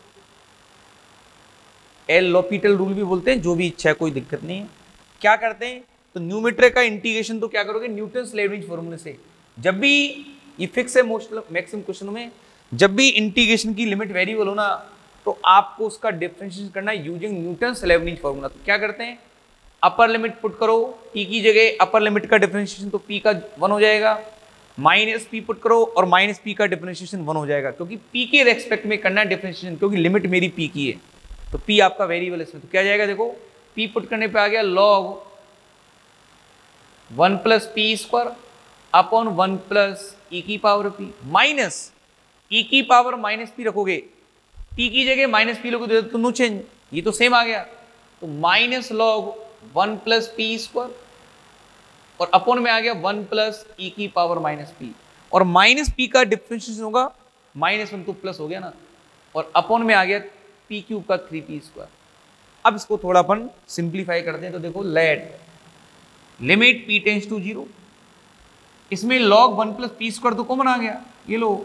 L'Hopital rule भी बोलते हैं, जो भी इच्छा है, कोई दिक्कत नहीं है। क्या करते हैं, तो न्यूमेटर का इंटीग्रेशन तो क्या करोगे, न्यूटन्स लेवरेज फॉर्मूले से। जब भी ये फिक्स है मोस्ट मैक्सिमम क्वेश्चन में, जब भी इंटीग्रेशन की लिमिट वेरिएबल हो ना, तो आपको उसका डिफरेंशिएशन करना है यूजिंग न्यूटन्स लेवरेज फॉर्मूला। तो क्या करते हैं, अपर लिमिट पुट करो, p की जगह अपर लिमिट का डिफरेंशिएशन तो p का 1 हो जाएगा, माइनस p पुट करो और माइनस p का डिफरेंशिएशन 1 हो जाएगा, क्योंकि p के रेस्पेक्ट में करना है डिफरेंशिएशन, क्योंकि लिमिट मेरी p की है, तो p आपका वेरिएबल इसमें। तो क्या जाएगा, देखो p पुट करने पे आ गया log 1 plus p square upon 1 plus e की पावर p, माइनस e की पावर माइनस p रखोगे, p की जगह माइनस p लोगे तो नो चेंज, ये तो सेम आ गया, तो minus log 1 plus p square और अपॉन में आ गया 1 प्लस e की पावर माइनस p, और माइनस p का डिफरेंशिएशन होगा -1 तो प्लस हो गया ना, और अपॉन में आ गया p³ का 3p स्क्वायर। अब इसको थोड़ा अपन सिंप्लीफाई करते हैं, तो देखो let limit p tends to 0, इसमें log 1 प्लस p स्क्वायर तो कॉमन आ गया, ये लो,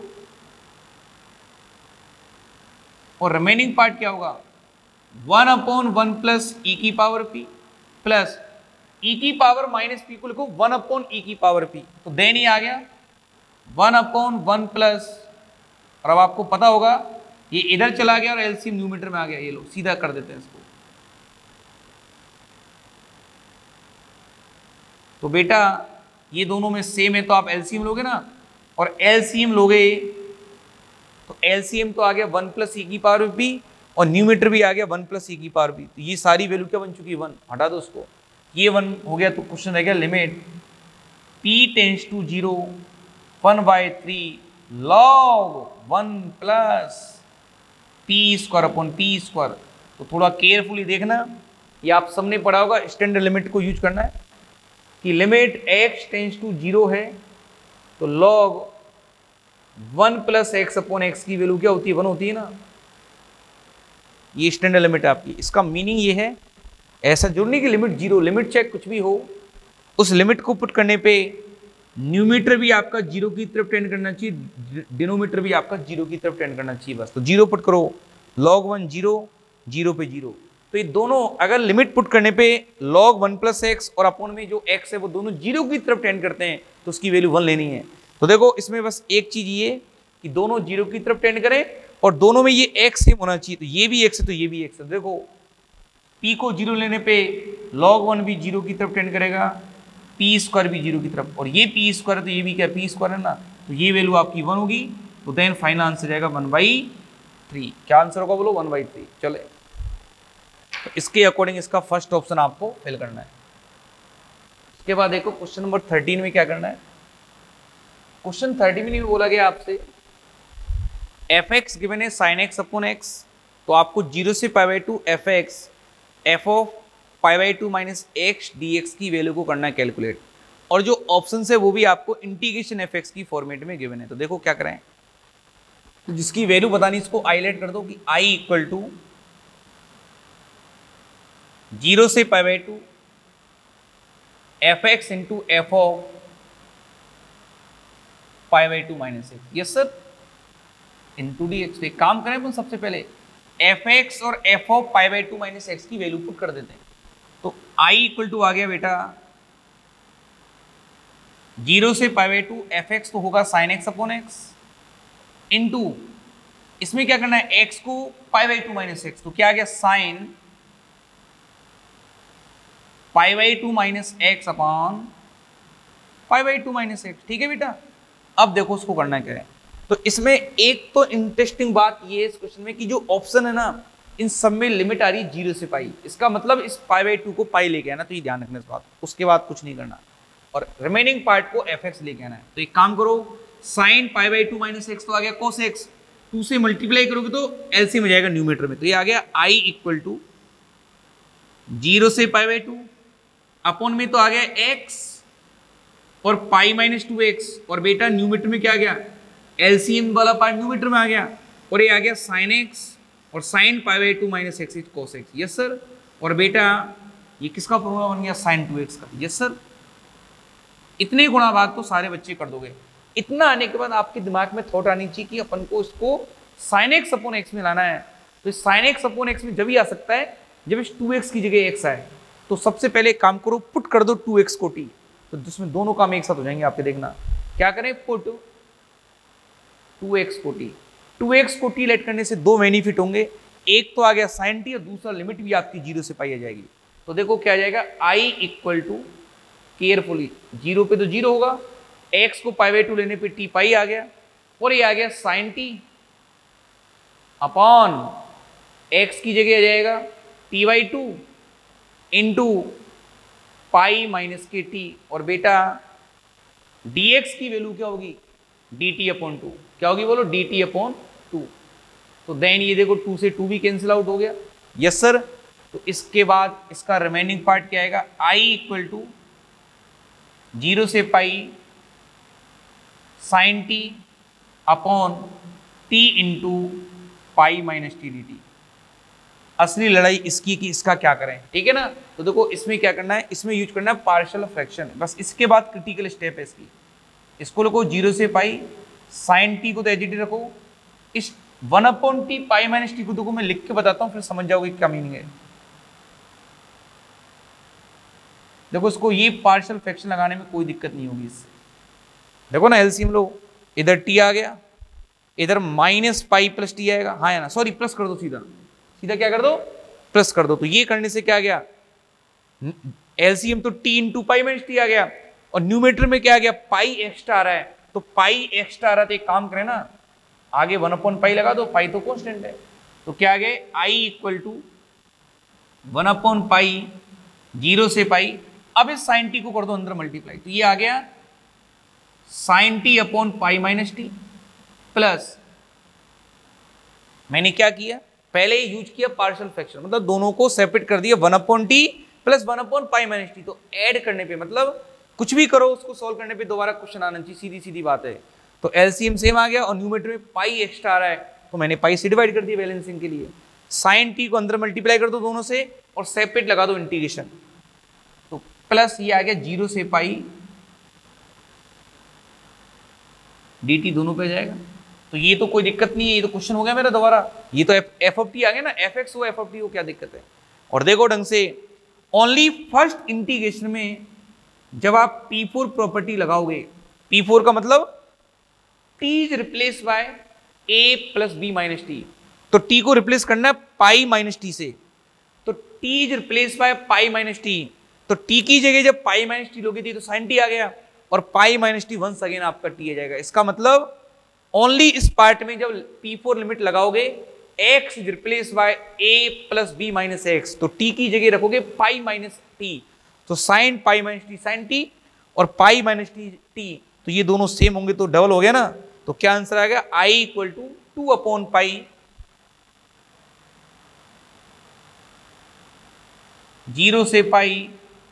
और रिमेनिंग पार्ट क्या होगा, 1/1 प्लस e की पावर p प्लस e की पावर माइनस p को लिखो 1/e की पावर p, तो देन ही आ गया 1/1 प्लस, और अब आपको पता होगा ये इधर चला गया और एलसीएम न्यूमेटर में आ गया, ये लो सीधा कर देते हैं इसको, तो बेटा ये दोनों में सेम है तो आप एलसीएम लोगे ना, और एलसीएम लोगे तो एलसीएम तो आ गया 1 प्लस ई की पावर बी और न्यूमीटर भी आ गया 1 प्लस ई की पावर बी। तो ये सारी वैल्यू क्या बन चुकी है 1, हटा दो उसको, ये 1 हो गया। तो क्वेश्चन रह गया limit p tends to 0 1/3 log 1 plus p square upon p square. तो थोड़ा केयरफुली देखना, ये आप सबने पढ़ा होगा, स्टैंडर्ड लिमिट को यूज करना है कि लिमिट x टेंस टू 0 है तो log 1 plus x upon x की वैल्यू क्या होती है 1 होती है ना, ये स्टैंडर्ड लिमिट है आपकी। इसका मीनिंग ये है, ऐसा जरूरी नहीं कि लिमिट 0, लिमिट चेक कुछ भी हो, उस लिमिट को पुट करने पे न्यूमीटर भी आपका 0 की तरफ टेंड करना चाहिए, डिनोमीटर भी आपका 0 की तरफ टेंड करना चाहिए बस। तो 0 पुट करो, log 1 0, 0 पे 0, तो ये दोनों अगर लिमिट पुट करने पे log 1 प्लस एक्स और अपॉन में जो x है वो दोनों 0 की तरफ टेंड करते हैं तो उसकी वैल्यू 1 लेनी है। तो देखो इसमें बस एक चीज ये कि दोनों 0 की तरफ टेंड करें और दोनों में ये x सेम होना चाहिए, तो ये भी x है तो ये भी x है। देखो p को 0 लेने पे log 1 भी 0 की तरफ टेंड करेगा, पी स्क्वायर भी 0 की तरफ, और ये पी स्क्वायर है तो ये भी क्या पी स्क्वायर है ना, तो ये वैल्यू आपकी 1 होगी। तो देन फाइनल आंसर जाएगा 1/3। क्या आंसर होगा बोलो 1/3। चले तो इसके अकॉर्डिंग इसका फर्स्ट ऑप्शन आपको फिल करना है। इसके बाद देखो क्वेश्चन नंबर 13 में क्या करना है। क्वेश्चन 13 में बोला गया आपसे एफ एक्स गिवन है साइन एक्स अपॉन एक्स, तो आपको 0 से π/2 f x f of π/2 minus x d x की वैल्यू को करना है कैलकुलेट, और जो ऑप्शन है वो भी आपको इंटीग्रेशन एफ एक्स की फॉर्मेट में गिवन है। तो देखो क्या करें, तो जिसकी वैल्यू बतानी इसको हाईलाइट कर दो कि आई इक्वल टू 0 से π/2 f x into f of π/2 minus x. Yes sir, into d x. एक काम करें अपन सबसे पहले एफ एक्स और एफ ऑफ π/2 माइनस एक्स की वैल्यू पुट कर देते हैं। तो i इक्वल टू आ गया बेटा 0 से π/2 एफ एक्स तो होगा sine x upon x into इसमें क्या करना है x को π/2 माइनस एक्स, तो क्या आ गया sine π/2 minus x upon π/2 minus x. ठीक है बेटा, अब देखो उसको करना क्या है। तो इसमें एक तो इंटरेस्टिंग बात ये है इस क्वेश्चन में कि जो ऑप्शन है ना इन सब में लिमिट आ रही है 0 से पाई, इसका मतलब इस π/2 को पाई लेके आना, तो ये ध्यान रखना इस बात। उसके बाद कुछ नहीं करना और रिमेनिंग पार्ट को एफ एक्स लेके आना है। तो एक काम करो, साइन π/2 माइनस एक्स तो आ गया cos एक्स, 2 से मल्टीप्लाई करोगे तो एलसीएम में जाएगा न्यूमेटर में, तो ये आ गया i इक्वल टू 0 से π/2 अपॉन में तो आ गया x और पाई माइनस 2x, और बेटा न्यूमेटर में क्या आ गया एलसीएम वाला पार्ट न्यूमेटर में आ गया, और ये आ गया साइन x और sine π/2 minus x cos x। Yes sir, और बेटा ये किसका फॉर्मूला बन गया साइन 2x का। यस सर, इतने गुणा भाग तो सारे बच्चे कर दोगे। इतना आने के बाद आपके दिमाग में थॉट आनी चाहिए कि अपन को इसको साइन एक्स अपॉन एक्स में लाना है। तो साइन एक्स अपॉन एक्स में जब ही आ सकता है जब इस 2x की जगह x आए। तो सबसे पहले एक काम करो, पुट कर दो 2x को t, तो जिसमें दोनों काम एक साथ हो जाएंगे आपके। देखना क्या करें, पुट 2x को t। 2x को t लेट करने से दो बेनिफिट होंगे, एक तो आ गया साइन t और दूसरा लिमिट भी आपकी 0 से पाई आ जाएगी। तो देखो क्या आ जाएगा i इक्वल टू, केयरफुली 0 पे तो 0 होगा, x को π/2 लेने पे t पाई आ गया, और ये आ गया साइन t अपॉन x की जगह आ जाएगा t/2 इंटू पाई माइनस के टी, और बेटा dx की वैल्यू क्या होगी dt अपॉन 2। क्या होगी बोलो dt अपॉन 2। तो देन ये देखो 2 से 2 भी कैंसिल आउट हो गया। यस सर, तो इसके बाद इसका रिमेनिंग पार्ट क्या आएगा, i इक्वल टू 0 से pi sine t upon t into pi minus t d t. असली लड़ाई इसकी कि इसका क्या करें, ठीक है ना। तो देखो इसमें क्या करना है, इसमें यूज करना है पार्शियल फ्रैक्शन, बस इसके बाद क्रिटिकल स्टेप है इसकी। इसको लिखो 0 से पाई साइन टी को तो एच डी रखो, इस 1/t पाई माइनस टी को देखो मैं लिख के बताता हूँ फिर समझ जाओगे क्या मीनिंग है। देखो इसको ये पार्शियल फ्रैक्शन लगाने में कोई दिक्कत नहीं होगी इससे। देखो ना एलसीएम लो, इधर t आ गया, इधर माइनस पाई प्लस टी आएगा, हाँ या ना, सॉरी प्लस कर दो, सीधा सीधा क्या कर दो प्लस कर दो। तो ये करने से क्या गया एलसीएम तो t into pi minus t आ गया, और न्यूमेटर में क्या आ गया, पाई एक्स्ट्रा आ रहा है, तो पाई एक्स्ट्रा आ रहा है तो एक काम करें ना, आगे 1/पाई लगा दो, पाई तो कांस्टेंट है, तो क्या आ गया, आई इक्वल टू 1/पाई 0 से पाई। अब इस साइन टी को कर दो अंदर मल्टीप्लाई, तो ये आ गया sine t upon pi minus t plus, मैंने क्या किया, पहले यूज किया पार्शियल फ्रैक्शन, मतलब दोनों को सेपरेट कर दिया, 1/t प्लस 1/पाई माइनस टी, तो ऐड करने पे मतलब कुछ भी करो उसको सॉल्व करने पे दोबारा क्वेश्चन आना चाहिए, सीधी सीधी बात है। तो एलसीएम सेम आ गया और न्यूमेटर में पाई एक्स्ट्रा आ रहा है, तो मैंने पाई से डिवाइड कर दिया बैलेंसिंग के लिए, साइन टी को अंदर मल्टीप्लाई कर दो दोनों से और सेपरेट लगा दो इंटीग्रेशन, तो प्लस ये आ गया 0 से पाई dt दोनों पे जाएगा, तो ये तो कोई दिक्कत नहीं है, ये तो क्वेश्चन हो गया मेरा दोबारा, ये तो एफ ऑफ टी आ गया ना, एफ एक्स हो एफ ऑफ टी हो, क्या दिक्कत है। और देखो ढंग से, ओनली फर्स्ट इंटीग्रेशन में जब आप P4 प्रॉपर्टी लगाओगे, P4 का मतलब t is replace by a plus b minus t, तो t को रिप्लेस करना है पाई माइनस टी से, तो t is replace by pi minus t, तो t की जगह जब पाई माइनस टी लोगे थी तो साइन टी आ गया, और pi minus t once again आपका t आ जाएगा। इसका मतलब ओनली इस पार्ट में जब P4 लिमिट लगाओगे x is replace by a plus b minus x, तो t की जगह रखोगे पाई माइनस टी, तो sine pi minus t sine t और पाई माइनस टी टी, तो ये दोनों सेम होंगे तो डबल हो गया ना, तो क्या आंसर आ गया, i इक्वल टू 2/पाई 0 से pi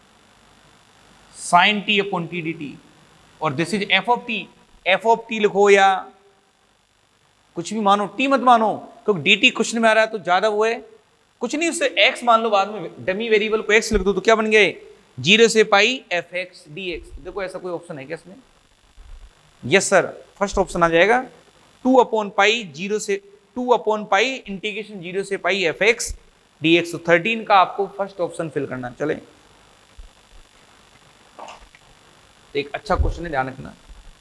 sine t upon t d t, और this is f of t, f of t लिखो या कुछ भी मानो, टी मत मानो, क्योंकि डी टी क्वेश्चन में आ रहा है तो ज्यादा वो है, कुछ नहीं, उससे एक्स मान लो, बाद में डमी वेरिएबल को एक्स लिख दो, तो क्या बन गए 0 से pi f x d x. देखो ऐसा कोई ऑप्शन है क्या इसमें, यस सर, फर्स्ट ऑप्शन आ जाएगा 2/पाई 0 से 2/पाई इंटीग्रेशन 0 से pi f x d x, तो 13 का आपको फर्स्ट ऑप्शन फिल करना। चले एक अच्छा क्वेश्चन है, ध्यान रखना।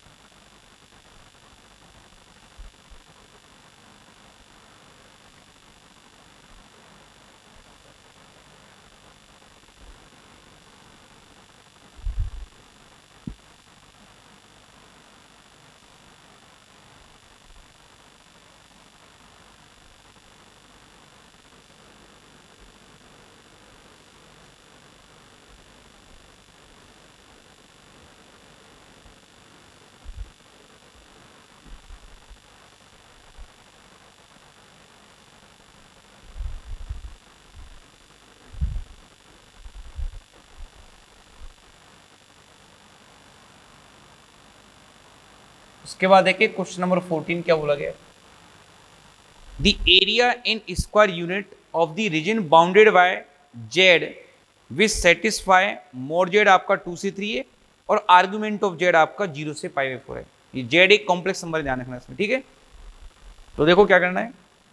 उसके बाद देखिए क्वेश्चन नंबर 14 क्या बोला गया, the area in square unit of the region bounded by z which satisfy mod z आपका 2 से 3 है और आर्गुमेंट ऑफ जेड आपका 0 से पाई 4 है। ये जेड एक कॉम्प्लेक्स नंबर, ध्यान रखना इसमें, ठीक है। तो देखो क्या करना है,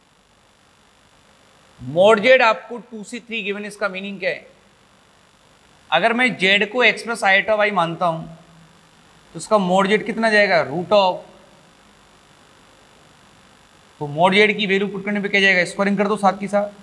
मोड जेड आपको 2 से 3 गिवन, इसका मीनिंग क्या है, अगर मैं जेड को एक्स प्लस आइटा वाई मानता हूं तो उसका मोड जेड कितना जाएगा, रूट ऑफ, तो मोड जेड की वैल्यू पुट करने पे क्या जाएगा, स्क्वायरिंग कर दो साथ के साथ,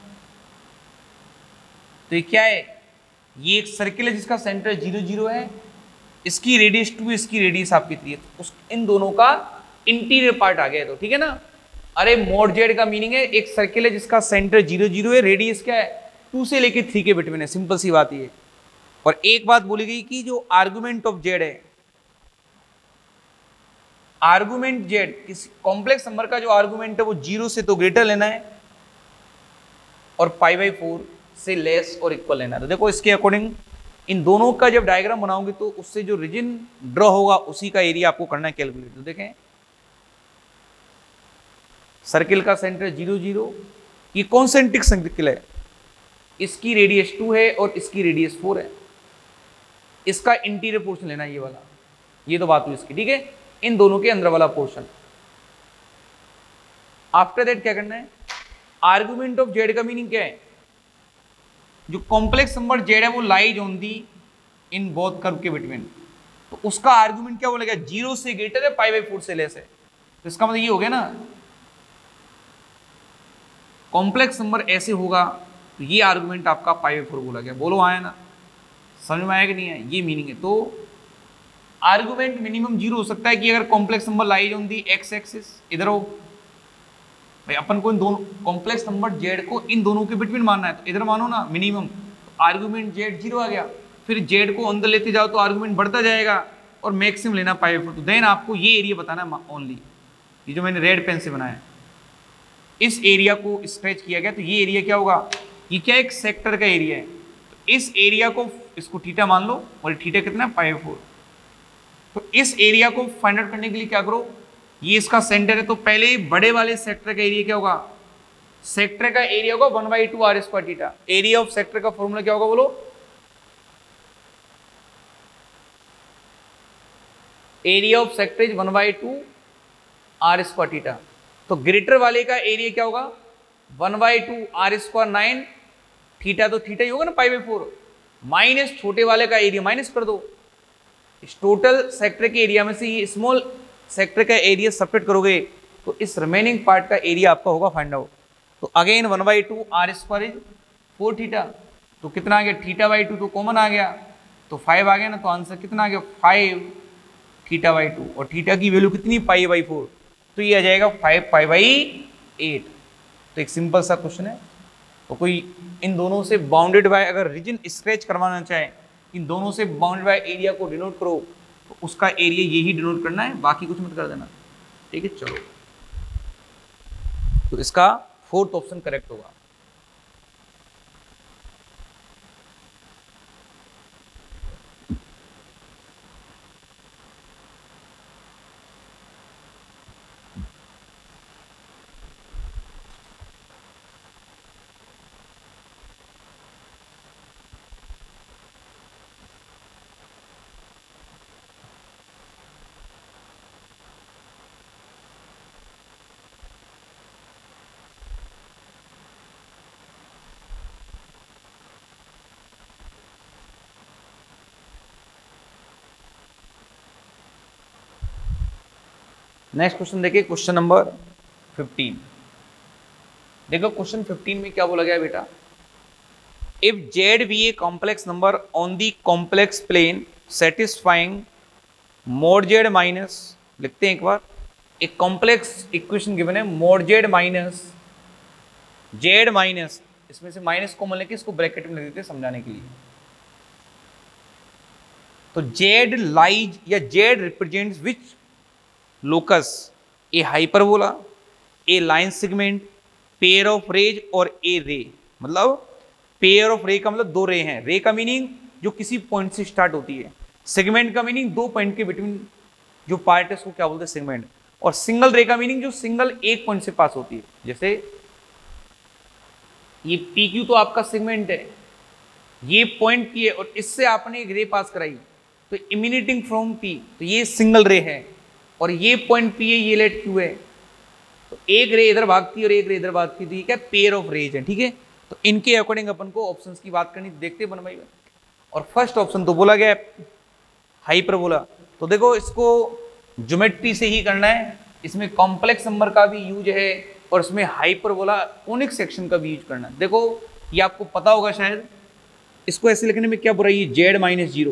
तो ये क्या है, ये एक सर्किल है जिसका सेंटर 0 0 है, इसकी रेडियस 2, इसकी रेडियस आपकी 3 है, तो इन दोनों का इंटीरियर पार्ट आ गया है, तो ठीक है ना। अरे मोड जेड का मीनिंग है एक सर्किल है जिसका सेंटर 0 0 है, रेडियस क्या है 2 से लेके 3 के बिटवीन है, सिंपल सी बात ये। और एक बात बोली गई कि जो आर्गुमेंट ऑफ जेड है, आर्गुमेंट जेड किसी कॉम्प्लेक्स नंबर का जो आर्गुमेंट है वो 0 से तो ग्रेटर लेना है और π/4 से लेस और इक्वल लेना है। तो देखो इसके अकॉर्डिंग इन दोनों का जब डायग्राम बनाओगे तो उससे जो रीजन ड्रॉ होगा उसी का एरिया आपको करना है कैलकुलेट। तो देखें सर्किल का सेंटर 0 0, ये कॉन्सेंट्रिक सर्किल है, इसकी रेडियस 2 है और इसकी रेडियस 4 है, इसका इंटीरियर पोर्शन लेना है ये वाला, ये तो बात हुई इसकी, ठीक है, इन दोनों के अंदर वाला पोर्शन। आफ्टर दैट क्या करना है, आर्गुमेंट ऑफ जेड का मीनिंग क्या है, जो कॉम्प्लेक्स नंबर जेड है वो lies on the in both curve के बिटवीन, तो उसका आर्गुमेंट क्या बोलेगा, 0 से ग्रेटर है π/4 से लेस है, तो इसका मतलब ये हो गया ना, कॉम्प्लेक्स नंबर ऐसे होगा तो ये आर्गुमेंट आपका π/4 बोला गया, बोलो आया ना, समझ में आया कि नहीं है, ये मीनिंग है। तो आर्गुमेंट मिनिमम 0 हो सकता है कि अगर complex number lies on the x axis, इधर हो भाई, अपन को इन दोनों कॉम्प्लेक्स नंबर जेड को इन दोनों के बिटवीन मानना है, तो इधर मानो ना मिनिमम, आर्गुमेंट जेड 0 आ गया, फिर जेड को अंदर लेते जाओ तो आर्गुमेंट बढ़ता जाएगा और मैक्सिमम लेना पाएगा। तो देन आपको ये एरिया बताना है ओनली, ये जो मैंने रेड पेन से बनाया इस एरिया को स्ट्रेच किया गया, तो ये एरिया क्या होगा, ये क्या एक सेक्टर का एरिया है, तो इस एरिया को इसको थीटा मान लो और थीटा कितना है पाई 4। तो इस एरिया को फाइंड आउट करने के लिए क्या करो, ये इसका सेंटर है, तो पहले बड़े वाले सेक्टर का एरिया क्या होगा, सेक्टर का एरिया होगा 1/2 r square theta. Area of sector का फॉर्मूला क्या होगा बोलो, area of sector is 1/2 r square theta. तो ग्रेटर वाले का एरिया क्या होगा 1/2 आर स्क्वायर 9 थीटा, तो थीटा ही होगा ना पाई/4, माइनस छोटे वाले का एरिया माइनस कर दो, इस टोटल सेक्टर के एरिया में से ये स्मॉल सेक्टर का एरिया सेपरेट करोगे तो इस रिमेनिंग पार्ट का एरिया आपका होगा फाइंड आउट। तो again 1/2 r square is 4 theta, तो कितना आ गया θ/2, तो कॉमन आ गया तो 5 आ गया ना, तो आंसर कितना आ गया 5 θ/2, और थीटा की वैल्यू कितनी पाई/4, तो ये आ जाएगा 5 पाई/8। तो एक सिंपल सा क्वेश्चन है। तो कोई इन दोनों से बाउंडेड बाय अगर रीजन स्क्रैच करवाना चाहे, इन दोनों से बाउंडेड बाय एरिया को डिनोट करो, तो उसका एरिया यही डिनोट करना है, बाकी कुछ मत कर देना, ठीक है। चलो, तो इसका 4th ऑप्शन करेक्ट होगा। नेक्स्ट क्वेश्चन देखिए, क्वेश्चन नंबर 15। देखो क्वेश्चन 15 में क्या बोला गया बेटा, if z be a complex number on the complex plane satisfying mod z minus, लिखते हैं एक बार, एक कॉम्प्लेक्स इक्वेशन गिवन है मोड जेड माइनस, इसमें से माइनस कॉमन लेके इसको ब्रैकेट में लिख देते हैं समझाने के लिए। तो जेड लाइज या z represents which locus, a hyperbola, a line segment, pair of rays और ए रे। मतलब पेयर ऑफ रे का मतलब 2 रे हैं, रे का मीनिंग जो किसी पॉइंट से स्टार्ट होती है, सेगमेंट का मीनिंग 2 पॉइंट के बिटवीन जो पार्ट है उसको क्या बोलते हैं सेगमेंट, और सिंगल रे का मीनिंग जो सिंगल एक पॉइंट से पास होती है। जैसे ये पी क्यू तो आपका सेगमेंट है, ये पॉइंट पी है और इससे आपने एक रे पास कराई, तो इमिनेटिंग फ्रॉम पी, तो ये सिंगल रे है, और ये पॉइंट पी है, ये लेट क्यू है, तो एक रे इधर भागती है और एक रे इधर भागती है, तो ये क्या पेयर ऑफ रेज है, ठीक है। तो इनके अकॉर्डिंग अपन को ऑप्शंस की बात करनी, देखते बन भाई। और फर्स्ट ऑप्शन तो बोला गया हाइपरबोला, तो देखो इसको ज्योमेट्री से ही करना है, इसमें कॉम्प्लेक्स नंबर का भी यूज है और इसमें हाइपरबोला कोनिक सेक्शन का भी यूज करना है। देखो ये आपको पता होगा शायद, इसको ऐसे लिखने में क्या बुराई है, z minus 0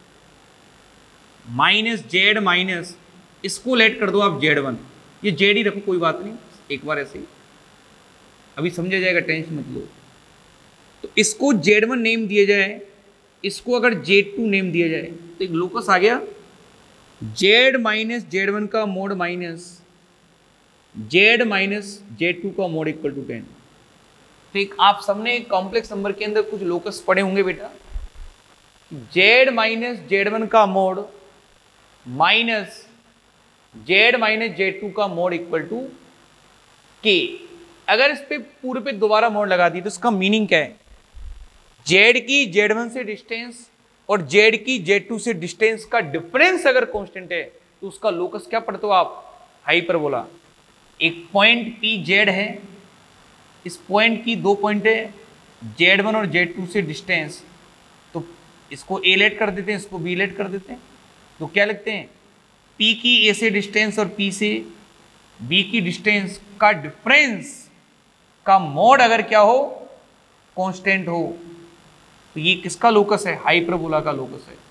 minus z minus, इसको लेट कर दो आप Z1, ये जेड ही रखो कोई बात नहीं, एक बार ऐसे ही अभी समझा जाएगा, टेंशन मत लो। तो इसको Z1 नेम दिया जाए, इसको अगर Z2 नेम दिया जाए, तो एक लोकस आ गया Z माइनस Z1 का mode minus Z minus Z2 का मोड इक्वल टू 10। तो एक आप सबने कॉम्प्लेक्स नंबर के अंदर कुछ लोकस पढ़े होंगे बेटा, Z माइनस Z1 का mode minus Z minus Z2 का मोड इक्वल टू K। अगर इस पे पूरे पे दोबारा मोड लगा दी तो इसका मीनिंग क्या है, Z की Z1 से डिस्टेंस और Z की Z2 से डिस्टेंस का डिफरेंस अगर कांस्टेंट है तो उसका लोकस क्या पढ़ते हो आप, हाइपरबोला। एक पॉइंट P Z है, इस पॉइंट की 2 पॉइंट है Z1 और Z2 से डिस्टेंस, तो इसको A लेट कर देते हैं, इसको B लेट कर देते हैं, तो क्या लिखते हैं P की A से डिस्टेंस और P से B की डिस्टेंस का डिफरेंस का मोड अगर क्या हो, कांस्टेंट हो, तो ये किसका लोकस है? हाइपरबोला का लोकस है।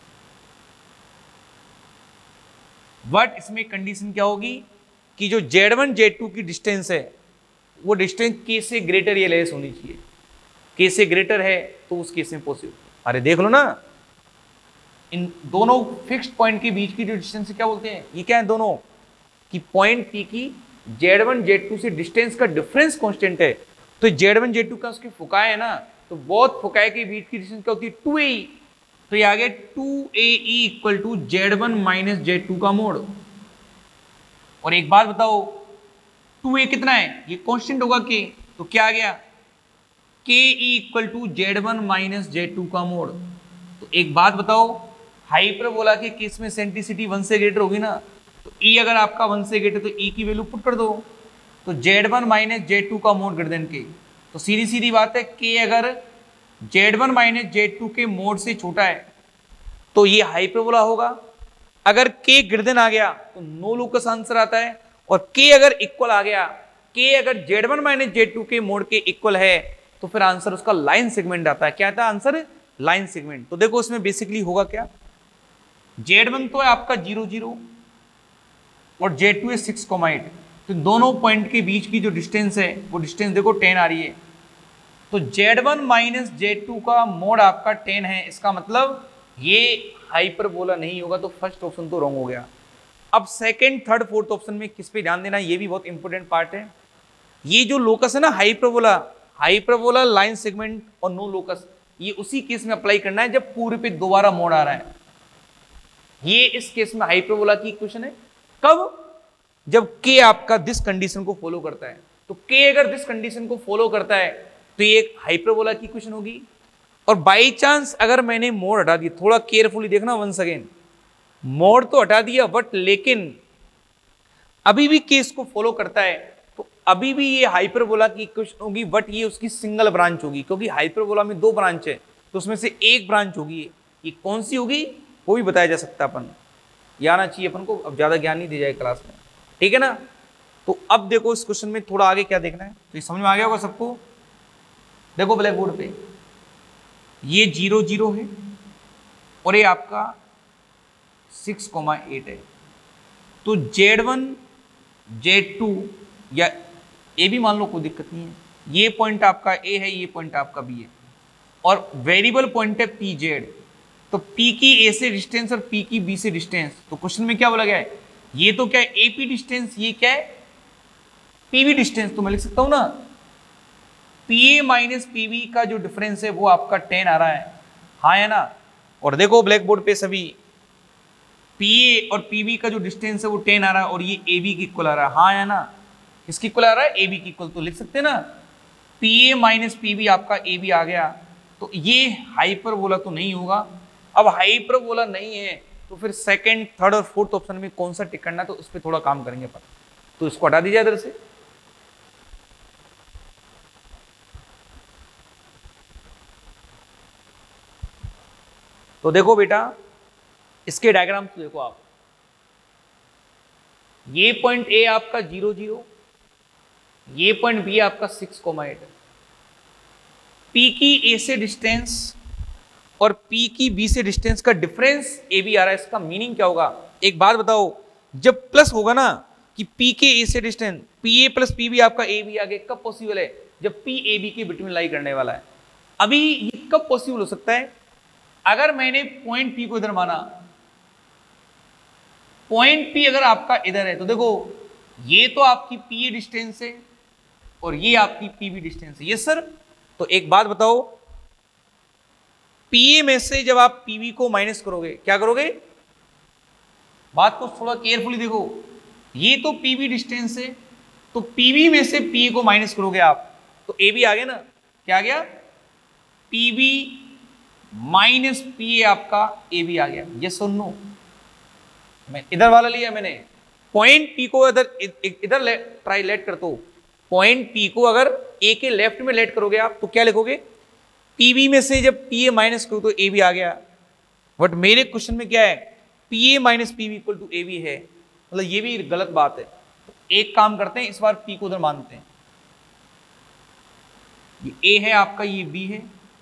बट इसमें कंडीशन क्या होगी कि जो Z1 Z2 की डिस्टेंस है वो डिस्टेंस K से ग्रेटर या लेस होनी चाहिए। K से ग्रेटर है तो उस केस में पॉसिबल। अरे देख लो ना, इन दोनों फिक्स्ड पॉइंट के बीच की जो डिस्टेंस क्या बोलते हैं? ये क्या है दोनों कि पॉइंट P की Z1 Z2 से डिस्टेंस का डिफरेंस कांस्टेंट है। तो Z1 Z2 का उसकी फुकाए है ना, तो बहुत फुकाए के बीच की डिस्टेंस क्या होती है? 2AE। तो ये आ गया 2AE equal to Z1 minus Z2 का मोड। और एक बात बताओ, 2A कितना है? ये कांस्टेंट होगा K, तो क्या आ गया? KE equal to Z1 minus Z2 का मोड। तो एक बात बताओ, हाइपरबोला के केस में सेंट्रिसिटी 1 से ग्रेटर होगी ना, तो E अगर आपका 1 से ग्रेटर तो E की वैल्यू पुट कर दो, तो Z1 माइनस Z2 का मोड ग्रेटर देन K। तो सीधी सीधी बात है, K अगर Z1 माइनस Z2 के मोड से छोटा है तो ये हाइपरबोला होगा। अगर K ग्रेटर देन आ गया तो नो लोकस आंसर आता है। और K अगर इक्वल आ गया, K अगर Z1 माइनस Z2 के मोड के इक्वल है तो फिर आंसर उसका लाइन सेगमेंट आता है। क्या आता है आंसर? Line segment. तो देखो इसमें बेसिकली होगा क्या, Z1 तो है आपका 0 0 और Z2 है 6,8। तो दोनों पॉइंट के बीच की जो डिस्टेंस है वो डिस्टेंस देखो 10 आ रही है। तो Z1 माइनस Z2 का मोड आपका 10 है। इसका मतलब ये हाइपरबोला नहीं होगा। तो फर्स्ट ऑप्शन तो रॉन्ग हो गया। अब सेकंड थर्ड फोर्थ ऑप्शन में किस पे ध्यान देना, ये भी बहुत इंपॉर्टेंट पार्ट है। ये जो लोकस है ना हाइपरबोला, हाइपरबोला लाइन सेगमेंट और नो लोकस, ये उसी केस में अप्लाई करना है जब पूरे पे दोबारा मोड आ रहा है। ये इस केस में हाइपरबोला की इक्वेशन है। कब? जब K आपका दिस कंडीशन को फॉलो करता है। तो K अगर दिस कंडीशन को फॉलो करता है तो ये एक हाइपरबोला की इक्वेशन होगी। और बाई चांस अगर मैंने मोड हटा दिया, थोड़ा केयरफुली देखना वंस अगेन, मोड तो हटा दिया बट लेकिन अभी भी केस को फॉलो करता है तो अभी भी ये हाइपरबोला की इक्वेशन होगी, बट ये उसकी सिंगल ब्रांच होगी। क्योंकि हाइपरबोला में 2 ब्रांच है तो उसमें से एक ब्रांच होगी। ये कौन सी होगी वो भी बताया जा सकता है, अपन ये आना चाहिए अपन को। अब ज्यादा ज्ञान नहीं दी जाए क्लास में, ठीक है ना। तो अब देखो इस क्वेश्चन में थोड़ा आगे क्या देखना है, तो ये समझ में आ गया होगा सबको। देखो ब्लैक बोर्ड पे ये 0 0 है और ये आपका 6,8 है। तो Z1 Z2 या ए भी मान लो, कोई दिक्कत नहीं है। ये पॉइंट आपका ए है, ये पॉइंट आपका बी है और वेरिएबल पॉइंट है PZ। तो P की ए से डिस्टेंस और P की बी से डिस्टेंस। तो क्वेश्चन में क्या बोला गया है, ये तो क्या है AP डिस्टेंस, ये क्या है PB डिस्टेंस। तो मैं लिख सकता हूं ना PA माइनस PB का जो डिफरेंस है वो आपका 10 आ रहा है, हाँ है ना। और देखो ब्लैक बोर्ड पे सभी PA और PB का जो डिस्टेंस है वो 10 आ रहा है और ये AB की इक्वल आ रहा है, हाँ है ना। किसकी इक्वल आ रहा है? AB की इक्वल। तो लिख सकते हैं ना PA माइनस PB आपका AB आ गया। तो ये हाइपरबोला तो नहीं होगा। अब हाइपरबोला नहीं है तो फिर सेकंड थर्ड और फोर्थ ऑप्शन में कौन सा टिक करना है, तो उस पर थोड़ा काम करेंगे पता। तो इसको हटा दीजिए इधर से। तो देखो बेटा इसके डायग्राम तो देखो आप, ये पॉइंट ए आपका 0 0, ये पॉइंट बी आपका 6,8। पी की ए से डिस्टेंस और पी की बी से डिस्टेंस का डिफरेंस ए बी आ रहा है। इसका मीनिंग क्या होगा, एक बात बताओ, जब प्लस होगा ना कि पी के ए से distance P A plus P B आपका ए बी आगे, कब पॉसिबल है? जब पी ए बी के बिटवीन लाई करने वाला है। अभी ये कब पॉसिबल हो सकता है? अगर मैंने पॉइंट पी को इधर माना, पॉइंट पी अगर आपका इधर है तो देखो ये तो आपकी पी ए डिस्टेंस है और ये आपकी पी बी डिस्टेंस है। Yes sir. तो एक बात बताओ, पीए में से जब आप पीबी को माइनस करोगे, क्या करोगे? बात को थोड़ा केयरफुली देखो, ये तो पीबी डिस्टेंस है तो पीबी में से पीए को माइनस करोगे आप तो ए बी आ गया ना। क्या आ गया? पीबी माइनस पीए आपका ए बी आ गया। यस और नो? मैं इधर वाला लिया मैंने, पॉइंट पी को इधर ट्राई लेट करता हूं। पॉइंट पी को अगर ए के लेफ्ट में लेट करोगे आप तो क्या लिखोगे? पीबी में से जब पीए माइनस करो तो ए बी आ गया। बट मेरे क्वेश्चन में क्या है, PA minus PB equal to A B है, मतलब ये भी गलत बात है। तो एक काम करते हैं, इस बार पी को उधर मानते हैं। ये ए है आपका, ये बी है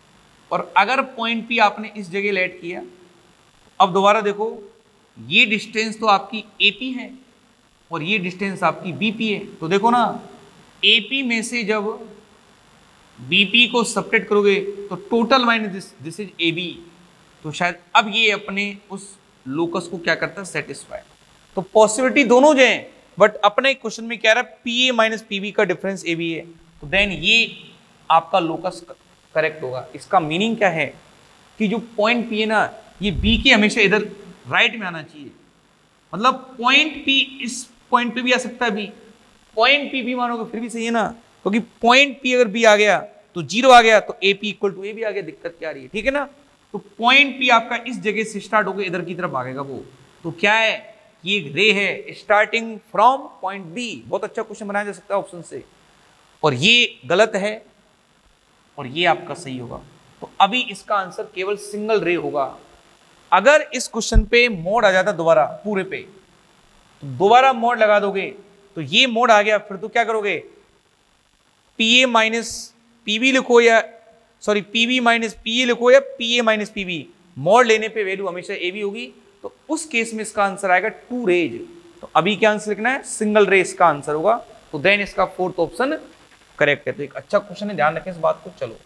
और अगर पॉइंट पी आपने इस जगह लेट किया, अब दोबारा देखो, ये डिस्टेंस तो आपकी एपी है और ये डिस्टेंस आपकी बीपी है। तो देखो ना, एपी में से जब बीपी को सब्ट्रैक्ट करोगे तो total minus this is AB, तो शायद अब ये अपने उस लोकस को क्या करता है, सेटिस्फाई। तो पॉसिबिलिटी दोनों जो है, बट अपने क्वेश्चन में क्या रहा है, पी ए माइनस पीबी का डिफरेंस ए बी है, तो देन ये आपका लोकस करेक्ट होगा। इसका मीनिंग क्या है कि जो पॉइंट पी है ना, ये बी के हमेशा इधर राइट में आना चाहिए। मतलब पॉइंट पी इस पॉइंट पे भी आ सकता है बी, पॉइंट पी भी मानोगे फिर भी सही है ना, क्योंकि पॉइंट पी अगर बी आ गया तो जीरो आ गया, तो A P equal to A भी आ गया, दिक्कत क्या आ रही है, ठीक है ना। तो पॉइंट पी आपका इस जगह से स्टार्ट होकर इधर की तरफ भागेगा वो, तो क्या है, ये रे है स्टार्टिंग फ्रॉम पॉइंट बी। बहुत अच्छा क्वेश्चन बनाया जा सकता है ऑप्शन से, और ये गलत है और ये आपका सही होगा। तो अभी इसका आंसर केवल सिंगल रे होगा। अगर इस क्वेश्चन पे मोड आ जाता दोबारा पूरे पे, तो दोबारा मोड लगा दोगे, तो ये मोड आ गया, फिर तो क्या करोगे, पी ए माइनस पीबी लिखो या sorry PB minus P A लिखो या P A minus PB, mod लेने पे वैल्यू हमेशा ए बी होगी। तो उस केस में इसका आंसर आएगा टू रेज। तो अभी क्या आंसर लिखना है, सिंगल रे इसका आंसर होगा। तो देन इसका फोर्थ ऑप्शन करेक्ट है। तो एक अच्छा क्वेश्चन है, ध्यान रखें इस बात को। चलो,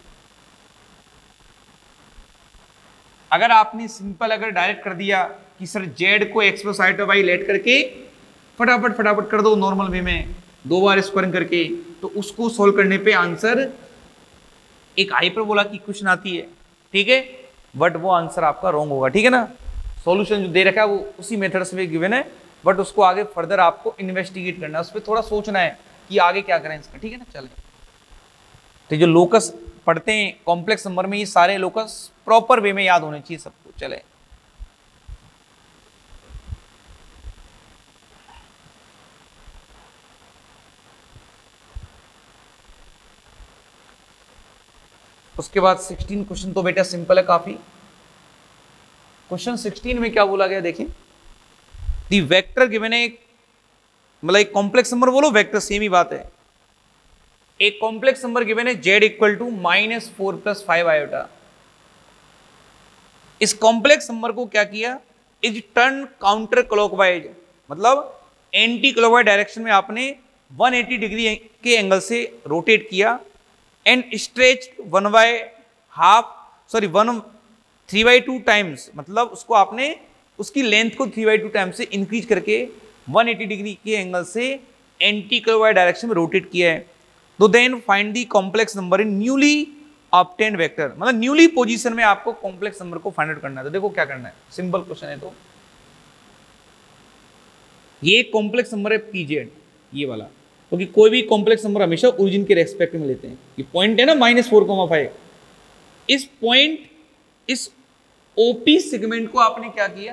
अगर आपने सिंपल अगर डायरेक्ट कर दिया कि सर जेड को x plus iota y let करके फटाफट फटाफट कर दो नॉर्मल वे में, दो बार स्क्वायरिंग करके, तो उसको सोल्व करने पे आंसर एक हाइपरबोला की क्वेश्चन आती है, ठीक है, बट वो आंसर आपका रॉन्ग होगा, ठीक है ना। सॉल्यूशन जो दे रखा है वो उसी मेथड से गिवन है, बट उसको आगे फर्दर आपको इन्वेस्टिगेट करना है, उस पर थोड़ा सोचना है कि आगे क्या करें इसका, ठीक है ना। चले, तो जो लोकस पढ़ते हैं कॉम्प्लेक्स नंबर में, ये सारे लोकस प्रॉपर वे में याद होने चाहिए सबको। चले, उसके बाद 16 क्वेश्चन तो बेटा सिंपल है काफी। क्वेश्चन 16 में क्या बोला गया, देखिए, दी वेक्टर गिवन है, मतलब एक कॉम्प्लेक्स नंबर बोलो वेक्टर सेम ही बात है। एक कॉम्प्लेक्स नंबर गिवन है z इक्वल टू -4 + 5 आयोटा। इस कॉम्प्लेक्स नंबर को क्या किया, इज टर्न काउंटर क्लॉकवाइज, मतलब एंटी क्लॉकवाइज डायरेक्शन में आपने 180 डिग्री के एंगल से रोटेट किया, एंड स्ट्रेच 3/2 टाइम्स, मतलब उसको आपने उसकी लेंथ को 3/2 टाइम्स से इंक्रीज करके 180 डिग्री के एंगल से एंटी क्लॉकवाइज डायरेक्शन में रोटेट किया है। तो then find the complex number in newly obtained vector, मतलब न्यूली पोजीशन में आपको कॉम्प्लेक्स नंबर को फाइंड आउट करना है। तो देखो क्या करना है, सिंपल क्वेश्चन है। तो ये कॉम्प्लेक्स नंबर है पीजेड, ये वाला, क्योंकि कोई भी कॉम्प्लेक्स नंबर हमेशा ओरिजिन के रेस्पेक्ट में लेते हैं। ये पॉइंट है ना -4,5, इस पॉइंट इस ओपी सेगमेंट को आपने क्या किया,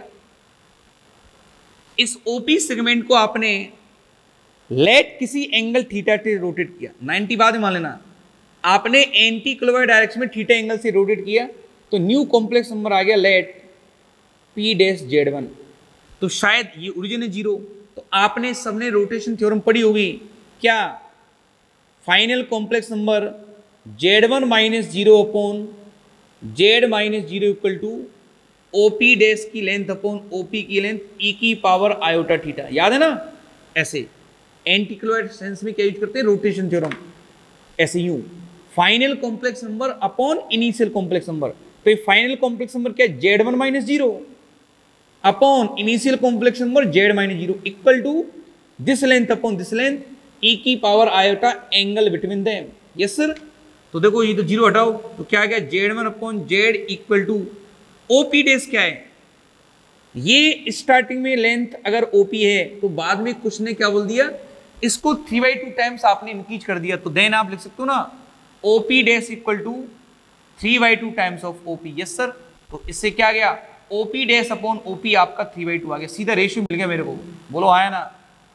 इस ओपी सेगमेंट को आपने लेट किसी एंगल थीटा से रोटेट किया, 90 बाद में मान लेना, आपने एंटी क्लॉकवाइज डायरेक्शन में थीटा एंगल से रोटेट किया, तो न्यू कॉम्प्लेक्स नंबर आ गया लेट p डैश z1। तो शायद ये ओरिजिन है 0, तो आपने सबने रोटेशन थ्योरम पढ़ी होगी क्या, final complex number z1 - 0 upon z - 0 equal to OP dash की लेंथ अपॉन OP की लेंथ e की पावर आयोटा थीटा, याद है ना। ऐसे एंटी क्लॉकवाइज सेंस में क्या यूज करते हैं, रोटेशन थ्योरम, ऐसे यूं final complex number upon initial complex number. तो ये फाइनल कॉम्प्लेक्स नंबर क्या है, z1 - 0 upon initial complex number z - 0 equal to this length upon this length e की power iota angle between them. Yes sir. तो देखो ये तो 0 हटाओ, तो क्या आ गया, z1 अपॉन z equal to OP dash क्या है, ये स्टार्टिंग में लेंथ अगर OP है तो बाद में कुछ ने क्या बोल दिया, इसको 3/2 टाइम्स आपने इंक्रीज कर दिया, तो देन आप लिख सकते हो ना OP dash equal to 3/2 times of OP। Yes sir. तो इससे क्या गया, OP डैश अपॉन OP आपका 3/2 आ गया, सीधा रेशियो मिल गया मेरे को, बोलो आया ना।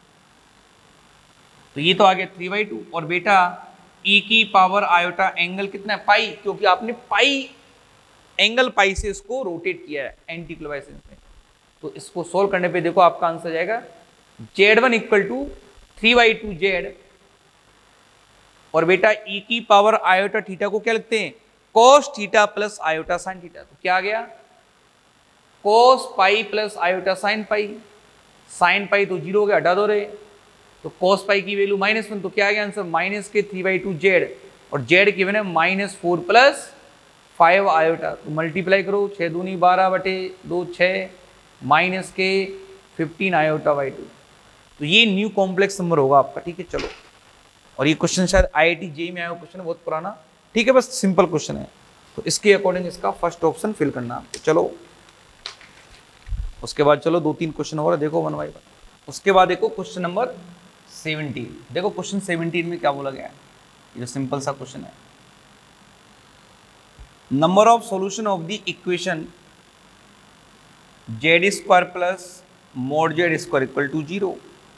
तो ये तो आ गया 3/2, और बेटा e की पावर आयोटा एंगल कितना है, पाई, क्योंकि आपने पाई एंगल पाई से इसको रोटेट किया है एंटी क्लॉकवाइज में। तो इसको सोल्व करने पे देखो आपका आंसर जाएगा z1 इक्वल टू 3/2 z, और बेटा e की पावर आयोटा थीटा को क्या लिखते हैं, cos theta plus iota sine theta, तो क्या आ गया cos pi plus iota sine pi, sine pi तो जीरो हो गया, हटा दो रे, तो cos पाई की वैल्यू -1, तो क्या आ गया आंसर -3/2 जेड, और जेड की वैल्यू -4 प्लस 5 आयोटा, तो मल्टीप्लाई करो 6 दूनी 12/2 6 -15 आयोटा बाई 2, तो ये न्यू कॉम्प्लेक्स नंबर होगा आपका, ठीक है। चलो, और ये क्वेश्चन शायद IIT JEE में आया क्वेश्चन है, बहुत पुराना, ठीक है, बस सिंपल क्वेश्चन है, तो इसके अकॉर्डिंग इसका फर्स्ट ऑप्शन फिल करना है। चलो उसके बाद चलो 2-3 क्वेश्चन और देखो 1 बाय 1। उसके बाद देखो क्वेश्चन नंबर 17, देखो क्वेश्चन 17 में क्या बोला गया है, ये सिंपल सा क्वेश्चन है। Number of solution of the equation z² plus mod z² equal to 0,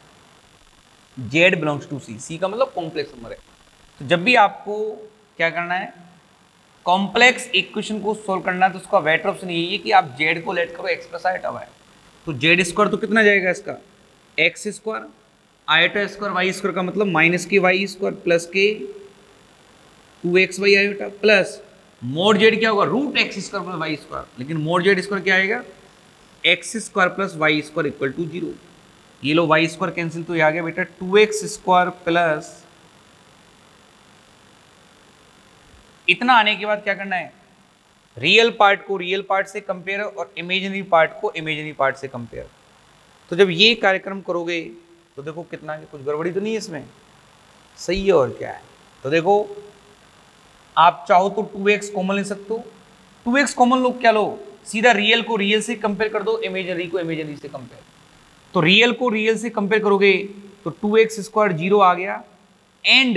z belongs to C का मतलब कॉम्प्लेक्स नंबर है। तो जब भी आपको क्या करना है, कॉम्प्लेक्स इक्वेशन को सोल्व करना है, तो उसका बेटर ऑप्शन यही है कि आप z को लेट करो x प्लस आयोटा y, तो z² तो कितना जाएगा इसका x², आयोटा² y² का मतलब -ky² प्लस के 2x iota plus mode z क्या होगा √x² प्लस y², लेकिन मोड z² क्या आएगा x² plus y² equal to 0, ये लो y² कैंसिल, तो ये आ गया बेटा 2x² प्लस, इतना आने के बाद क्या करना है, रियल पार्ट को रियल पार्ट से कंपेयर और इमेजिनरी पार्ट को इमेजिनरी पार्ट से कंपेयर। तो जब ये कार्यक्रम करोगे तो देखो कितना है, कुछ गड़बड़ी तो नहीं है इसमें, सही है और क्या है। तो देखो आप चाहो तो 2x कॉमन ले सकते हो, 2x कॉमन लो, क्या लो सीधा रियल को रियल से कंपेयर कर दो, इमेजिनरी को इमेजिनरी से कंपेयर, तो रियल को रियल से कंपेयर करोगे तो 2x² 0 आ गया एंड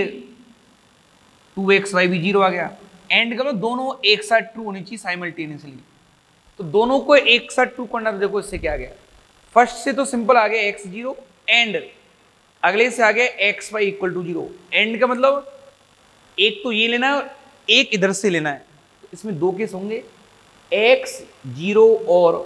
2xy भी 0 आ गया, एंड करो दोनों एक साथ ट्रू होनी चाहिए साइमल्टेनियसली, तो दोनों को एक साथ ट्रू करना, तो देखो इससे क्या आ गया, फर्स्ट से तो सिंपल आ गया x 0 एंड अगले से आ गया xy इक्वल टू 0, एंड का मतलब एक तो ये लेना है एक इधर से लेना है, तो इसमें दो केस होंगे x 0 और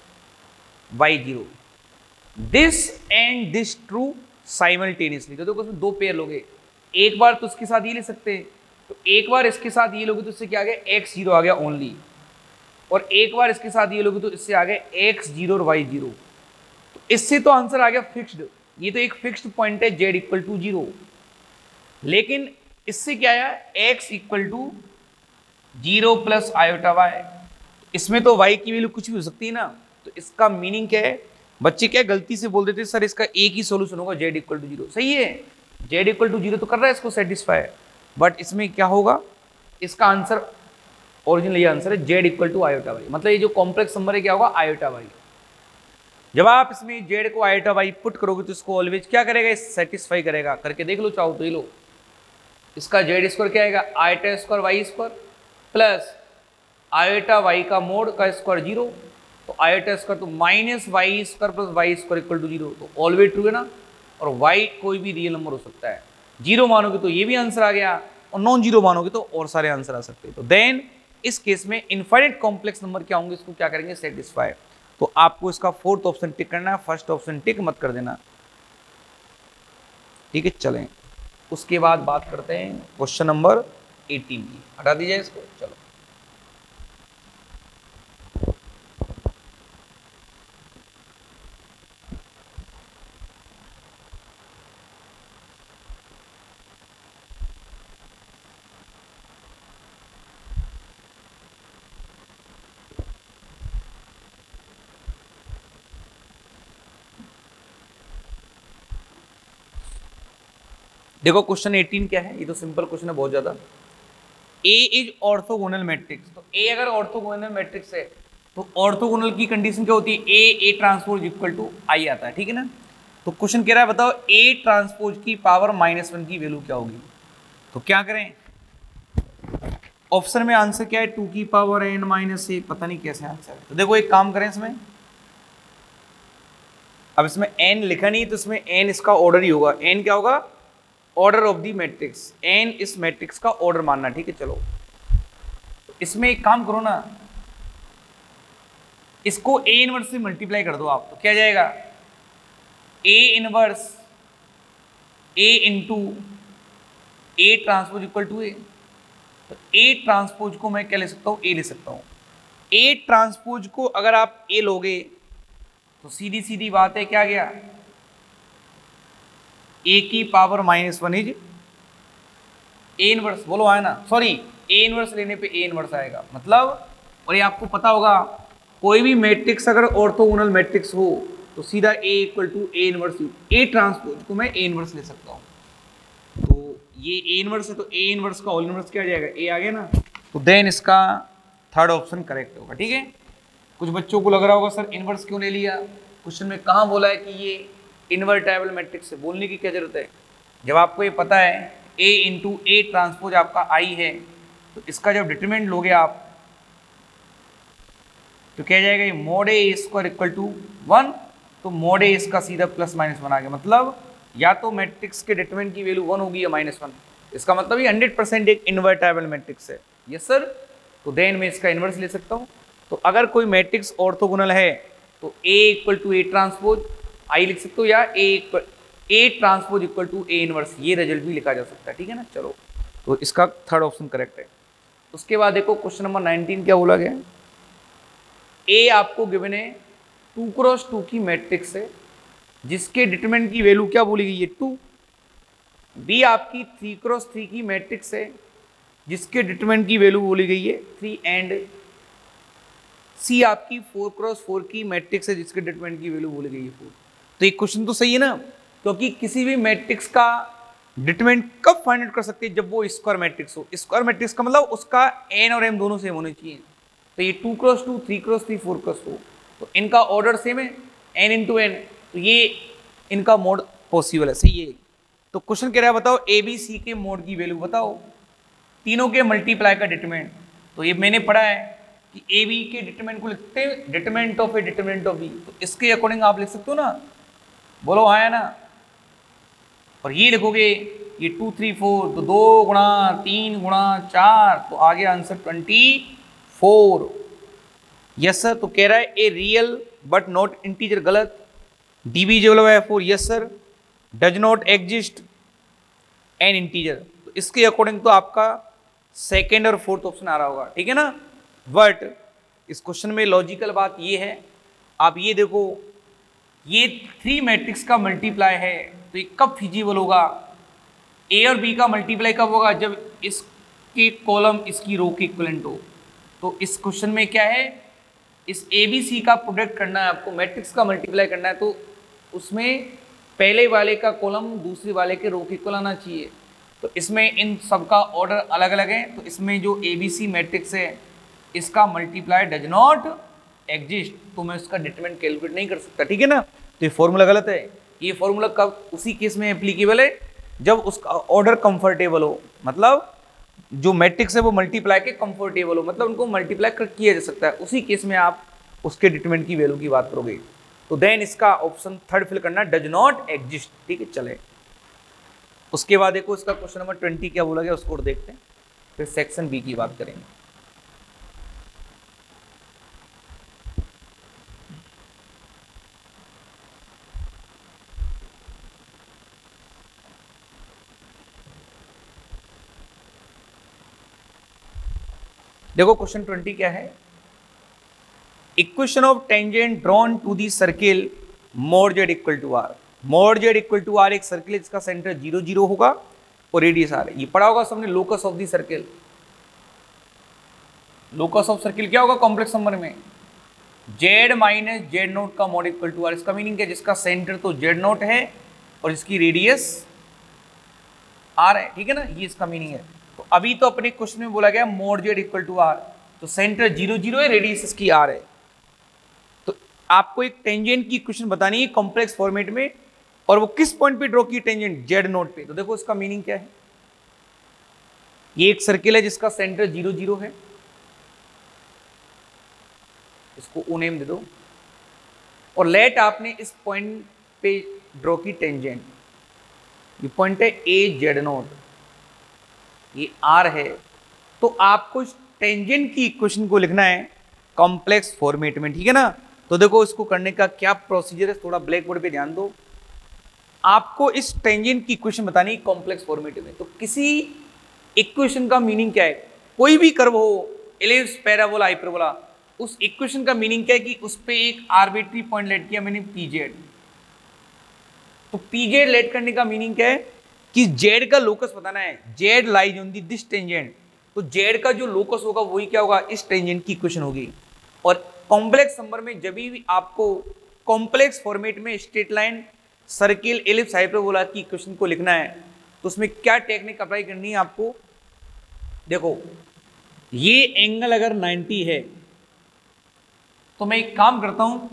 y 0, this and this true simultaneously, तो देखो इसमें दो पेयर लोगे, एक बार तो इसके साथ ये ले सकते हैं, तो एक बार इसके साथ ये लोगे तो इससे क्या आ गया x 0 आ गया ओनली, और एक बार इसके साथ ये लोगे तो इससे आ गया x 0 और y 0, तो इससे तो आंसर आ गया फिक्स्ड, ये तो एक फिक्स्ड पॉइंट है z इक्वल टू 0, लेकिन इससे क्या आया x equal to 0 plus iota y, इसमें तो y की वैल्यू कुछ भी हो सकती है ना, तो इसका मीनिंग क्या है, बच्चे क्या गलती से बोल देते सर इसका एक ही सॉल्यूशन होगा z इक्वल टू 0, सही है z इक्वल टू 0 तो कर रहा है इसको सेटिस्फाई, बट इसमें क्या होगा, इसका आंसर ओरिजिनल ये आंसर है z equal to iota y, मतलब ये जो कॉम्प्लेक्स नंबर है क्या होगा आयोटा y, जब आप इसमें z को आयोटा y पुट करोगे तो इसको ऑलवेज क्या करेगा, सेटिस्फाई करेगा, करके देख लो चाहो तो ये लो, इसका z² क्या आएगा iota y² plus iota y का मोड का स्क्वायर 0, तो आयोटा² तो -y² plus y² equal to 0, तो ऑलवेज ट्रू है ना, और y कोई भी रियल नंबर हो सकता है, 0 मानोगे तो ये भी आंसर आ गया, और नॉन 0 मानोगे तो और सारे आंसर आ सकते हैं, तो देन इस केस में इनफाइनाइट कॉम्प्लेक्स नंबर क्या होंगे, इसको क्या करेंगे सेटिस्फाई, तो आपको इसका फोर्थ ऑप्शन टिक करना है, फर्स्ट ऑप्शन टिक मत कर देना, ठीक है। चलें उसके बाद बात करते हैं क्वेश्चन नंबर 18 की, हटा दीजिए इसको, चलो देखो क्वेश्चन 18 क्या है, ये तो सिंपल क्वेश्चन है बहुत ज्यादा, A इज ऑर्थोगोनल मैट्रिक्स, तो A अगर ऑर्थोगोनल मैट्रिक्स है तो ऑर्थोगोनल की कंडीशन क्या होती है, A transpose equal to I आता है, ठीक है ना। तो क्वेश्चन कह रहा है बताओ A ट्रांसपोज की पावर -1 की वैल्यू क्या होगी, तो क्या करें, ऑप्शन में आंसर क्या है 2 की पावर n-1, पता नहीं कैसे आंसर है, तो देखो एक काम करें इसमें, अब इसमें n लिखा नहीं तो इसमें n इसका ऑर्डर ही होगा, n क्या होगा order of the matrix, n इस मैट्रिक्स का ऑर्डर मानना, ठीक है। चलो इसमें एक काम करो ना, इसको A इनवर्स से मल्टीप्लाई कर दो आप, तो क्या जाएगा A inverse A into A transpose equal to A, तो ए ट्रांसपोज को मैं क्या ले सकता हूँ, ए ले सकता हूँ। ए ट्रांसपोज को अगर आप ए लोगे तो सीधी सीधी बात है, क्या गया, ए की पावर -1 इज ए इनवर्स, बोलो आया ना, सॉरी ए इनवर्स लेने पे ए इनवर्स आएगा मतलब। और ये आपको पता होगा कोई भी मैट्रिक्स अगर ऑर्थोगोनल मैट्रिक्स हो तो सीधा A equal to A inverse, A transpose को मैं ए इनवर्स ले सकता हूँ। तो ये ए इनवर्स है तो ए इनवर्स का होल इनवर्स क्या आ जाएगा, ए आ गया ना। तो देन इसका थर्ड ऑप्शन करेक्ट होगा। ठीक है, कुछ बच्चों को लग रहा होगा सर इनवर्स क्यों ले लिया, क्वेश्चन में कहाँ बोला है कि ये इन्वर्टेबल मैट्रिक्स है, बोलने की क्या जरूरत है। जब आपको ये पता है ए इंटू ए ट्रांसपोज आपका आई है तो इसका जब डिटरमिनेंट लोगे आप तो क्या जाएगा, ये mod A square equal to 1, तो मोड ए इसका सीधा +-1 आ गया। मतलब या तो मैट्रिक्स के डिटरमिनेंट की वैल्यू 1 होगी या -1, इसका मतलब ये 100% एक इन्वर्टेबल मैट्रिक्स है। यस सर, तो देन मैं इसका इन्वर्स ले सकता हूँ। तो अगर कोई मैट्रिक्स ऑर्थोगोनल है तो A equal to A transpose I लिख सकते हो या A transpose equal to A inverse, ये रिजल्ट भी लिखा जा सकता है। ठीक है ना, चलो तो इसका थर्ड ऑप्शन करेक्ट है। उसके बाद देखो क्वेश्चन नंबर 19 क्या बोला गया, ए आपको गिवन है 2x2 की मैट्रिक्स है जिसके डिटरमिनेंट की वैल्यू क्या बोली गई है 2। बी आपकी 3x3 की मैट्रिक्स है जिसके डिटरमिनेंट की वैल्यू बोली गई है 3 एंड सी आपकी 4x4 की मैट्रिक्स है जिसके डिटरमिनेंट की वैल्यू बोली गई है 4। तो ये क्वेश्चन तो सही है ना, क्योंकि किसी भी मैट्रिक्स का डिटरमिनेंट कब फाइंड आउट कर सकते हैं, जब वो स्क्वायर मैट्रिक्स हो। स्क्वायर मैट्रिक्स का मतलब उसका एन और एम दोनों सेम होने चाहिए। तो ये 2x2, 3x3, 4x4, तो इनका ऑर्डर सेम है n इंटू एन, तो ये इनका मोड पॉसिबल है, सही है। तो क्वेश्चन कह रहा है बताओ ए बी सी के मोड की वैल्यू बताओ, तीनों के मल्टीप्लाई का डिटरमिनेंट। तो ये मैंने पढ़ा है कि ए बी के डिटरमिनेंट को लिखते हैं determinant of A determinant of B, तो इसके अकॉर्डिंग आप लिख सकते हो ना, बोलो आया ना। और ये लिखोगे ये 2 3 4, तो 2 गुणा 3 गुणा 4, तो आ गया आंसर 24। यस सर, तो कह रहा है A real but not integer, गलत। Divisible by 4, yes sir. Does not exist an integer, तो इसके अकॉर्डिंग तो आपका सेकेंड और फोर्थ ऑप्शन आ रहा होगा। ठीक है ना, बट इस क्वेश्चन में लॉजिकल बात ये है, आप ये देखो ये 3 मैट्रिक्स का मल्टीप्लाई है तो ये कब फिजिबल होगा, ए और बी का मल्टीप्लाई कब होगा, जब इसके कॉलम इसकी रो के इक्विवेलेंट हो। तो इस क्वेश्चन में क्या है, इस ए बी सी का प्रोडक्ट करना है आपको, मैट्रिक्स का मल्टीप्लाई करना है, तो उसमें पहले वाले का कॉलम दूसरे वाले के रो के इक्वल आना चाहिए। तो इसमें इन सब का ऑर्डर अलग अलग है, तो इसमें जो ए बी सी मैट्रिक्स है इसका मल्टीप्लाई डज नॉट एग्जिस्ट, तो मैं उसका डिटरमिनेंट कैलकुलेट नहीं कर सकता। ठीक है ना, तो ये फॉर्मूला गलत है। ये फॉर्मूला कब, उसी केस में एप्लीकेबल है जब उसका ऑर्डर कंफर्टेबल हो, मतलब जो मैट्रिक्स है वो मल्टीप्लाई के कंफर्टेबल हो, मतलब उनको मल्टीप्लाई किया जा सकता है, उसी केस में आप उसके डिटरमिनेंट की वैल्यू की बात करोगे। तो देन इसका ऑप्शन थर्ड फिल करना, डज नॉट एग्जिस्ट। ठीक है, चले उसके बाद देखो इसका क्वेश्चन नंबर 20 क्या बोला गया, उसको देखते हैं, फिर सेक्शन बी की बात करेंगे। देखो क्वेश्चन 20 क्या है, equation of tangent drawn to the circle mod z equal to r. Mod z equal to r एक सर्किल है जिसका सेंटर 0 0 होगा और रेडियस आर है। ये पढ़ा होगा सबने, locus of the circle. Locus of circle क्या होगा कॉम्प्लेक्स नंबर में, जेड माइनस जेड नोट का मोड इक्वल टू आर। इसका मीनिंग क्या, जिसका सेंटर तो जेड नोट है और इसकी रेडियस आर है। ठीक है ना, ये इसका मीनिंग है। तो अभी तो अपने क्वेश्चन में बोला गया mod z equal to r, तो सेंटर 0 0 है, रेडियस इसकी आर है। तो आपको एक टेंजेंट की इक्वेशन बतानी है कॉम्प्लेक्स फॉर्मेट में, और वो किस पॉइंट पे ड्रॉ की टेंजेंट, जेड नोट पे। तो देखो इसका मीनिंग क्या है, ये एक सर्किल है जिसका सेंटर 0 0 है, इसको ओ नेम दे दो, और लेट आपने इस पॉइंट पे ड्रॉ की टेंजेंट, ये पॉइंट है ए जेड नोट, ये आर है। तो आपको इस टेंजेंट की इक्वेशन को लिखना है कॉम्प्लेक्स फॉर्मेट में। ठीक है ना, तो देखो इसको करने का क्या प्रोसीजर है, थोड़ा ब्लैक बोर्ड पे ध्यान दो। आपको इस टेंजेंट की इक्वेशन बतानी है कॉम्प्लेक्स फॉर्मेट में। तो किसी इक्वेशन का मीनिंग क्या है, कोई भी कर्व हो, एलिप्स, पैराबोला, हाइपरबोला, उस इक्वेशन का मीनिंग क्या है कि उस पे एक आर्बिट्री पॉइंट लेट किया मैंने पीजेड। तो पीजेड लेट करने का मीनिंग क्या है कि जेड का लोकस बताना है, z lies on this tangent. तो जेड का जो लोकस होगा वही क्या होगा, इस टेंजेंट की इक्वेशन होगी। और कॉम्प्लेक्स नंबर में जब भी आपको कॉम्प्लेक्स फॉर्मेट में straight line, circle, ellipse, hyperbola की इक्वेशन को लिखना है तो उसमें क्या टेक्निक अप्लाई करनी है आपको। देखो ये एंगल अगर 90 है तो मैं एक काम करता हूं,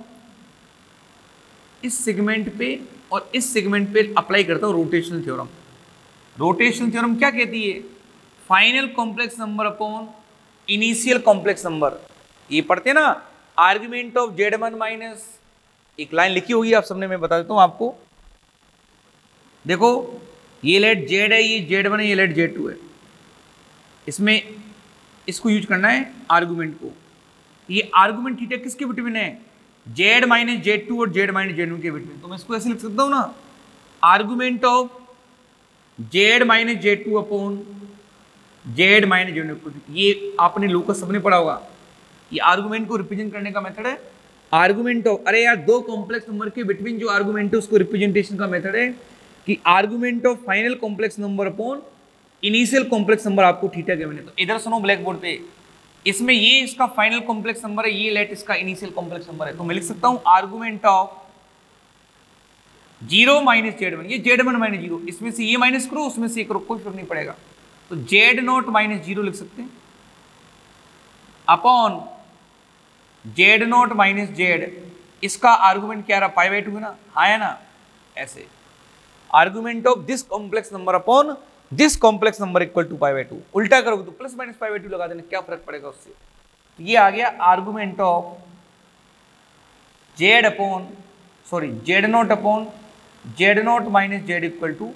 इस सेगमेंट पे और इस सेगमेंट पे अप्लाई करता हूं रोटेशनल थ्योरम। रोटेशनल थ्योरम क्या कहती है, final complex number upon initial complex number. ये पढ़ते हैं ना, आर्गुमेंट ऑफ z1 माइनस, एक लाइन लिखी होगी आप सबने, मैं बता देता हूं आपको। देखो ये लेट z है, ये z1 है, ये लेट z2 है, इसमें इसको यूज करना है आर्गुमेंट को। ये आर्गुमेंट थीटा किसके बिटवीन है, z माइनस z2 और z माइनस z1 के बिटवीन। तो मैं इसको ऐसे लिख सकता हूं ना, argument of z minus z2 upon z minus z1। ये आपने लोकस सबने पढ़ा होगा। ये आर्गुमेंट को रिप्रेजेंट करने का मेथड है, आर्गुमेंट ऑफ, अरे यार दो कॉम्प्लेक्स नंबर के बिटवीन जो आर्गुमेंट है उसको रिप्रेजेंटेशन का मेथड है कि argument of final complex number upon initial complex number आपको थीटा के मैंने। तो इधर सुनो ब्लैक बोर्ड पे, इसमें ये इसका फाइनल कॉम्प्लेक्स नंबर है, ये लेट इसका इनिशियल कॉम्प्लेक्स नंबर है। तो मैं लिख सकता हूं आर्गुमेंट ऑफ 0 माइनस z1, ये z1 माइनस 0, इसमें से ये माइनस करो उसमें से ये करो, कोई फर्क नहीं पड़ेगा। तो z0 माइनस 0 लिख सकते हैं अपॉन z0 माइनस z, इसका आर्गुमेंट क्या रहा, पाई बाई 2 है ना, हाँ है ना, ऐसे argument of this complex number upon this complex number equal to pi by 2। उल्टा करोगे तो प्लस माइनस पाई बाई 2 लगा देना, क्या फर्क पड़ेगा उससे। तो ये आ गया argument of z upon, sorry z0 upon z0 minus z equal to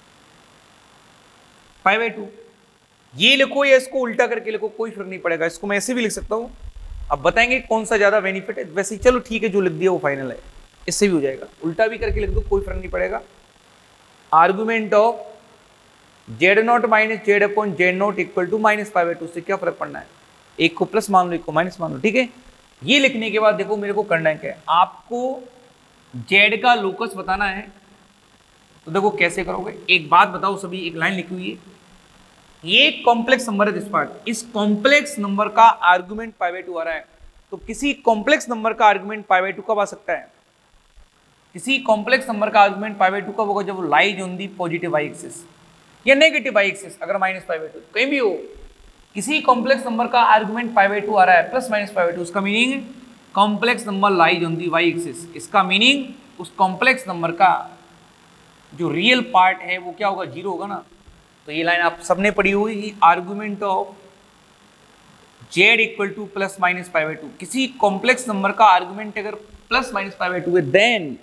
pi by 2। ये लिखो या इसको उल्टा करके लिखो, कोई फर्क नहीं पड़ेगा, इसको मैं ऐसे भी लिख सकता हूं। अब बताएंगे कौन सा ज्यादा बेनिफिट है, वैसे चलो ठीक है जो लिख दिया वो फाइनल है, इससे भी हो जाएगा, उल्टा भी करके लिख दो कोई फर्क नहीं पड़ेगा। Argument of z0 minus z upon z0 equal to minus pi by 2, से क्या फर्क पड़ना है, एक को प्लस मान लो एक को माइनस मान लो, ठीक है। ये लिखने के बाद देखो मेरे को करना है क्या है, आपको z का लोकस बताना है। तो देखो कैसे करोगे, एक बात बताओ सभी, एक लाइन लिखी हुई है, ये कॉम्प्लेक्स नंबर है दिस पार्ट, इस कॉम्प्लेक्स नंबर का आर्गुमेंट पाई बाई 2 आ रहा है। तो किसी कॉम्प्लेक्स नंबर का आर्गुमेंट पाई बाई 2 कब आ सकता है, किसी कॉम्प्लेक्स नंबर का आर्गुमेंट पाई बाई 2 कब होगा, जब वो lies on the positive y axis या नेगेटिव वाई एक्सिस, अगर माइनस पाई बाई 2 कहीं भी हो, किसी कॉम्प्लेक्स नंबर का आर्गुमेंट पाई बाई 2 आ रहा है प्लस माइनस पाई बाई 2, उसका meaning complex number lies on the y axis, इसका मीनिंग उस कॉम्प्लेक्स नंबर का जो रियल पार्ट है वो क्या होगा, 0 होगा ना। तो ये लाइन आप सबने पढ़ी हुई, argument of z equal to plus minus pi by 2, किसी कॉम्प्लेक्स नंबर का आर्गुमेंट अगर प्लस माइनस पाई बाई 2 है then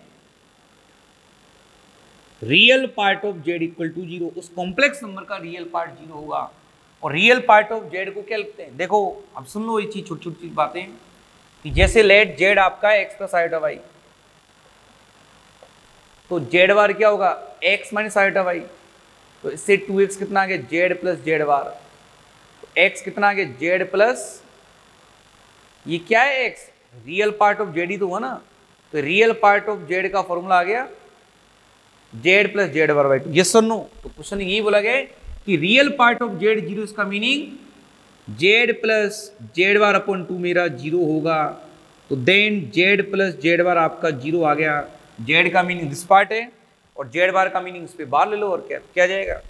real part of z equal to 0, उस कॉम्प्लेक्स नंबर का रियल पार्ट 0 होगा। और रियल पार्ट ऑफ z को क्या लिखते हैं, देखो अब सुन लो ये चीज, छोटी छोटी बातें कि जैसे लेट z आपका x प्लस आयोटा y, तो z बार क्या होगा x माइनस आयोटा y, तो इससे 2x कितना आ गया z प्लस z बार, तो x कितना आ गया z प्लस, ये क्या है x, real part of z ही तो हुआ ना, तो रियल पार्ट ऑफ z का फॉर्मूला आ गया z plus z bar by 2, yes और नो। तो क्वेश्चन यही बोला गया कि रियल पार्ट ऑफ z 0, इसका meaning z plus z bar upon 2 मेरा 0 होगा, तो then z plus z bar आपका 0 आ गया। z का मीनिंग दिस पार्ट है और z बार का मीनिंग इस पे बार ले लो, और क्या जाएगा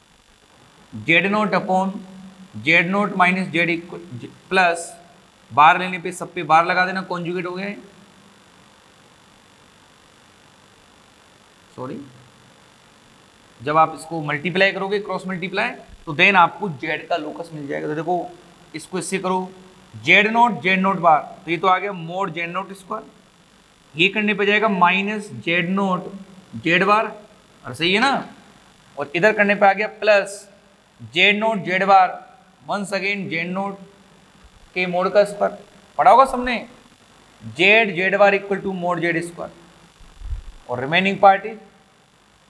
z0 upon z0 minus z plus, bar लेने पे सब पे बार लगा देना, कॉन्जुगेट हो गए, सॉरी जब आप इसको मल्टीप्लाई करोगे क्रॉस मल्टीप्लाई, तो देन आपको z का लोकस मिल जाएगा। तो देखो इसको इससे करो z0 बार, तो ये तो आ गया मोड z0 स्क्वायर, ये करने पे जाएगा माइनस z0 z बार, और सही है ना, और इधर करने पे आ गया plus z0 z bar, once again z0 के मोड का स्क्वायर, पढ़ा होगा सबने, z bar equal to mod z square, और remaining part is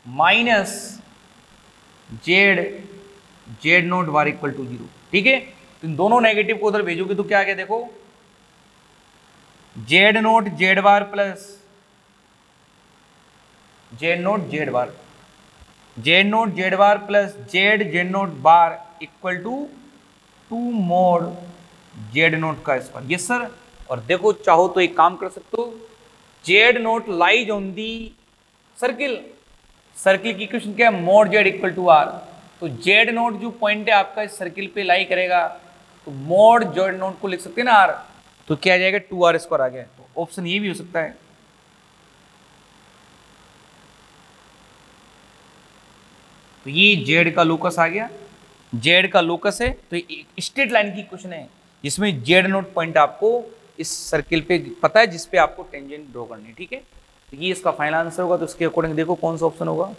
minus z0 bar equal to 0, ठीक है। तो इन दोनों नेगेटिव को उधर भेजोगे तो क्या आ गया देखो, z nought z bar plus z nought z bar, z nought z bar plus z z nought bar equal to 2 mod z nought का स्क्वायर। Yes sir. और देखो चाहो तो एक काम कर सकते हो, z nought lies on the circle, circle की इक्वेशन क्या है, mod z equal to r. तो जेड नोट जो पॉइंट है आपका इस सर्किल पे लाई करेगा, तो मोड जेड नोट को लिख सकते हैं ना आर, तो क्या आ जाएगा 2r स्क्वायर आ गया। तो ऑप्शन ये भी हो सकता है। तो ये जेड का लोकस आ गया, जेड का लोकस है, तो एक स्ट्रेट लाइन की क्वेश्चन है जिसमें जेड नोट पॉइंट आपको इस सर्किल पे पता है, जिसपे आपको टेंजेंट ड्रॉ करनी है। ठीक है, तो ये इसका फाइनल आंसर होगा। तो इसके अकॉर्डिंग देखो कौन सा ऑप्शन होगा,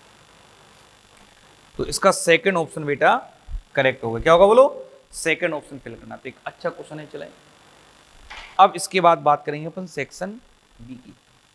तो इसका सेकंड ऑप्शन बेटा करेक्ट होगा। क्या होगा बोलो, सेकंड ऑप्शन फिल करना। तो एक अच्छा क्वेश्चन है। चले अब इसके बाद बात करेंगे अपन सेक्शन बी की।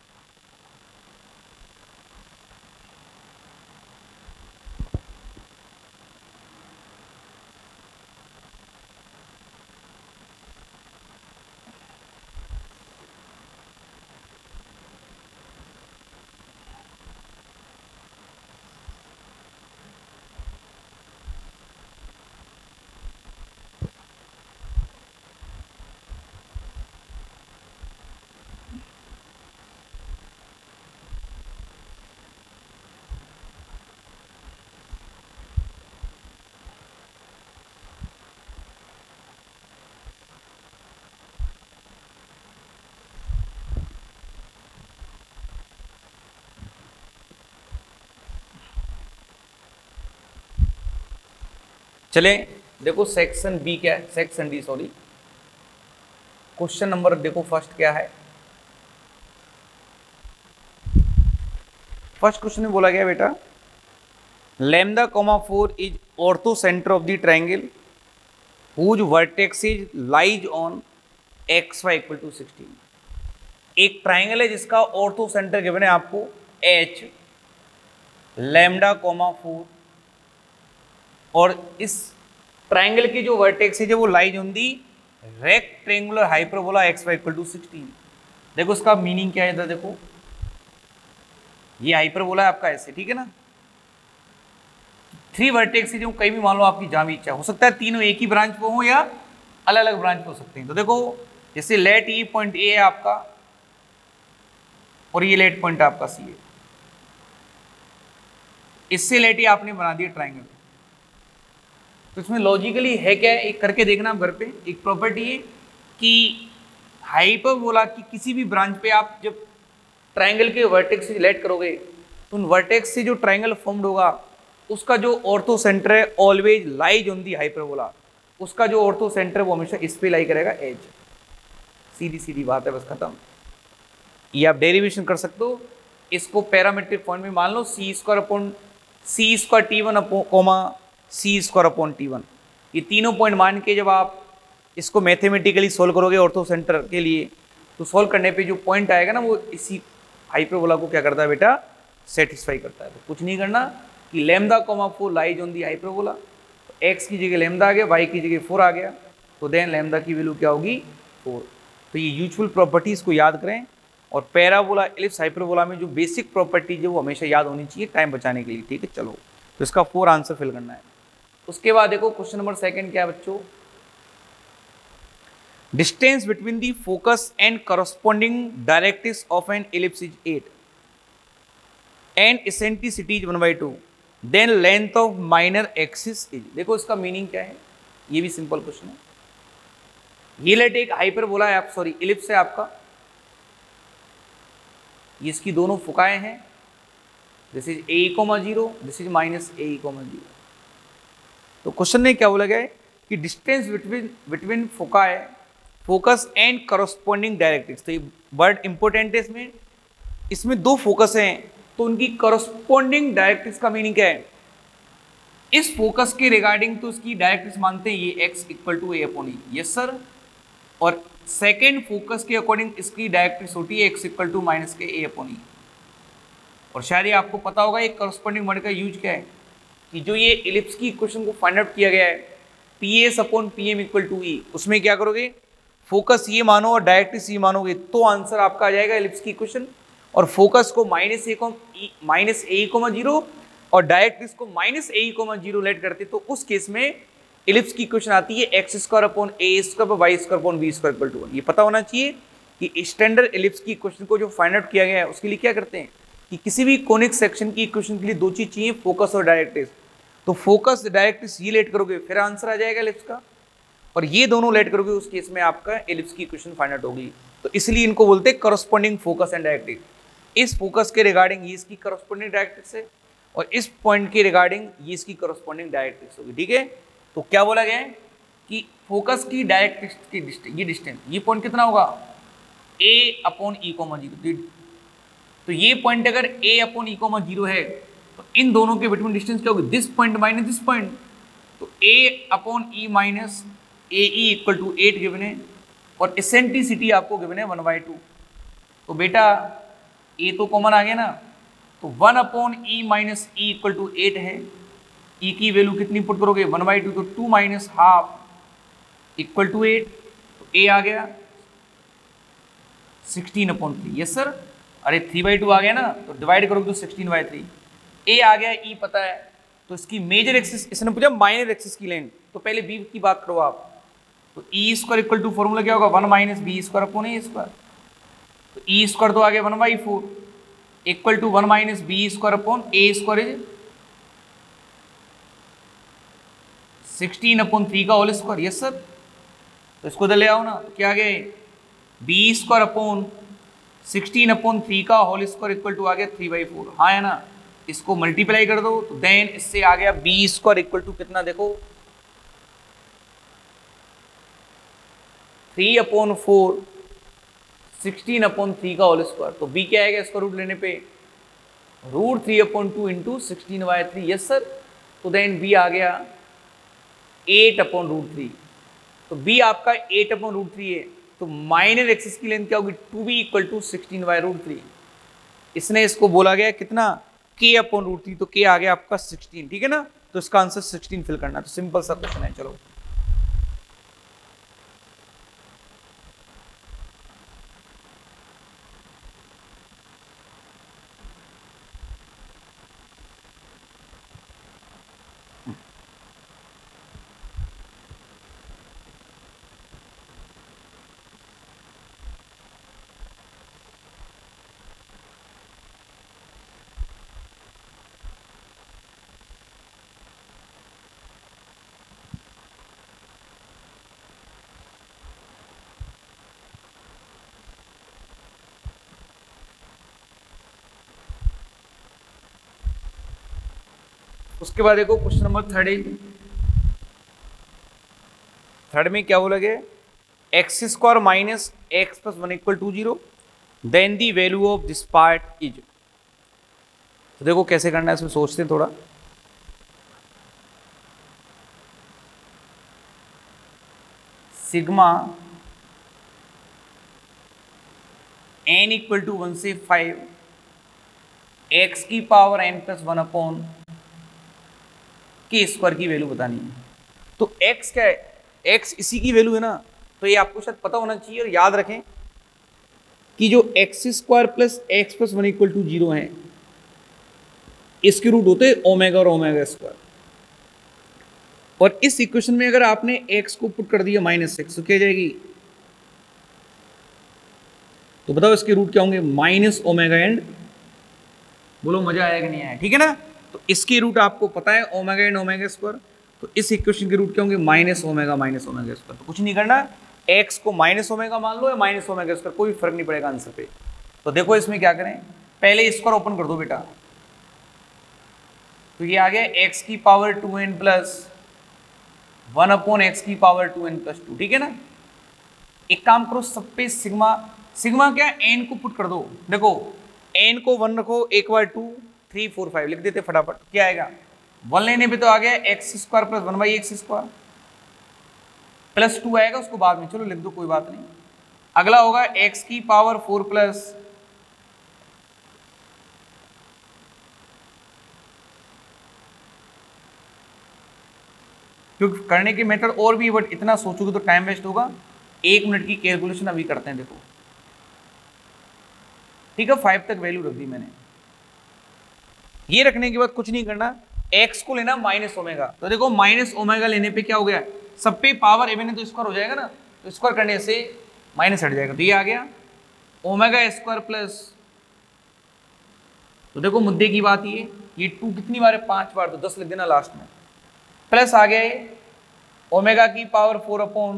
चले देखो सेक्शन बी क्या है, section D sorry. Question number देखो फर्स्ट क्या है। फर्स्ट क्वेश्चन में बोला गया बेटा, lambda comma 4 is orthocentre of the triangle whose vertexes lies on x y equal to 16। एक ट्राइंगल है जिसका ऑर्थो सेंटर गिवन है आपको एच, लैम्डा कॉमा 4, और इस ट्राइंगल की जो वर्टेक्स है वो lies on the rectangular hyperbola x y equal to 16। देखो इसका मीनिंग क्या है, इधर देखो ये हाइपरबोला है आपका ऐसे, ठीक है ना। 3 वर्टेक्स जो कहीं भी मान लो आपकी जहां भी इच्छा हो सकता है, तीनों एक ही ब्रांच पे हो या अलग अलग ब्रांच पे हो सकते हैं। तो देखो जैसे लेट ई पॉइंट ए है आपका और ये लेट पॉइंट आपका सी है, इससे लेट ई आपने बना दिया ट्राइंगल। तो इसमें लॉजिकली है क्या, एक करके देखना आप घर पे। एक प्रॉपर्टी है कि हाइपरबोला की किसी भी ब्रांच पे आप जब ट्राइंगल के वर्टेक्स से रिलेट करोगे तो उन वर्टेक्स से जो ट्राइंगल फॉर्म्ड होगा उसका जो ऑर्थो सेंटर है always lies on the hyperbola, उसका जो ऑर्थो सेंटर है वो हमेशा इस पे लाई करेगा एज। सीधी सीधी बात है, बस खत्म। ये आप डेरिवेशन कर सकते हो। इसको पैरामीट्रिक फॉर्म में मान लो c square upon c square T1 comma c square upon T1। ये तीनों पॉइंट मान के जब आप इसको मैथमेटिकली सोल्व करोगे ऑर्थो सेंटर के लिए, तो सोल्व करने पे जो पॉइंट आएगा ना वो इसी हाइपरबोला को क्या करता है बेटा, सेटिस्फाई करता है। तो कुछ नहीं करना कि lambda comma 4 lies on the hyperbola, तो एक्स की जगह लैम्डा आ गया, वाई की जगह 4 आ गया, तो देन लैम्डा की वैल्यू क्या होगी 4। तो ये यूजफुल प्रॉपर्टीज़ को याद करें। और पैराबोला एलिप्स हाइपरबोला में जो बेसिक प्रॉपर्टी है वो हमेशा याद होनी चाहिए टाइम बचाने के लिए, ठीक है। चलो तो इसका 4 आंसर फिल करना है। उसके बाद देखो क्वेश्चन नंबर सेकंड क्या है बच्चों, distance between the focus and corresponding directrix of an ellipse is 8 and eccentricity is 1/2, then length of minor axis is. देखो इसका मीनिंग क्या है, ये भी सिंपल क्वेश्चन है। ये लेट एक हाइपरबोला है, आप सॉरी एलिप्स है आपका, ये इसकी दोनों फुकाएं हैं, this is a,0, this is -a,0। तो क्वेश्चन में क्या बोला गया है कि distance between foci focus and corresponding directrix. तो ये वर्ड इंपॉर्टेंट है इसमें, इसमें 2 फोकस हैं तो उनकी करस्पॉन्डिंग डायरेक्ट्रिक्स का मीनिंग क्या है, इस फोकस के रिगार्डिंग तो इसकी डायरेक्ट्रिक्स मानते हैं ये x equal to a/e, yes sir. और सेकेंड फोकस के अकॉर्डिंग इसकी डायरेक्ट्रिक्स होती है x इक्वल टू -a/e। और शायद ये आपको पता होगा ये करस्पॉन्डिंग वर्ड का यूज क्या है, कि जो ये एलिप्स की इक्वेशन को फाइंड आउट किया गया है P S upon P M equal to e, उसमें क्या करोगे, फोकस ये मानो और डायरेक्ट्रिक्स ये मानोगे तो आंसर आपका आ जाएगा एलिप्स की इक्वेशन। और फोकस को माइनस ए कोमा जीरो और डायरेक्ट्रिक्स को minus a comma zero let करते तो उस केस में एलिप्स की इक्वेशन आती है x square upon A square y square upon B square equal to 1। ये पता होना चाहिए कि स्टैंडर्ड एलिप्स की इक्वेशन को जो फाइंड आउट किया गया है उसके लिए क्या करते हैं कि किसी भी कोनिक सेक्शन की इक्वेशन के लिए दो चीज चाहिए, फोकस और डायरेक्ट्रिक्स। तो फोकस डायरेक्ट्रिक्स ये लेट करोगे फिर आंसर आ जाएगा एलिप्स का, और ये दोनों लेट करोगे उस केस में आपका एलिप्स की इक्वेशन फाइंड आउट होगी। तो इसलिए इनको बोलते हैं करस्पॉन्डिंग फोकस एंड डायरेक्ट्रिक्स। इस फोकस के रिगार्डिंग ये इसकी करस्पॉन्डिंग डायरेक्ट्रिक्स है और इस पॉइंट के रिगार्डिंग ये इसकी करस्पॉन्डिंग डायरेक्ट्रिक्स होगी। ठीक है, तो क्या बोला गया है कि फोकस की डायरेक्ट्रिक्स की ये डिस्टेंस, ये पॉइंट कितना होगा a upon e comma zero. तो ये पॉइंट अगर a upon e comma zero है तो इन दोनों के बिटवीन डिस्टेंस क्या होगी, this point minus this point. तो a upon e minus a e equal to 8 given है और एसेंट्रिसिटी आपको गिवन है 1/2। तो बेटा a तो कॉमन आ गया ना, तो 1 upon e minus e equal to 8 है। e की वैल्यू कितनी पुट करोगे 1/2, तो 2 माइनस हाफ इक्वल टू 8। तो a आ गया 16/3। यस सर, अरे 3/2 आ गया ना, तो डिवाइड करोगे तो 16/3। a आ गया, e पता है, तो इसकी मेजर एक्सिस, इसने पूछा माइनर एक्सिस की लेंथ, तो पहले b की बात करो आप। तो e square equal to formula क्या होगा 1 माइनस बी स्क्वायर अपॉन ए स्क्वायर। तो ई स्क्वायर तो आ गया 1/4 equal to 1 minus B square upon A square is 16/3 का होल स्क्वायर। यस सर, तो इसको इधर ले आओ ना, तो क्या आ गया बी स्क्वायर अपॉन 16/3 का होल स्क्वायर इक्वल टू आ गया 3/4। हाँ है ना, इसको मल्टीप्लाई कर दो तो देन इससे आ गया बी स्क्वायर इक्वल टू कितना, देखो 3/4 16/3 का होल स्क्वायर। तो b क्या आएगा इसका रूट लेने पे √3/2 इंटू 16/3। यस सर, तो देन b आ गया 8/√3। तो b आपका 8/√3 है, तो माइनर एक्सिस की लेंथ क्या होगी 2b इक्वल टू 16/√3। इसने इसको बोला गया कितना k/√3, तो k आ गया आपका 16। ठीक है ना, तो इसका आंसर 16 फिल करना। तो सिंपल सा क्वेश्चन है। चलो उसके बाद देखो क्वेश्चन नंबर 30। थर्ड में क्या बोला गया, x square minus x plus 1 equal to 0, then the value of this part is. तो देखो कैसे करना है, इसमें सोचते हैं थोड़ा। सिग्मा n इक्वल टू 1 से 5 x की power n plus 1 upon k square की वैल्यू बतानी है। तो x क्या है, x इसी की वैल्यू है ना, तो ये आपको शायद पता होना चाहिए। और याद रखें कि जो x square plus x plus 1 equal to 0 है, इसके रूट होते हैं ओमेगा और ओमेगा स्क्वायर। और इस इक्वेशन में अगर आपने x को पुट कर दिया -x, तो क्या जाएगी, तो बताओ इसके रूट क्या होंगे माइनस ओमेगा एंड, बोलो मजा आया कि नहीं आया। ठीक है ना, तो इसके रूट आपको पता है ओमेगा एंड ओमेगा स्क्वायर, तो इस इक्वेशन के रूट क्या होंगे माइनस ओमेगा स्क्वायर। तो कुछ नहीं करना, x को माइनस ओमेगा मान लो या माइनस ओमेगा स्क्वायर, कोई फर्क नहीं पड़ेगा आंसर पे। तो देखो इसमें क्या करें, पहले स्क्वायर ओपन कर दो बेटा। तो ये आ गया x की power 2n plus 1 upon x की पावर 2n प्लस 2। ठीक है ना, एक काम करो, सब पे सिग्मा क्या n को पुट कर दो। देखो n को 1 रखो, 1/2 3 4 5 लिख देते फटाफट। क्या आएगा 1 लेने पे तो आ गया x square plus 1/x square plus 2 आएगा, उसको बाद में चलो लिख दो, कोई बात नहीं। अगला होगा x की पावर 4 प्लस क्योंकि करने के मेथड और भी, बट इतना सोचोगे तो टाइम वेस्ट होगा। 1 मिनट की कैलकुलेशन अभी करते हैं, देखो ठीक है। 5 तक वैल्यू रख दी मैंने। ये रखने के बाद कुछ नहीं करना, x को लेना माइनस ओमेगा। तो देखो माइनस ओमेगा लेने पे क्या हो गया, सब पे पावर इवन है तो स्क्वायर हो जाएगा ना, तो स्क्वायर करने से माइनस हट जाएगा, तो ये आ गया ओमेगा स्क्वायर प्लस, तो देखो मुद्दे की बात ये 2 कितनी बार है, 5 बार, तो 10 लिख देना लास्ट में, प्लस आ गया ओमेगा की पावर 4 अपॉन,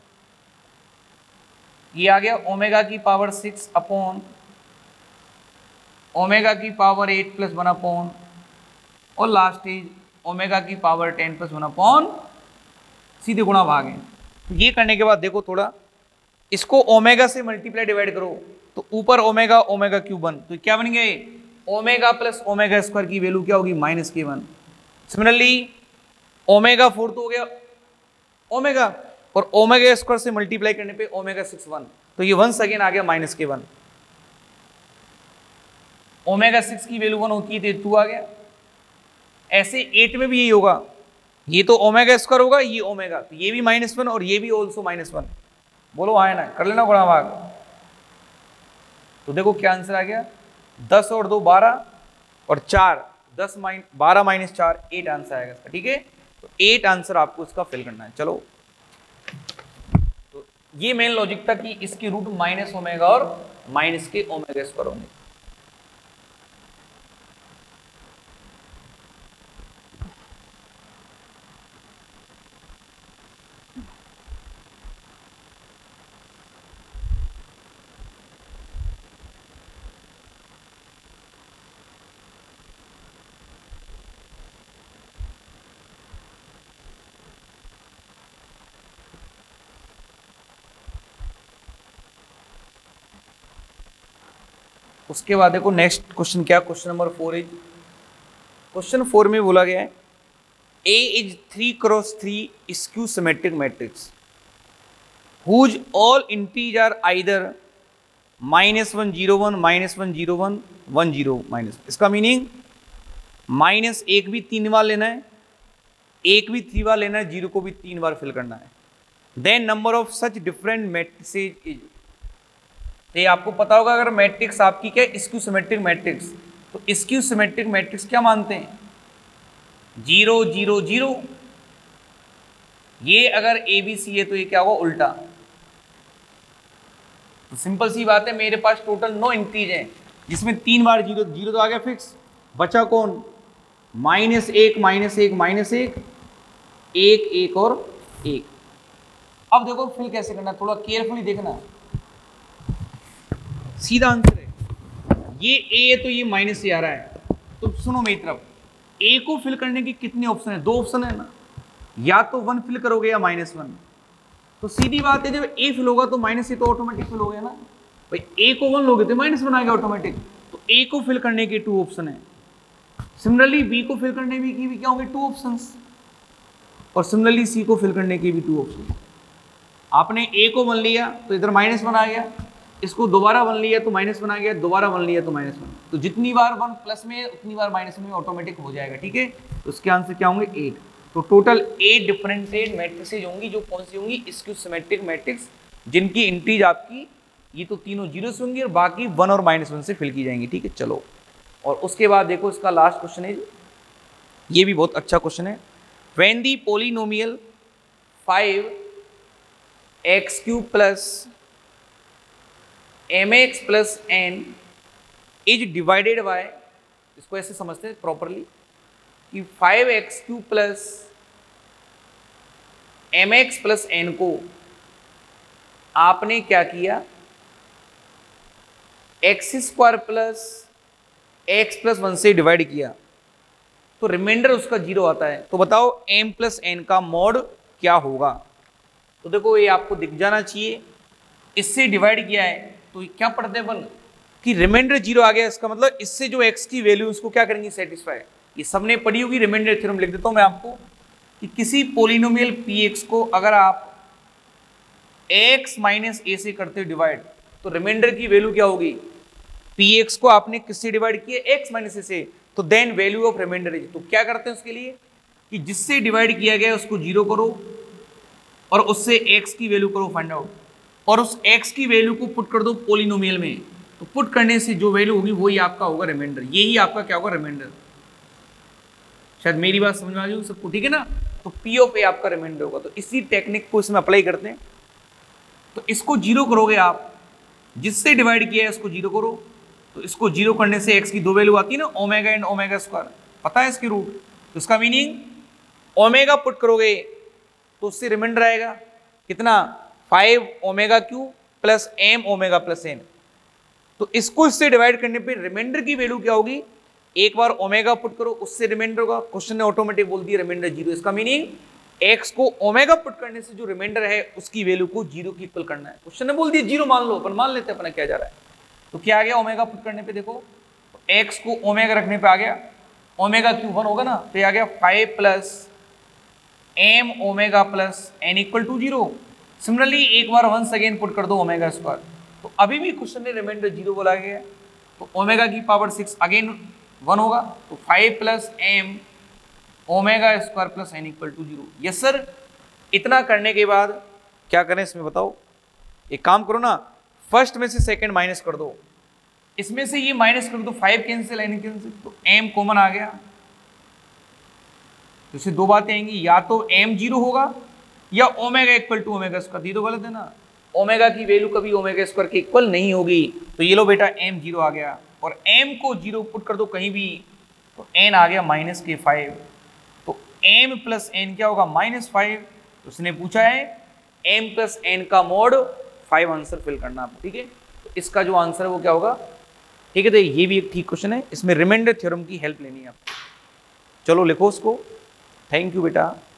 ये आ गया ओमेगा की पावर 6 अपॉन ओमेगा की पावर 8 प्लस 1 अपॉन, और लास्ट इज ओमेगा की पावर 10 प्लस 1 अपॉन, सीधे गुणा भाग है। तो ये करने के बाद देखो थोड़ा इसको ओमेगा से मल्टीप्लाई डिवाइड करो, तो ऊपर ओमेगा ओमेगा क्यूब 1, तो क्या बन गए ओमेगा प्लस ओमेगा स्क्वायर की वैल्यू क्या होगी -k1। सिमिलरली ओमेगा 4 तो हो गया ओमेगा, और ओमेगा स्क्वायर से मल्टीप्लाई करने पे ओमेगा 6 1, तो ये वंस अगेन आ गया -k1। ओमेगा 6 की वैल्यू 1 होती है तो 2 आ गया। ऐसे 8 में भी यही होगा, ये तो ओमेगा स्क्वायर होगा, ये ओमेगा, तो ये भी -1 और ये भी ऑल्सो -1। बोलो आए ना, कर लेना गुणा भाग। तो देखो क्या आंसर आ गया, 10 और 2 12 और 4 10 12 - 4 8 आंसर आएगा इसका, ठीक है। तो 8 आंसर आपको इसका फिल करना है। चलो, तो ये मेन लॉजिक था कि इसकी रूट माइनस ओमेगा और माइनस के ओमेगा स्क्वायर होंगे। उसके बाद देखो नेक्स्ट क्वेश्चन क्या, क्वेश्चन नंबर 4 इज, क्वेश्चन 4 में बोला गया है A is 3x3 skew symmetric matrix whose all integers are either -1 0 1 -1 0 1 1 0 minus. इसका मीनिंग -1 भी 3 बार लेना है, 1 भी 3 बार लेना है, 0 को भी 3 बार फिल करना है। Then number of such different matrices is, ये आपको पता होगा अगर मैट्रिक्स आपकी क्या है स्क्यू सिमेट्रिक मैट्रिक्स, तो स्क्यू सिमेट्रिक मैट्रिक्स क्या मानते हैं 0 0 0। ये अगर ABC है तो ये क्या होगा उल्टा। तो सिंपल सी बात है, मेरे पास टोटल 9 इंटीज हैं जिसमें 3 बार 0 0 तो आ गया फिक्स, बचा कौन -1 -1 -1 1 1 और 1। अब देखो फिल कैसे करना, थोड़ा केयरफुली देखना, सीधा आंसर है। ये A है तो ये माइनस से आ रहा है, तो सुनो मेरी तरफ, A को फिल करने के कितने ऑप्शन है, 2 ऑप्शन है ना, या तो 1 फिल करोगे या -1। तो सीधी बात है जब A फिल होगा तो माइनस से तो ऑटोमेटिक फिल हो गया ना भाई, A को 1 लोगे तो -1 आ गया ऑटोमेटिक। तो A को फिल करने के 2 ऑप्शन है। सिमिलरली B को फिल करने की भी क्या होंगे 2 ऑप्शंस, और सिमिलरली C को फिल करने के भी 2 ऑप्शन। आपने A को 1 लिया तो इधर -1 आ गया, इसको दोबारा 1 लिया तो -1 आ गया, दोबारा 1 लिया तो -1, तो जितनी बार 1 प्लस में उतनी बार -1 में ऑटोमेटिक हो जाएगा, ठीक है। तो उसके आंसर क्या होंगे 8। तो टोटल 8 डिफरेंशिएट मैट्रिसेज होंगी, जो कौन सी होंगी स्क्यू सिमेट्रिक मैट्रिक्स, जिनकी इंटीज आपकी ये तो तीनों 0 से होंगी और बाकी 1 और -1 से फिल की जाएंगी, ठीक है। चलो, और उसके बाद देखो इसका लास्ट क्वेश्चन है, ये भी बहुत अच्छा क्वेश्चन है। When the polynomial 5x³ plus mx plus n is divided by, इसको ऐसे समझते हैं प्रॉपरली कि 5x³ plus mx plus n को आपने क्या किया x² प्लस x प्लस 1 से डिवाइड किया, तो रिमाइंडर उसका 0 आता है। तो बताओ m प्लस n का मॉड क्या होगा। तो देखो ये आपको दिख जाना चाहिए, इससे डिवाइड किया है तो क्या पढ़ते हैं 1 कि रिमाइंडर 0 आ गया, इसका मतलब इससे जो x की वैल्यू उसको क्या करेंगे सेटिस्फाई। ये सबने पढ़ी होगी, रिमाइंडर थ्योरम लिख देता हूं मैं आपको कि किसी पोलिनोमियल px को अगर आप x माइनस a से करते हो डिवाइड, तो रिमाइंडर की वैल्यू क्या होगी, px को आपने किससे डिवाइड किया x माइनस a से, तो then value of remainder is, तो क्या करते हैं उसके लिए कि जिससे डिवाइड किया गया उसको 0 करो और उससे x की वैल्यू करो फाइंड आउट, और उस x की वैल्यू को पुट कर दो पोलिनोमियल में। तो पुट करने से जो वैल्यू होगी वही आपका होगा रिमाइंडर, यही आपका क्या होगा रिमाइंडर। शायद मेरी बात समझ में आ जाएगी सबको, ठीक है ना। तो P ऑफ A आपका रिमाइंडर होगा। तो इसी टेक्निक को इसमें अप्लाई करते हैं। तो इसको 0 करोगे आप, जिससे डिवाइड किया है उसको 0 करो, तो इसको 0 करने से x की दो वैल्यू आती है ना, ओमेगा एंड ओमेगा स्क्वायर, पता है इसकी रूट। तो इसका मीनिंग ओमेगा पुट करोगे तो उससे रिमाइंडर आएगा कितना, 5 omega cube plus m omega plus n। तो इसको इससे डिवाइड करने पे रिमाइंडर की वैल्यू क्या होगी, एक बार ओमेगा पुट करो उससे रिमाइंडर होगा, क्वेश्चन ने ऑटोमेटिक बोल दिया रिमाइंडर 0। इसका मीनिंग x को ओमेगा पुट करने से जो रिमाइंडर है उसकी वैल्यू को 0 की इक्वल करना है। क्वेश्चन ने बोल दिया 0 मान लो, अपन मान लेते हैं अपना क्या जा रहा है। तो क्या आ गया ओमेगा पुट करने पे, देखो x को ओमेगा रखने पे आ गया ओमेगा क्यू 1 होगा ना, तो ये आ गया 5 plus m omega plus n equal to 0। Similarly एक बार वंस अगेन पुट कर दो ओमेगा स्क्वायर, तो अभी भी क्वेश्चन ने रिमाइंडर 0 बोला गया है। तो ओमेगा की पावर 6 अगेन 1 होगा, तो 5 plus m omega square plus n equal to 0। Yes sir. इतना करने के बाद क्या करें इसमें बताओ, एक काम करो ना, फर्स्ट में से सेकंड माइनस कर दो, इसमें से ये माइनस कर दो, 5 कैंसिल n कैंसिल, तो m कॉमन आ गया। तो इससे दो बातें आएंगी, या तो m 0 होगा या omega equal to omega square. ये तो गलत है ना, ओमेगा की वैल्यू कभी ओमेगा स्क्वायर के इक्वल नहीं होगी। तो ये लो बेटा m 0 आ गया, और m को 0 पुट कर दो कहीं भी, तो n आ गया -5। तो m प्लस n क्या होगा -5। तो उसने पूछा है m प्लस n का मोड 5 आंसर फिल करना आपको, ठीक है। तो इसका जो आंसर है वो क्या होगा, ठीक है। तो ये भी एक ठीक क्वेश्चन है, इसमें रिमाइंडर थ्योरम की हेल्प लेनी है आपको। चलो लिखो उसको। थैंक यू बेटा।